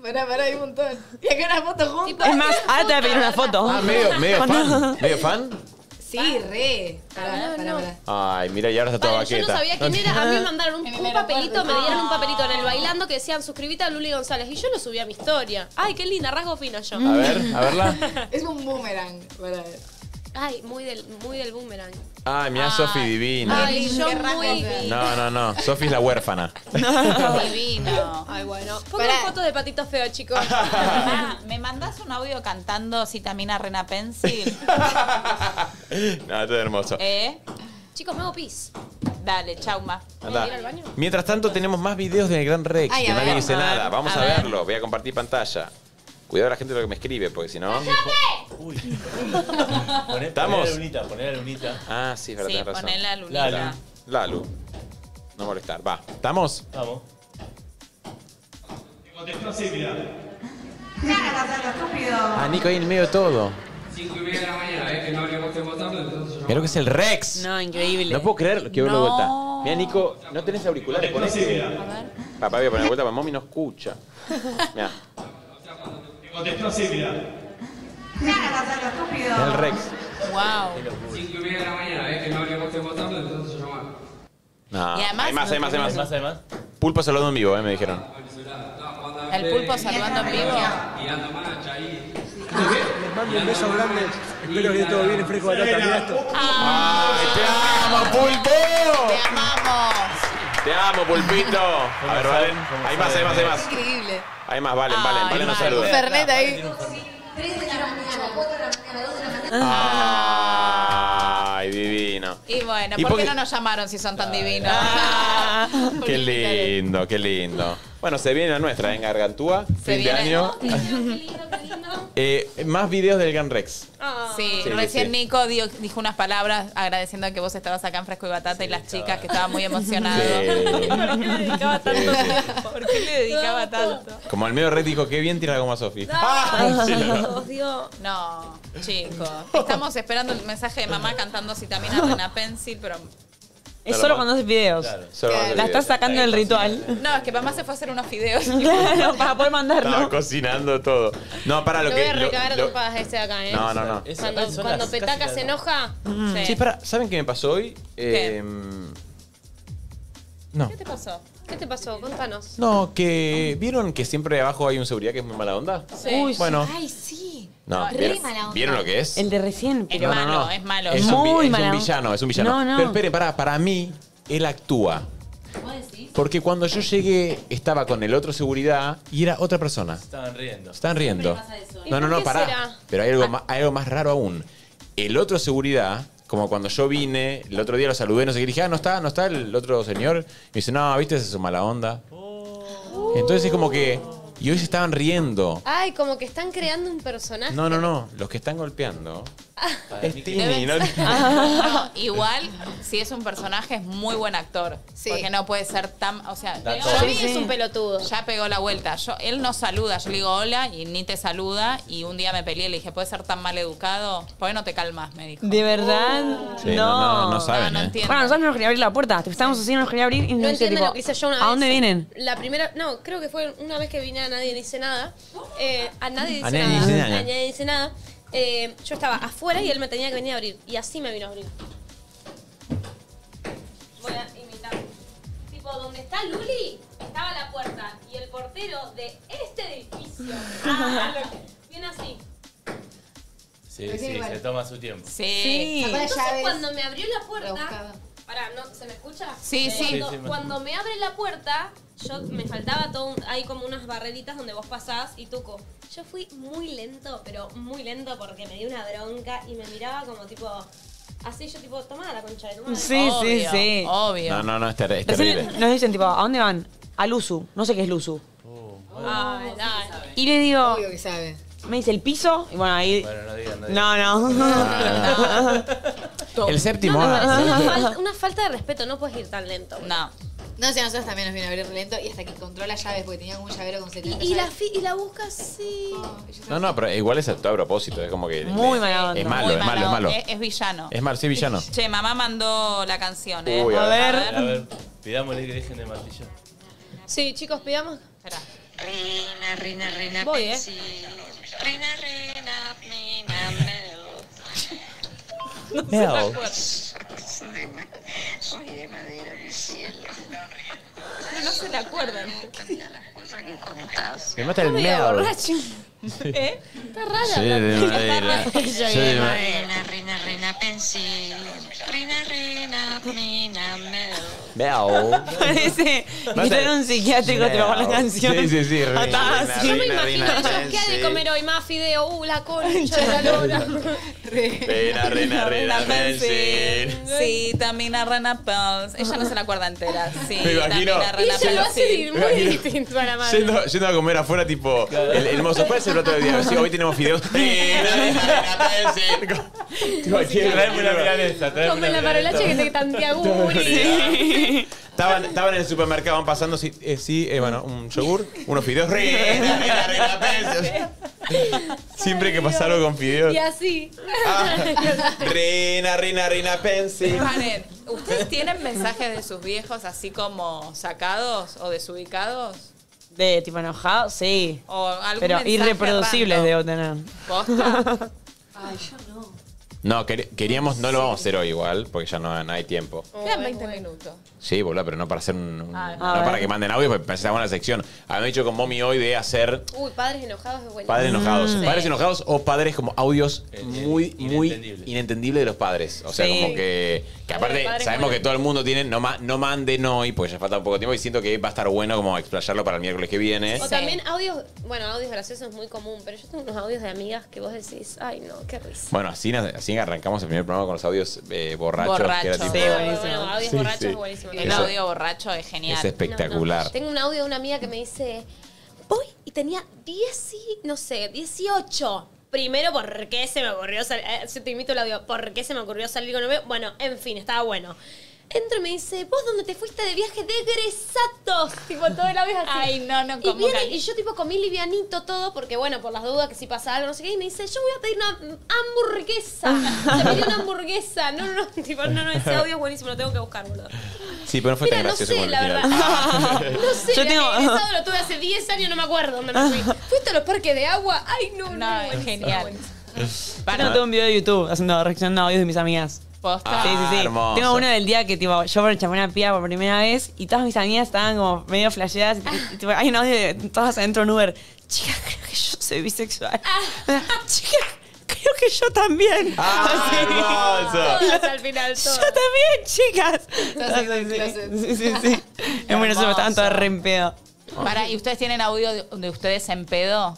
Pará, pará, hay un montón. Y acá una foto juntos. Es más, ahora te voy a pedir una foto. Ah, medio, medio fan. ¿Medio fan? Sí, re. Pará, pará, pará. Ay, mira, y ahora está toda Vale, yo baqueta. no sabía quién era. A mí me mandaron un, En el un aeropuerto. papelito, me dieron un papelito en el bailando que decían suscríbete a Luli González. Y yo lo subí a mi historia. Ay, qué linda, rasgo fino yo. A ver, a verla. Es un boomerang. Pará. Ay, muy del, muy del boomerang. Ay, mira, Sofi divina. Ay, yo Qué rasgo muy... feo. No, no, no. Sofi es la huérfana. Divino. Ay, bueno. Pongan Pará. fotos de patitos feos, chicos. Ah, ¿me mandás un audio cantando Citamina Rena Pencil? No, esto es hermoso. ¿Eh? Chicos, me hago pis. Dale, chauma. Anda. ir al baño? Mientras tanto, tenemos más videos del Gran Rex, Ay, que a nadie ver. dice A ver, nada. Vamos a, a ver. verlo. Voy a compartir pantalla. Cuidado a la gente de lo que me escribe, porque si no... Uy. Poné, ¿Estamos? Poné la lunita, poné la lunita. Ah, sí, es verdad, Sí, tenés razón. poné la lunita. Lalu. Lalu. No molestar. Va. ¿Estamos? Vamos. Contestó así, mirá. Ah, Nico ahí en medio de todo. cinco y media de la mañana, ¿eh? Que no le estén votando, entonces yo... Mira lo que es el Rex. No, increíble. No puedo creer. Quiero verlo de No. vuelta. Mira, Nico, ¿no tenés auriculares? Contestó así, Ponete. mirá. Papá, voy a poner de vuelta, porque Mommy no escucha. Mira. Contestó así, mirá. Mira el Rex. Wow. cinco y media de la mañana, ¿eh? Que no le estén votando, entonces yo llamo. No. Y además hay más, hay más, hay más. ¿Hay más, hay más? Pulpo saludando en vivo, eh, me dijeron. El pulpo saludando en vivo. Tirando mancha ahí. Les mando un beso grande. Espero que todo bien en Fresco Batata. Mirá esto. ¡Ay, te amo, Pulpo! ¡Te amamos! Te amo, Pulpito. A ver, Valen. Hay más, hay más, hay más. Increíble. Hay más, Valen, Valen, Ay, Valen nos Valen. saluda. Fernet ahí. Ay, divino. Y bueno, ¿Y ¿por por qué qué- no nos llamaron si son tan divinos? Ah, qué lindo, qué lindo. Bueno, se viene la nuestra en Gargantúa, fin de viene. año. Qué lindo, qué lindo. Eh, más videos del Gran Rex. Ah. Sí, Sí, recién sí. Nico dio- dijo unas palabras agradeciendo que vos estabas acá en Fresco y Batata y las chicas que estaban muy emocionadas. Sí. ¿Por qué le dedicaba tanto tiempo? ¿Por qué le dedicaba tanto? Como el medio Rex dijo, qué bien tira la goma Sofi. Ay, Sí, no. Dios, Dios. No, chicos. Estamos esperando el mensaje de mamá cantando Citamina Rena Pencil, pero... Es solo cuando haces videos. Solo Claro. hace La videos. estás sacando del ritual. No, es que mamá se fue a hacer unos videos. Claro, para poder Estaba mandarlo. cocinando todo. No, para lo Lo que. voy a recagar a lo- trompadas este de acá, ¿eh? No, no, no. Esa- Cuando, son cuando las- Petaca casi se las- enoja. Sí. Sí, para, ¿saben qué me pasó hoy? ¿Qué? Eh, no. ¿Qué te pasó? ¿Qué te pasó? Contanos. No, que. ¿Vieron que siempre abajo hay un seguridad que es muy mala onda? Sí. Uy, sí. Bueno. Ay, sí. No, Re ¿vieron, mala onda. ¿vieron lo que es? El de recién. Es pero- No, no, malo, no. es malo. Es un, vi- Muy es un mala onda. villano, es un villano. No, no. Pero esperen, para, para mí, él actúa. Porque cuando yo llegué, estaba con el otro seguridad y era otra persona. Estaban riendo. Se Están riendo. ¿Y No, no, por no, qué pará. será? Pero hay algo, más, hay algo más raro aún. El otro seguridad, como cuando yo vine, el otro día lo saludé, no sé qué, dije, ah, no está, no está el otro señor. Me dice, no, viste, esa es su mala onda. Entonces es como que. Y hoy se estaban riendo. Ay, como que están creando un personaje. No, no, no. Los que están golpeando. Es Tini, Deben ¿no? ser- No, igual, si es un personaje, es muy buen actor. Sí. Porque no puede ser tan. O sea, Da yo- todo. Para mí es un pelotudo. ya pegó la vuelta. Yo, él no saluda. Yo le digo hola y ni te saluda. Y un día me peleé y le dije, ¿puedes ser tan mal educado? ¿Por qué no te calmas? Me dijo. ¿De verdad? Sí, no, no, no saben, No, no ¿eh? entiendo. Bueno, nosotros no nos quería abrir la puerta. Te estábamos así, no nos quería abrir y No nos dice, entienden tipo, lo que hice yo una ¿a vez. dónde vienen? La primera, no, creo que fue una vez que vine a Nadie Dice Nada. Eh, a Nadie Dice A Nadie Nada. Dice Nada. A Nadie Dice Nada. Eh, yo estaba afuera y él me tenía que venir a abrir. Y así me vino a abrir. Voy a imitar. Tipo, donde está Luli, estaba la puerta. Y el portero de este edificio. Ah, lo que- viene así. Sí, Pero sí, igual. se toma su tiempo. Sí. Sacó las Entonces llaves. cuando me abrió la puerta. Rebuscada. Pará, ¿no? ¿Se me escucha? Sí, sí. Cuando, Sí, sí, me- cuando me abre la puerta, yo me faltaba todo un- hay como unas barreritas donde vos pasás y tuco. Yo fui muy lento, pero muy lento porque me dio una bronca y me miraba como tipo así, yo tipo, tomá la concha de tu madre. Sí, sí, Obvio, sí. Obvio. No, no, no, es, ter- es Recién terrible. nos dicen, tipo, ¿a dónde van? A Luzu. No sé qué es Luzu. Ay, dale. Y le digo, Obvio que sabe. me dice el piso. Y bueno, ahí. Bueno, no digan, no digan. No, no. El séptimo No, A. es una, fal- una falta de respeto, no puedes ir tan lento. No. No sé, a nosotros también nos vino a abrir lento y hasta que encontró las llaves porque tenía como un llavero con setenta Y, y la llaves. fi- y la busca así. No, no, pero igual es a todo a propósito. Es como que. Muy mala onda. Es malo, Muy es malo, es malo. Es, es villano. Es malo, sí, villano. Che, mamá mandó la canción, ¿eh? Uy, a A ver. A ver, pidámosle que dejen de martillar. Sí, chicos, pidamos. Espera. Reina, reina, reina, Voy, ¿eh? pensi. Reina, reina, reina, mel. No se Mel. me acuerda. Soy de madera, mi cielo. No, no se le acuerdan. Me mata el Medio mel. borracho. ¿Eh? Está rara. Soy de madera. Yo Soy de madera. Reina, reina, reina, pensi. Reina, reina, reina, mel. Mel. Parece que está en un psiquiátrico, te bajo la canción. Sí, sí, sí. Reina, Atá, reina, sí. Yo me reina, imagino reina, eso. ¿Qué ha de pensi. comer hoy? Más fideo. Uh, la concha de la lora. Reina, reina, reina, pensi. Sí, Tamina Rana Pels. Ella no se la acuerda entera. Sí, Me imagino. Tamina Y Rana ella lo Pels. hace Sí. muy Me imagino. distinto a la madre. Yendo, yendo a comer afuera, tipo, el, el mozo, ¿cuál es el plato del día? Sí, hoy tenemos fideos. Reina, reina, reina, pensi. Tipo, aquí en Traeme una la milanesa, traeme Come una la parolacha que milanesa. te tanteaguri. Estaban, estaban en el supermercado, van pasando, sí, eh, sí eh, bueno, un yogur, unos fideos. Reina, reina, reina, pensi. Siempre que pasa algo con fideos. Y así. Ah, reina, reina, reina, pensi. Paren, ¿ustedes tienen mensajes de sus viejos así como sacados o desubicados? De tipo enojado, sí. O algún Pero mensaje irreproducibles random? debo tener. ¿Posta? Ay, yo no. No, quer- queríamos, no lo vamos a hacer hoy igual, porque ya no, no hay tiempo. Quedan veinte minutos. Sí, boludo, pero no para hacer un. un- Ah, no a para ver. que manden audio, porque pensamos en la sección. Habíamos dicho con Mommy hoy de hacer Uy, padres enojados es bueno. padres enojados. Mm. Padres enojados o padres como audios Eh, muy, muy inentendibles. inentendibles de los padres. O sea, Sí. como que. Que aparte, padres sabemos buenos. que todo el mundo tiene. No, ma- no manden hoy, porque ya falta un poco de tiempo. Y siento que va a estar bueno como explayarlo para el miércoles que viene. O también audios, bueno, audios graciosos es muy común, pero yo tengo unos audios de amigas que vos decís, ay no, qué risa. Bueno, así, así arrancamos el primer programa con los audios eh, borrachos. Que era Borrachos. tipo, Sí, Ah, buenísimo. bueno, audios Sí, borrachos sí. es buenísimo. El Eso- audio borracho es genial. Es espectacular. No, no. Tengo un audio de una amiga que me dice, voy y tenía diez y, no sé, dieciocho. Primero, ¿por qué se me ocurrió salir? Eh, yo te imito el audio, ¿por qué se me ocurrió salir con novio? Bueno, en fin, estaba bueno. Entro y me dice, ¿vos dónde te fuiste de viaje de egresados? Tipo, todo el audio es así. Ay, no, no, Y como viene, que- y yo tipo comí livianito todo, porque bueno, por las dudas que si pasa algo, no sé qué, y me dice, yo voy a pedir una hamburguesa. Se pidió una hamburguesa. No, no, no, tipo, no, no, ese audio es buenísimo, lo tengo que buscar, boludo. Sí, pero no fue Mira, tan no gracioso sé, como el la original. verdad. No sé, Yo el tengo- egresado lo tuve hace diez años, no me acuerdo dónde me fui. ¿Fuiste a los parques de agua? Ay, no, no, No, es buenísimo, genial. buenísimo. Yo tengo un video de YouTube haciendo reaccionando a audios de mis amigas. Posta. Ah, Sí, sí, sí. hermoso. Tengo uno del día que tipo, yo por chamé una piba por primera vez y todas mis amigas estaban como medio flasheadas. Y, y, tipo, hay un audio de todas adentro de un Uber. Chica, creo que yo soy bisexual. Chica, creo que yo también. ¡Ah, hermoso! Todas al final, todas. Yo también, chicas. Todas en el Sí, closet. sí, sí, sí. Es bueno, eso estaban todas re en pedo. Para, ¿y ustedes tienen audio de, de ustedes en pedo?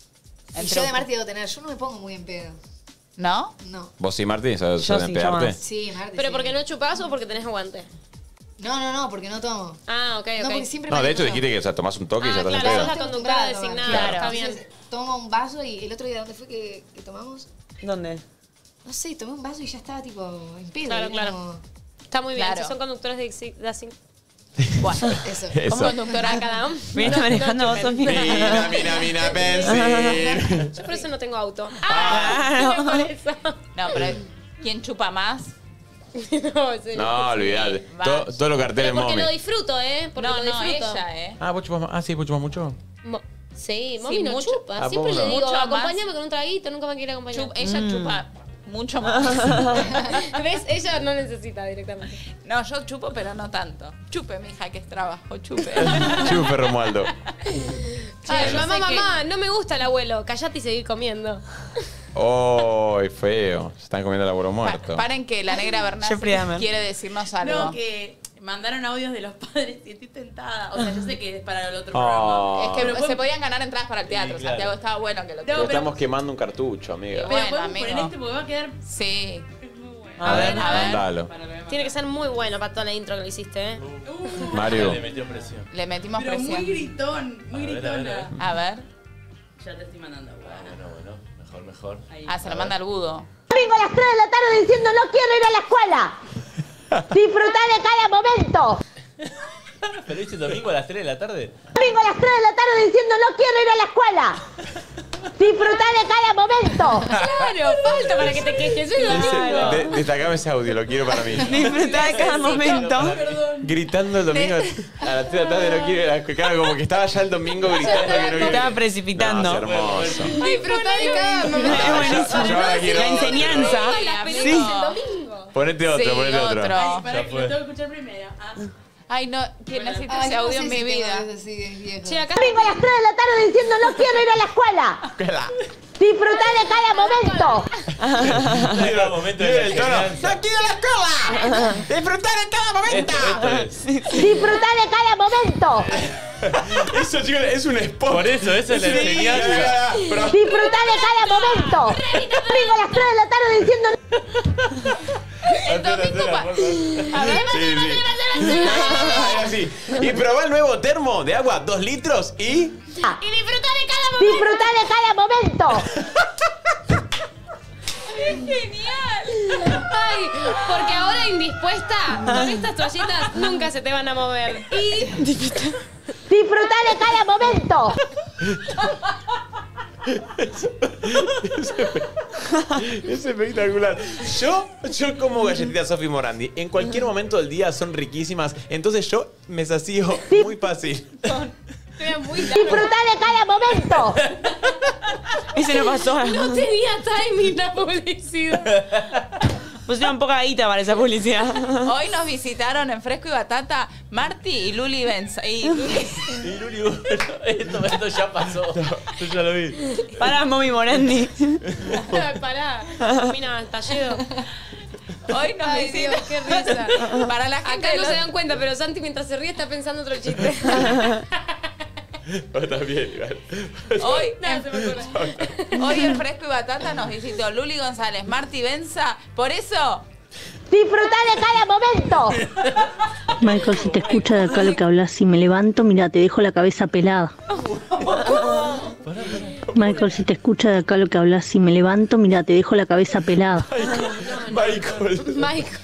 Y Entre- yo de Marti debo tener. Yo no me pongo muy en pedo. ¿No? No. ¿Vos sí, Martín? ¿Sos Yo de sí, empedarte? yo más. Sí, Marti. ¿Pero sí. porque no chupás o porque tenés aguante? No, no, no, porque no tomo. Ah, ok, ok. No, porque siempre No, me de hecho acuerdo. dijiste que o sea, tomás un toque y Ah, ya estás claro, en sos pedo. la conductora designada, Claro. está bien. Entonces, tomo un vaso y el otro día, ¿dónde fue que, que tomamos? ¿Dónde? No sé, tomé un vaso y ya estaba tipo en pedo. Claro, y claro. como- Está muy bien, Claro. si son conductores de Exi- de así. Bueno, eso. Eso. Como conductora Cada uno. Viniste manejando vos, Sofía. Mina, mina, mina, pensi. Yo por eso no tengo auto. Ah, no. por eso. No, pero ¿quién chupa más? No, sí. No, olvidate. Va. Todo, todos los carteles Pero porque Mommy. lo disfruto, ¿eh? Porque No, lo no, disfruto. ella, ¿eh? Ah, vos chupas más. Ah, sí, vos chupas mucho. Mo- sí, Sí, mami no mucho. chupa. Ah, Siempre vos le no. digo, Mucho más. acompáñame con un traguito, nunca me quiere acompañar. Chup- ella chupa mucho más. ¿Ves? Ella no necesita directamente. No, yo chupo, pero no tanto. Chupe, mija, que es trabajo, chupe. Chupe, Romualdo. Ay, yo mamá, sé que- mamá, no me gusta el abuelo. Callate y seguí comiendo. ¡Oh, feo! Se están comiendo el abuelo Pa- muerto. paren que la negra Bernal Jeffrey Dahmer. quiere decirnos algo. No, que mandaron audios de los padres y estoy tentada. O sea, yo sé que es para el otro Oh. Es que Pero se podemos- podían ganar entradas para el teatro. Sí, claro. Santiago, estaba bueno que lo No, Pero pero- estamos quemando un cartucho, amiga. programa. Bueno, Pero podemos amigo. poner este porque va a quedar Sí. muy bueno. A ver, a ver. Mandalo. Para lo demás. Tiene que ser muy bueno para toda la intro que le hiciste, ¿eh? Mario. Le metió presión. Le metimos Pero muy presión. gritón, muy A ver, a ver, a gritona. ver. A ver. Ya te estoy mandando. Bueno, bueno. Mejor, mejor. Ahí. Ah, se lo manda al Budo. Vengo a las tres de la tarde diciendo no quiero ir a la escuela. Disfrutar de cada momento. ¿Pero dice domingo a las tres de la tarde? Vengo a las tres de la tarde diciendo no quiero ir a la escuela. Disfruta de cada momento. Claro, falta para que te quejes. Es lo mismo. De- Destacame ese audio, lo quiero para mí. Disfrutar de cada momento. Gritando el domingo a las tres de la tarde, no quiero. Claro, como que estaba ya el domingo gritando que no quiero. Estaba precipitando. No, es hermoso. Disfrutar de cada momento. Es buenísimo. Yo ahora quiero La otro. enseñanza. Las pelotas Sí. el domingo. Ponete otro, Sí, ponete otro. otro. Ya Para que fue. lo tengo que escuchar primero. Ah. Ay, no, que necesito Ay, ese no audio sé en si mi tengo vida. eso así de viejo. Che, acá. Vengo a las tres de la tarde diciendo no quiero ir a la escuela. Disfruta de cada momento. Llega el momento de la El tono. enseñanza. quiero la escuela! ¡Disfrutar en cada momento! Esto, esto es. Disfruta de cada momento. Eso, chicos, es un spot. Por eso, esa es la enseñanza. Pero- Disfruta de cada momento. Vengo a las tres de la tarde diciendo El domingo pa- A ver, Sí, sí. Era así. Y probá el nuevo termo de agua, dos litros y. Y disfrutar de cada momento. disfruta de cada momento. Genial. Ay, porque ahora indispuesta, con estas toallitas nunca se te van a mover. Y Disfruta de cada momento. Es espectacular. Yo, yo como galletitas Sofi Morandi. En cualquier momento del día son riquísimas. Entonces yo me sacío muy fácil. Disfruta de cada momento. Ese no pasó. no tenía timing la publicidad. Pusieron poca guita para esa publicidad. Hoy nos visitaron en Fresco y Batata Marti y Luli Benza. Y Luli. Y Luli, bueno, esto, esto ya pasó. Yo ya lo vi. Para Momi Morandi. Pará. Mira, Talledo. Hoy nos Ay, visitaron. Dios, qué risa. Para la gente Acá de no los- se dan cuenta, pero Santi mientras se ríe está pensando otro chiste. Está bien, igual. Hoy, Nada, se me ocurre. hoy en Fresco y Batata nos visitó Luli González, Marti Benza. Por eso, Disfruta de cada momento. Michael, si te escucha de acá lo que hablas, si me levanto, mira, te dejo la cabeza pelada. Michael, si te escucha de acá lo que hablas, si me levanto, mira, te dejo la cabeza pelada. Michael. Michael.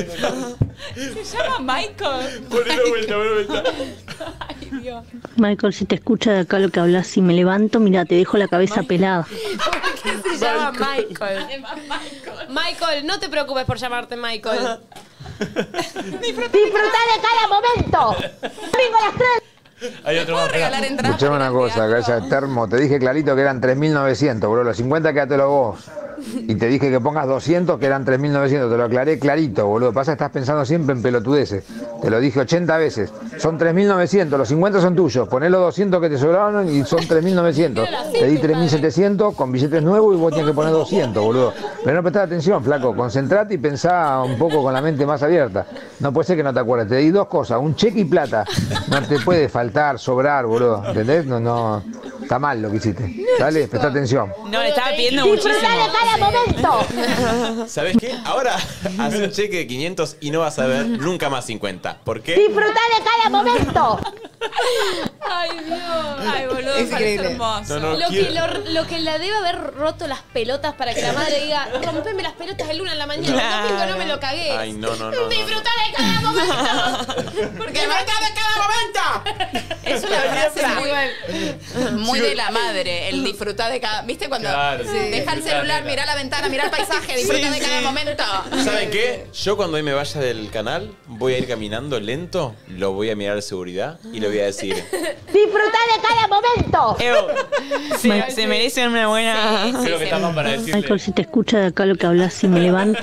se llama Michael. Ponelo vuelta, ponelo vuelta. Ay, Dios. Michael, si te escucha de acá lo que hablas, si me levanto, mira, te dejo la cabeza pelada. ¿Por qué se llama Michael? Michael, no te preocupes por llamarte Michael. Disfruta de cada momento. Vengo a las tres. Hay otro más. Regalar entradas. Escuchame una cosa, que ese termo, te dije clarito que eran tres mil novecientos, bro. Los cincuenta quédatelo vos. Y te dije que pongas doscientos, que eran tres mil novecientos. Te lo aclaré clarito, boludo. Pasa que estás pensando siempre en pelotudeces. Te lo dije ochenta veces. Son tres mil novecientos, los cincuenta son tuyos. Poné los doscientos que te sobraron y son tres mil novecientos. Te di tres mil setecientos con billetes nuevos y vos tienes que poner doscientos, boludo. Pero no prestás atención, flaco. Concentrate y pensá un poco con la mente más abierta. No puede ser que no te acuerdes. Te di dos cosas, un cheque y plata. No te puede faltar, sobrar, boludo. ¿Entendés? No, no. Está mal lo que hiciste. Dale, presta atención. No, le estaba pidiendo Disfruta muchísimo. de cada momento. ¿Sabes qué? Ahora haz un cheque de quinientos y no vas a ver nunca más cincuenta. ¿Por qué? Disfruta de cada momento. Ay, Dios. Ay, boludo, Es parece increíble. hermoso. No, no, Lo que, quiero- lo, lo que la debe haber roto las pelotas para que la madre diga, rompeme las pelotas el lunes en la mañana, el domingo no me lo cagué. Ay, no, no, no, no. Disfruta de cada momento. Porque disfruta de cada momento. Es una frase muy, muy de la madre, el disfrutar de cada... ¿Viste cuando Claro, sí. deja el Disfrutar celular, de mirá la ventana, mirá el paisaje, disfruta de cada momento? ¿Saben qué? Yo cuando hoy me vaya del canal voy a ir caminando lento, lo voy a mirar de seguridad y le voy a decir. Disfruta de cada momento. Ew, se, se merecen una buena. Creo que está más para decirle. Michael, si te escucha de acá lo que hablas, si me levanto.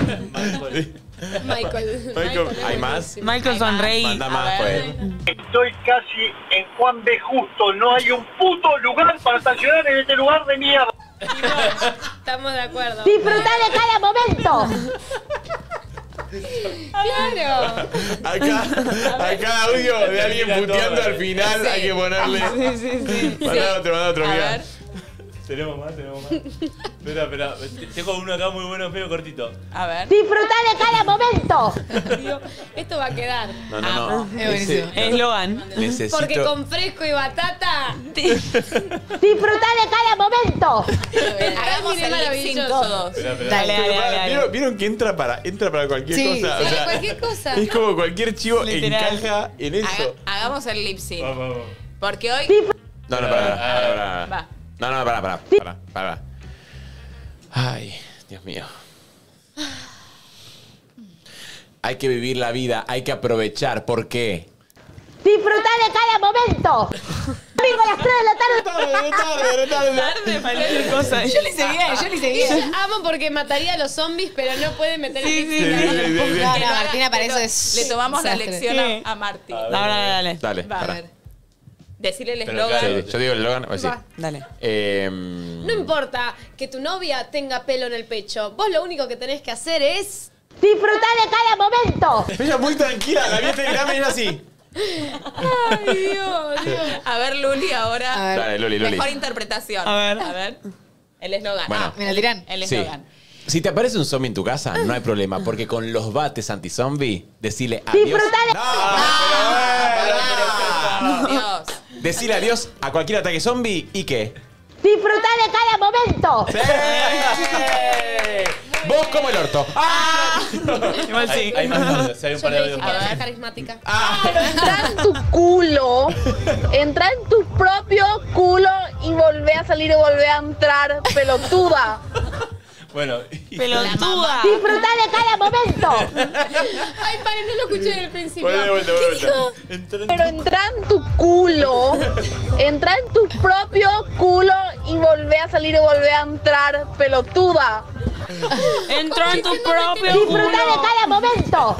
Michael. Michael, ¿hay más? Michael sonreí. Manda más, pues. Estoy casi en Juan B. Justo. No hay un puto lugar para estacionar en este lugar de mierda. Estamos de acuerdo. Disfruta de cada momento. Claro. Acá, a cada audio de alguien puteando al final hay que ponerle. Sí, sí, sí. Manda otro, manda otro, A mira. ver, Tenemos más, tenemos más. Espera, espera. Tengo uno acá muy bueno, pero cortito. a ver. Disfruta de cada momento. Dios, esto va a quedar. No, no, no. Es buenísimo. Ese- Eslogan. necesito. Porque con fresco y batata. Disfruta de cada momento. Hagamos el lip sync todos. Espera, espera. Dale, dale, Pero dale. para, dale. ¿vieron, vieron que entra para, entra para cualquier Sí, cosa? sí, O sea, cualquier cosa. Es como cualquier chivo Literal. encaja en eso. Haga- hagamos el lip sync. Vamos, vamos. Porque hoy... No, no, para, para, para, para. Va. No, no, pará, pará, pará, pará. Ay, Dios mío. Hay que vivir la vida, hay que aprovechar. ¿Por qué? Disfrutar de cada momento. Domingo a las tres de la tarde. Tarde, tarde, tarde. Cosa. Yo le seguía, yo le seguía. Yo amo porque mataría a los zombies, pero no puede meter Sí, el sí, pixie. sí, sí, sí, sí. No, no, Martina, para eso es. Le tomamos la desastre. lección ¿Qué? a, a Marti. Dale, dale, Dale, Va, a pará. ver. Decirle el Pero eslogan. claro. Sí, yo digo el eslogan, voy a decir. Va. Dale. Eh, No importa que tu novia tenga pelo en el pecho. Vos lo único que tenés que hacer es... Disfrutar de cada momento. Ella muy tranquila, la vi en Telegram y era así. Ay, Dios, Dios. A ver, Luli, ahora. A ver. Dale, Luli, Luli. Mejor interpretación. A ver. A ver. El eslogan. Bueno. Ah, ¿Me la tiran? el Sí. eslogan. Si te aparece un zombie en tu casa, no hay problema, porque con los bates anti-zombie, decirle adiós. Disfrutar de... No, Dios. decirle adiós a cualquier ataque zombie y qué. Disfrutar de cada momento. ¡Sí! Vos como el orto. ¡Ah! Igual sí. Hay, hay más audios, hay un Yo par de le audios dije que más. era carismática. Entra en tu culo. Entra en tu propio culo y volvé a salir y volvé a entrar, pelotuda. Bueno, Pelotuda. Disfrutar de cada momento. Ay, pare, no lo escuché en el principio. Vuelve, vuelve, vuelve. ¿Qué dijo? entró en Pero entra en tu culo. Entra en tu propio culo y volvé a salir y volvé a entrar, pelotuda. Entró en tu propio Disfrutar de culo. cada momento.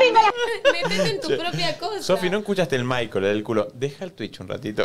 Metete en tu propia cosa. Sofi, no escuchaste el mic con el del culo. Deja el Twitch un ratito.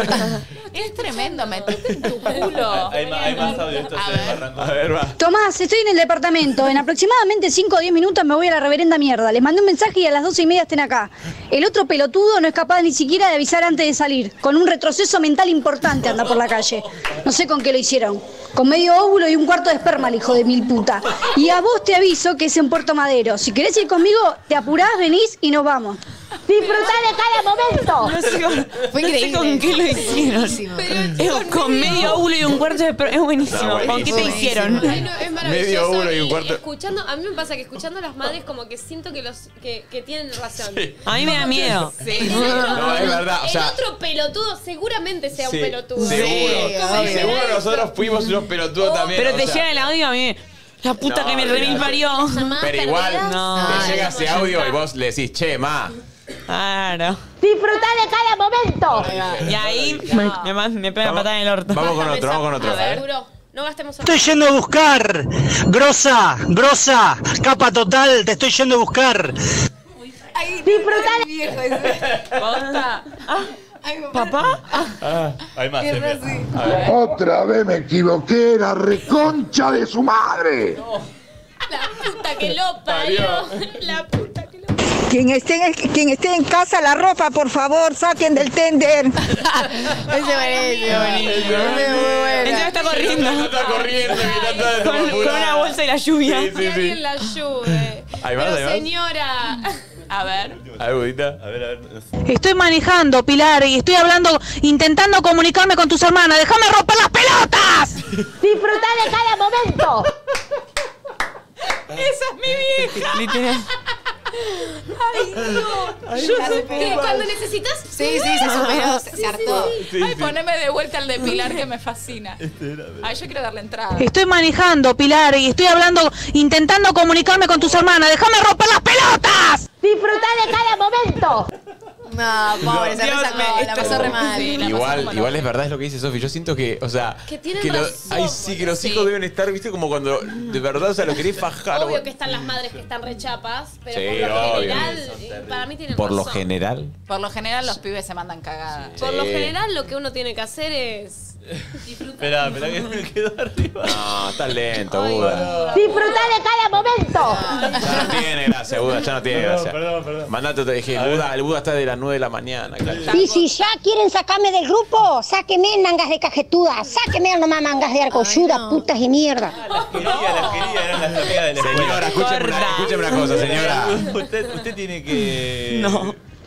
Es tremendo, metete en tu culo. Hay, más- hay más audios, esto A se ver. desbarrancó. A ver, va. Tomás, estoy en el departamento. En aproximadamente cinco o diez minutos me voy a la reverenda mierda. Les mandé un mensaje y a las doce y media estén acá. El otro pelotudo no es capaz ni siquiera de avisar antes de salir. Con un retroceso mental importante anda por la calle. No sé con qué lo hicieron. Con medio óvulo y un cuarto de esperma, el hijo de mil puta. Y a vos te aviso que es en Puerto Madero. Si querés ir conmigo, te apurás, venís y nos vamos. Disfrutá de cada momento. No sé con, Fue no sé increíble. con qué lo hicieron. Buenísimo. Es con medio óvulo y un cuarto de... Es buenísimo. Está ¿Con qué te buenísimo. hicieron? Ay, no, es maravilloso. Medio óvulo y un cuarto. Escuchando, a mí me pasa que escuchando a las madres como que siento que los que, que tienen razón. A mí me da miedo. El, No, es verdad, o el sea- otro pelotudo seguramente sea Sí, un pelotudo. Seguro. Sí, obvio. Seguro nosotros fuimos unos pelotudos también. Pero o te sea, llega el audio a mí. La puta No, que me remil olvídate. parió. Jamás Pero igual perderás. No. te llega ese audio y vos le decís, che, ma. Claro. Disfrutá de cada momento. Y ahí me, ma- me pega patada en el orto. Vamos con otro, vamos con otro. A ver, seguro. No gastemos Estoy yendo a buscar. Grosa, grosa, capa total, te estoy yendo a buscar. Ay, Disfrutar de... viejo ese. Posta. Ay, papá. ¿Papá? Ah, hay más, Es Efe. así. A ver. Otra vez me equivoqué, era reconcha de su madre. La puta que lo parió. La puta que lo parió. Quien esté, quien esté en casa, la ropa, por favor, saquen del tender. Ese buenísimo. Ese muy bueno. Encima está corriendo. Está corriendo, mirando Con, con una bolsa y la lluvia. Sí, Que sí, alguien sí. la ayude. Ahí vas, Pero ahí vas. señora. A ver. A ver, Budita. A ver, a ver. no sé. Estoy manejando, Pilar, y estoy hablando, intentando comunicarme con tus hermanas. ¡Déjame romper las pelotas! Disfruta de cada momento. Esa es mi vieja. Literal. Ay, no. Yo sé que cuando necesitas. Sí, sí, se superó, se, se hartó. Ay, poneme de vuelta el de Pilar que me fascina. Ay, yo quiero darle entrada. Estoy manejando, Pilar, y estoy hablando, intentando comunicarme con tus hermanas. ¡Déjame romper las pelotas! Disfruta de cada momento. No, pobre, se Dios, resacó, me- la esto- pasó re mal. Sí, la pasó Igual, como igual loco. es verdad, es lo que dice Sofi. Yo siento que, o sea, Que tienen lo- razón, ay, sí, que los sí. hijos deben estar, viste, como cuando de verdad, o sea, lo querés fajar. Obvio que están las madres que están rechapas, pero Sí, por lo obvio. general, para mí tienen Por lo razón. general. Por lo general los pibes se mandan cagadas. Por lo Sí. general lo que uno tiene que hacer es Espera, espera que me quedo arriba. No, estás lento, Ay, Buda. Disfruta de cada momento. Ya no tiene gracia, Buda, ya no tiene Perdón, gracia. perdón, perdón. Mandate, te dije, A ver. Buda, el Buda está de las nueve de la mañana, claro. Y si ya quieren sacarme del grupo, sáquenme mangas de cajetuda, sáquenme nomás mangas de argolluda, putas de mierda. Las quería, las quería, eran las amigas de la escuela. Señora, escúcheme una, escúcheme una cosa, señora. Usted, usted tiene que... No.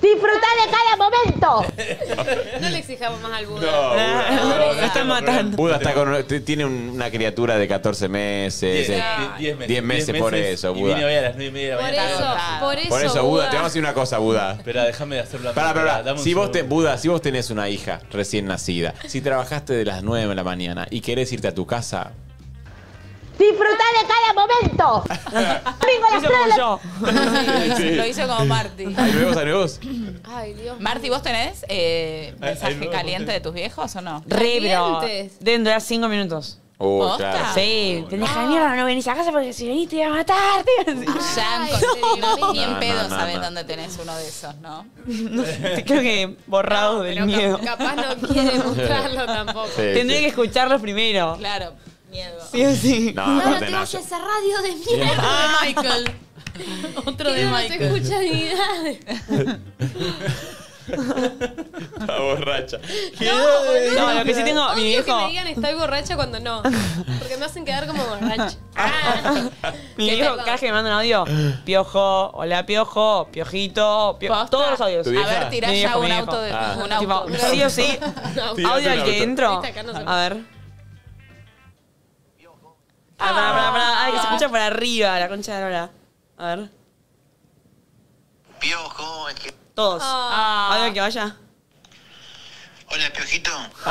¡Disfrutá de cada momento! No le exijamos más al Buda. No, Buda, no, no, Lo están matando. Buda está con, t- tiene un- una criatura de catorce meses. Diez, eh, diez meses. diez meses por eso, Y Buda. vine hoy a las nueve y media de la Por mañana. eso, por eso, Por eso, Buda, Buda. te vamos a decir una cosa, Buda. Espera, déjame hacerlo. Pará, pará, pará. dame un Si vos te, segundo. Buda, si vos tenés una hija recién nacida, si trabajaste de las nueve de la mañana y querés irte a tu casa, ¡Disfrutá de cada momento! ¡Vengo a las Eso tres de como la- yo. Sí. Lo hizo como Marty. ¿hay nuevos, hay nuevos? Ay, Dios. Marty, ¿vos tenés eh, mensaje nuevo caliente de tus viejos o no? Re, pero Calientes. deben durar cinco minutos. Oh, ¿Posta? claro. Sí, pendeja de mierda, no venís a casa porque si venís te iba a matar. te iba a decir. Ya, Ay, con- no, no. ni en No, pedo no, no, sabes no. dónde tenés uno de esos, ¿no? Creo que borrado del Pero miedo. cap- capaz no quiere mostrarlo tampoco. Sí, Tendría sí. que escucharlos primero. Claro, miedo. Sí o sí. No, No, no aparte te no. vayas a esa radio de mierda. Ah, Michael. Otro Que de no se Michael. escucha ni nada. Está borracha. No, No, lo que sí tengo, mi Odio viejo. que me digan estoy borracha cuando no. Porque me hacen quedar como borracha. Mi Qué viejo, perdón. cada vez que me manda un audio, piojo, hola piojo, piojito, pio- ¿Posta? todos los audios. ¿Tu A vieja? ver, tirá Mi ya viejo, un mi auto de viejo. Ah. un Tipo, auto. sí o sí, Tírate audio un al que auto. entro. Viste, acá no se A ver. Ah, pará, pará, pará. Ay, que se escucha por arriba, la concha de la hora. A ver. Piojo, es que... Todos. Ah. Audio al que vaya. Hola, Piojito.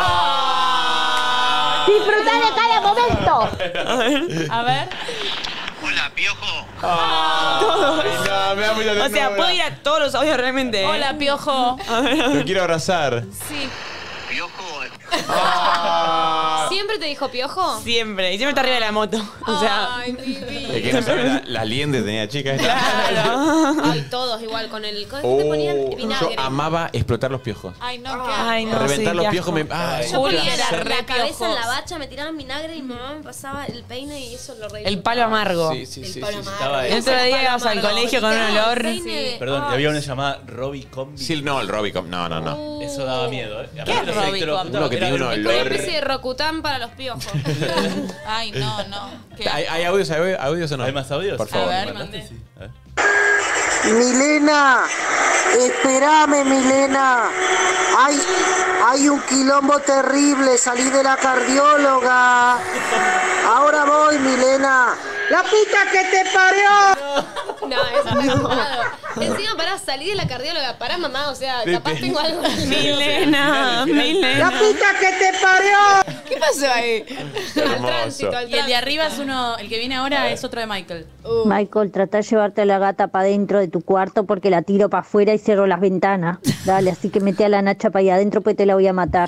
¡Disfrutá de cada momento! A ver. A ver. Hola, Piojo. Ay, no, me da mucha O sea, ternura. puedo ir a todos los audios realmente. ¿eh? Hola, piojo. A ver, a Lo ver. quiero abrazar. Sí. Piojo. Ah. ¿Siempre te dijo piojo? Siempre. Y siempre está arriba de la moto. O sea. Ay, mi vida. Es que no sabe la, la liende tenía chica. Claro. Ay, todos igual con el. ¿Con qué te ponían Oh, vinagre? yo amaba explotar los piojos. Ay, no, qué Ay, no, Reventar sí, los qué piojos me. asco. Ay, Yo Juli ponía era la, re la cabeza en la piojos. bacha, me tiraban vinagre y mi mamá me pasaba el peine y eso lo reía. El palo amargo. Sí, sí, sí. palo sí, sí. amargo. Estaba El ahí. otro día ibas al colegio con un olor. Peine- Perdón, y Ay, había una llamada Robbie Combi. Sí, no, el Robicom. No, no, no. Eso daba miedo, ¿eh? ¿Qué es Robbie Combi? Uno que tiene un Una olor. especie de rocután para los piojos. Ay, no, no. Qué ¿Hay, hay audios, hay audios o no? ¿Hay más audios? Por favor. A ver. ¿Mandaste? Sí. A ver. Milena, espérame, Milena. Hay, hay un quilombo terrible, salí de la cardióloga. Ahora voy, Milena. ¡La puta que te parió! No, eso está comprado. Encima, pará, salí de la cardióloga. Pará, mamá, o sea, capaz tengo algo. Milena, ¡La Milena. puta que te parió! ¿Qué pasó ahí? Al tránsito, al Y el de tránsito. arriba es uno, el que viene ahora es otro de Michael. Michael, trata de llevarte a la gata para dentro de tu cuarto porque la tiro para afuera y cierro las ventanas. Dale, así que mete a la Nacha para allá adentro pues te la voy a matar.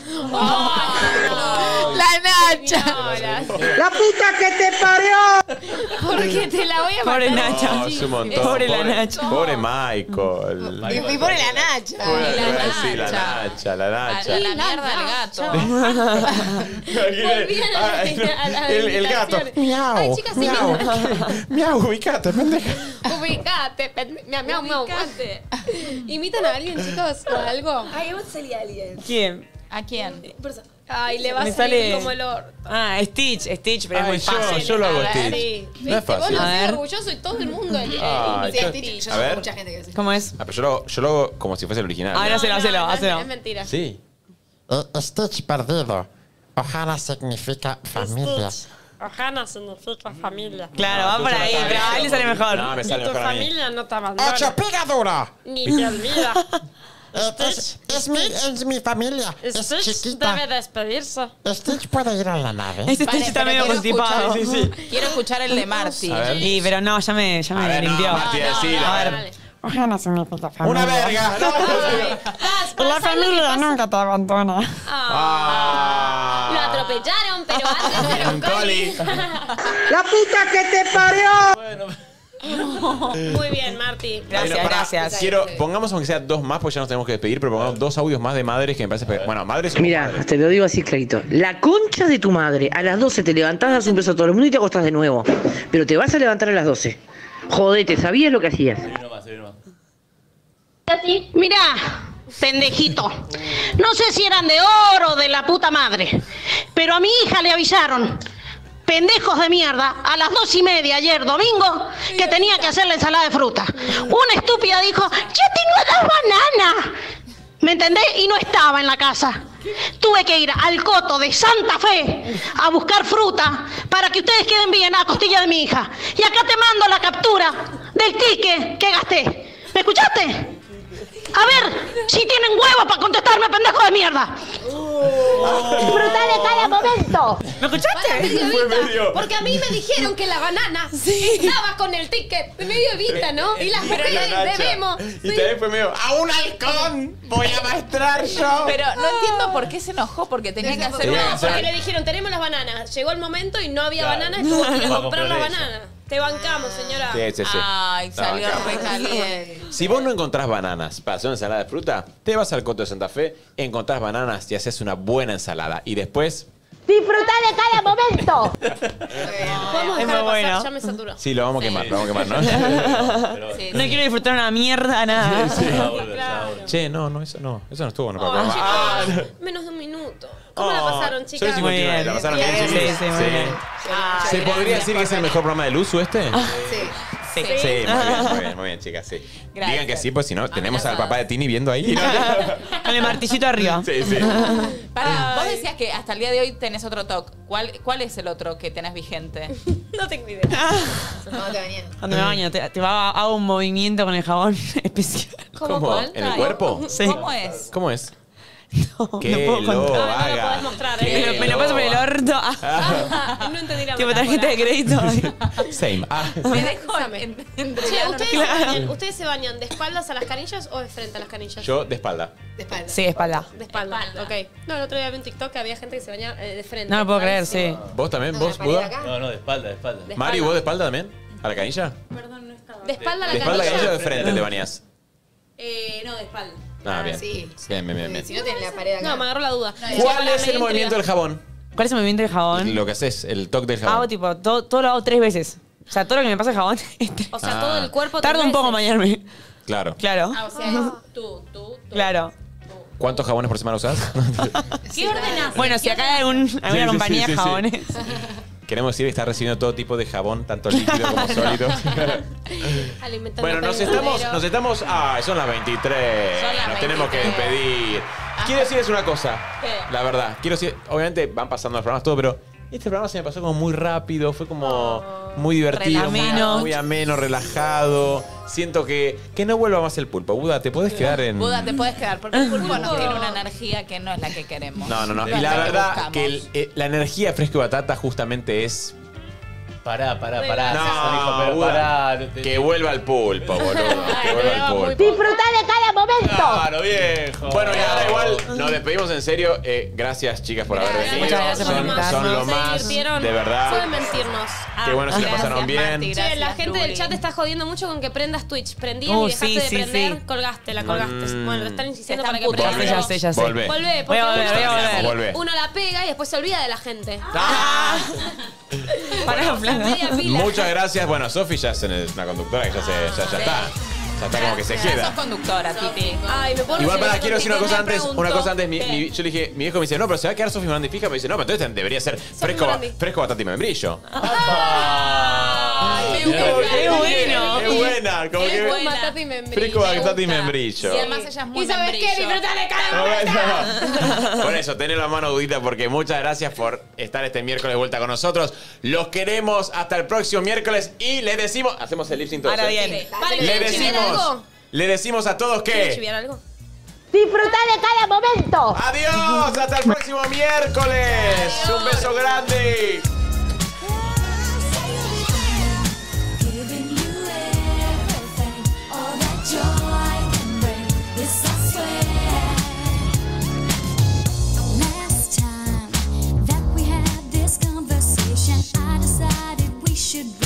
La Nacha. ¡La puta que te parió! Porque te la voy a matar. Pobre Nacha. No, es un montón. Pobre la Nacha. Pobre Michael. Y, y pobre la Nacha. Pobre- Sí, la Nacha, la A Nacha. la mierda del gato. Volvían a la- Ay, a las el, el gato. habitaciones. Miau. Ay, chicas, sí, miau. miau. Miau, ubicate, pendeja. Ubicate, pen- miau, miau, miau. Ubicate. ¿Imitan a alguien, chicos, o algo? Ay, vos salía alguien. ¿Quién? ¿A quién? Ay, le va Me a salir sale- como el orto. Ah, Stitch, Stitch, pero Ay, es muy yo, fácil. yo lo hago A ver, Stitch. sí. No ¿Viste? es Vos fácil. lo A hacés ver. orgulloso y todo el mundo. eh, Ay, imita yo- a Stitch. Yo A sé ver. mucha gente que hace. ¿Cómo es? Ah, pero yo lo, yo lo hago como si fuese el original. A ver, hacelo, hacelo, no, hacelo. Es mentira. Sí. Eh, Stitch perdido. Ojana significa familia. Ojana significa familia. Claro, va por ahí, pero a él le sale mejor. No, me sale Tu mejor a mí. familia no te abandona. ¡Hecho pigadura! Ni te olvida. Eh, es, es, mi, es mi familia. Es Stitch chiquita. debe despedirse. Stitch puede ir a la nave. Este Vale, Stitch está pero medio quiero constipado. escuchar- Sí, sí. Quiero escuchar el de Marty. A ver. Y, pero no, ya me, ya A me ver, no, limpió. Marti, decilo. A ver. Dale. Ojana significa familia. Una verga. No, Ay, Y la ¿sabes lo que familia pasa? nunca te abandona. Ah. Lo Ah. atropellaron, pero antes era Un un coli. ¡La puta que te parió! Muy bien, Marti. Gracias, Bueno, pará, gracias. Quiero, pongamos aunque sea dos más, pues ya nos tenemos que despedir, pero pongamos dos audios más de madres que me parece. pe- Bueno, madres. Mira, te lo digo así clarito. La concha de tu madre. A las doce te levantás, das un beso a todo el mundo y te acostás de nuevo. Pero te vas a levantar a las doce. Jodete, ¿sabías lo que hacías? Hay uno más, hay uno más. Mirá, pendejito. No sé si eran de oro o de la puta madre, pero a mi hija le avisaron. pendejos de mierda, a las dos y media ayer domingo, que tenía que hacer la ensalada de fruta. Una estúpida dijo, yo tengo dos bananas. ¿Me entendés? Y no estaba en la casa. Tuve que ir al coto de Santa Fe a buscar fruta para que ustedes queden bien a la costilla de mi hija. Y acá te mando la captura del ticket que gasté. ¿Me escuchaste? A ver si tienen huevos para contestarme, pendejo de mierda. Disfruta de cada momento. ¿Me escuchaste? Para medio Fue Evita, medio- porque a mí me dijeron que la banana daba con el ticket de medio Evita, ¿no? Y las Pero mujeres la Nacha. debemos. Y también fue medio, ¡a un halcón voy a maestrar yo! Pero no entiendo por qué se enojó, porque tenía que hacer Tenía que No, hacer- porque le dijeron, tenemos las bananas. Llegó el momento y no había Claro. bananas, tuvo que ir a Va a comprar comprar las ella. bananas. Te bancamos, señora. Sí, sí, sí. Ay, No, salió acá. re caliente. Si vos no encontrás bananas para hacer una ensalada de fruta, te vas al Coto de Santa Fe, encontrás bananas y haces una buena ensalada. Y después, Disfruta de cada momento. Podemos Es dejar de muy pasar, bueno. ya me saturó. sí, lo vamos a quemar, lo vamos a quemar, ¿no? No quiero disfrutar una mierda, nada. Che, no, no, eso no. Eso no estuvo bueno. Oh, para chicos, Ah, menos de un minuto. ¿Cómo la Oh, pasaron, solo chicas? cincuenta y nueve, ¿la pasaron bien, Bien, chiquis? sí, sí, muy bien. Ay, ¿Se podría gracias decir que por es el mejor programa del uso este? Sí. Sí. Sí, muy bien, muy bien, muy bien, chicas, sí. Gracias. Digan que sí, pues si no, tenemos al papá de Tini viendo ahí. Con el martillito arriba. Sí, sí. Pará, vos decías que hasta el día de hoy tenés otro toque. ¿Cuál, ¿Cuál es el otro que tenés vigente? No tengo idea. No, te bañan. Cuando me baño, te, te va, hago un movimiento con el jabón especial. ¿Cómo ¿Cómo? cuál? ¿En el cuerpo? Sí. ¿Cómo es? ¿Cómo es? No, Que no puedo lo contar. No, no lo haga. podés mostrar, Que ¿eh? Me lo, me lo paso por el haga. orto. Ah, No entendí la tipo metáfora. tarjeta de crédito. Same. Ah. Me dejo en, en- Che, ¿ustedes, se Claro. bañan, ¿ustedes se bañan de espaldas a las canillas o de frente a las canillas? Yo de espalda. De espalda. Sí, espalda. De espalda, ok. No, el otro día vi un TikTok que había gente que se bañaba eh, de frente. No lo puedo creer, sí. Rarísimo. ¿Vos también? No, ¿Vos, la pared Buda? acá. No, no, de espalda, de espalda. De Mari, espalda. ¿vos de espalda también? ¿A la canilla? Perdón, no estaba. De espalda a la ¿De espalda a la canilla. canilla o de frente te bañas? Eh, no, de espalda. Ah, bien. Sí. Bien, bien, bien, bien. Si no tienen la pared acá. No, me agarró la duda. ¿Cuál es el movimiento del jabón? ¿Cuál es el movimiento del jabón? Lo que haces, el toque del Hago jabón. tipo, todo, todo lo hago tres veces. O sea, todo lo que me pasa el jabón. O sea, Ah. todo el cuerpo. Tarda tres un poco en veces. bañarme. Claro. Claro. Ah, o sea, es tú, tú, tú. Claro. ¿Cuántos jabones por semana usás? ¿Qué ordenas? Bueno, si acá hay algún, alguna sí, compañía sí, de sí, sí. jabones. Queremos decir que está recibiendo todo tipo de jabón, tanto líquido como sólido. Alimentando Bueno, nos peluquero. estamos, nos estamos. Ah, son las veintitrés. Son las Nos tenemos que veintitrés. despedir. Quiero decirles una cosa. ¿Qué? La verdad. Quiero decir, obviamente van pasando los programas todo, pero este programa se me pasó como muy rápido, fue como muy divertido, muy Ameno. muy ameno, relajado. Siento que, que no vuelva más el pulpo. Buda, ¿te podés quedar en...? Buda, te puedes quedar, porque el pulpo nos tiene una energía que no es la que queremos. No, no, no. es Y la que verdad buscamos. que el- eh, la energía fresco y batata justamente es... Pará, pará, pará. No, Hijo, pero Buda, pará. no te- que vuelva el pulpo, boludo. Que vuelva el pulpo. Disfruta de cada momento. Claro, viejo. Bueno, y ahora igual nos despedimos en serio. Eh, gracias, chicas, por haber Gracias. venido. Muchas gracias por son, invitarnos. son lo Se más, divirtieron. de verdad. Pueden mentirnos. Qué bueno si la Gracias, pasaron bien. Marti, Che, la gracias, gente del Luli. chat está jodiendo mucho con que prendas Twitch. Prendí Uh, y dejaste sí, de sí, prender, sí. colgaste, la colgaste. Mm. Bueno, lo están insistiendo Están para que putos. prendas. Ya sé, ya sé. Volvé. Volvé, Voy porque a volver, uno- voy a volver. Volvé. uno la pega y después se olvida de la gente. Ah. Pará, flaca. Media pila. Muchas gracias. Bueno, Sofi ya es una conductora que ya, se, ya, ya está. Ya está como que se Sos queda. conductora, Titi. Ay, me puedo Igual referir para quiero decir una contigo. cosa Me antes, preguntó. una cosa antes, mi, ¿Qué? mi- yo le dije, mi viejo me dice, no, pero se va a quedar Sofi Morandi fija, me dice, no, pero entonces debería ser fresco, Morandi. fresco batata y membrillo. Ay, Qué qué bueno. Qué bueno. Es buena, como Fresco, que batata y membrillo. fresco Me batata y gusta. membrillo. Y además ella es muy ¿Y sabes qué? membrillo. Disfrutar de cada momento. Por eso, tened la mano Budita, porque muchas gracias por estar este miércoles de vuelta con nosotros. Los queremos hasta el próximo miércoles y les decimos, hacemos el lip sync todos, Ahora ¿eh? bien. Vale, Le ¿quieren chiviar decimos, algo? le decimos a todos ¿Quieren que chiviar algo? Disfruta de cada momento. adiós, hasta el próximo miércoles. Un beso grande. Giving you everything, all that joy can bring. This I swear. Last time that we had this conversation, I decided we should.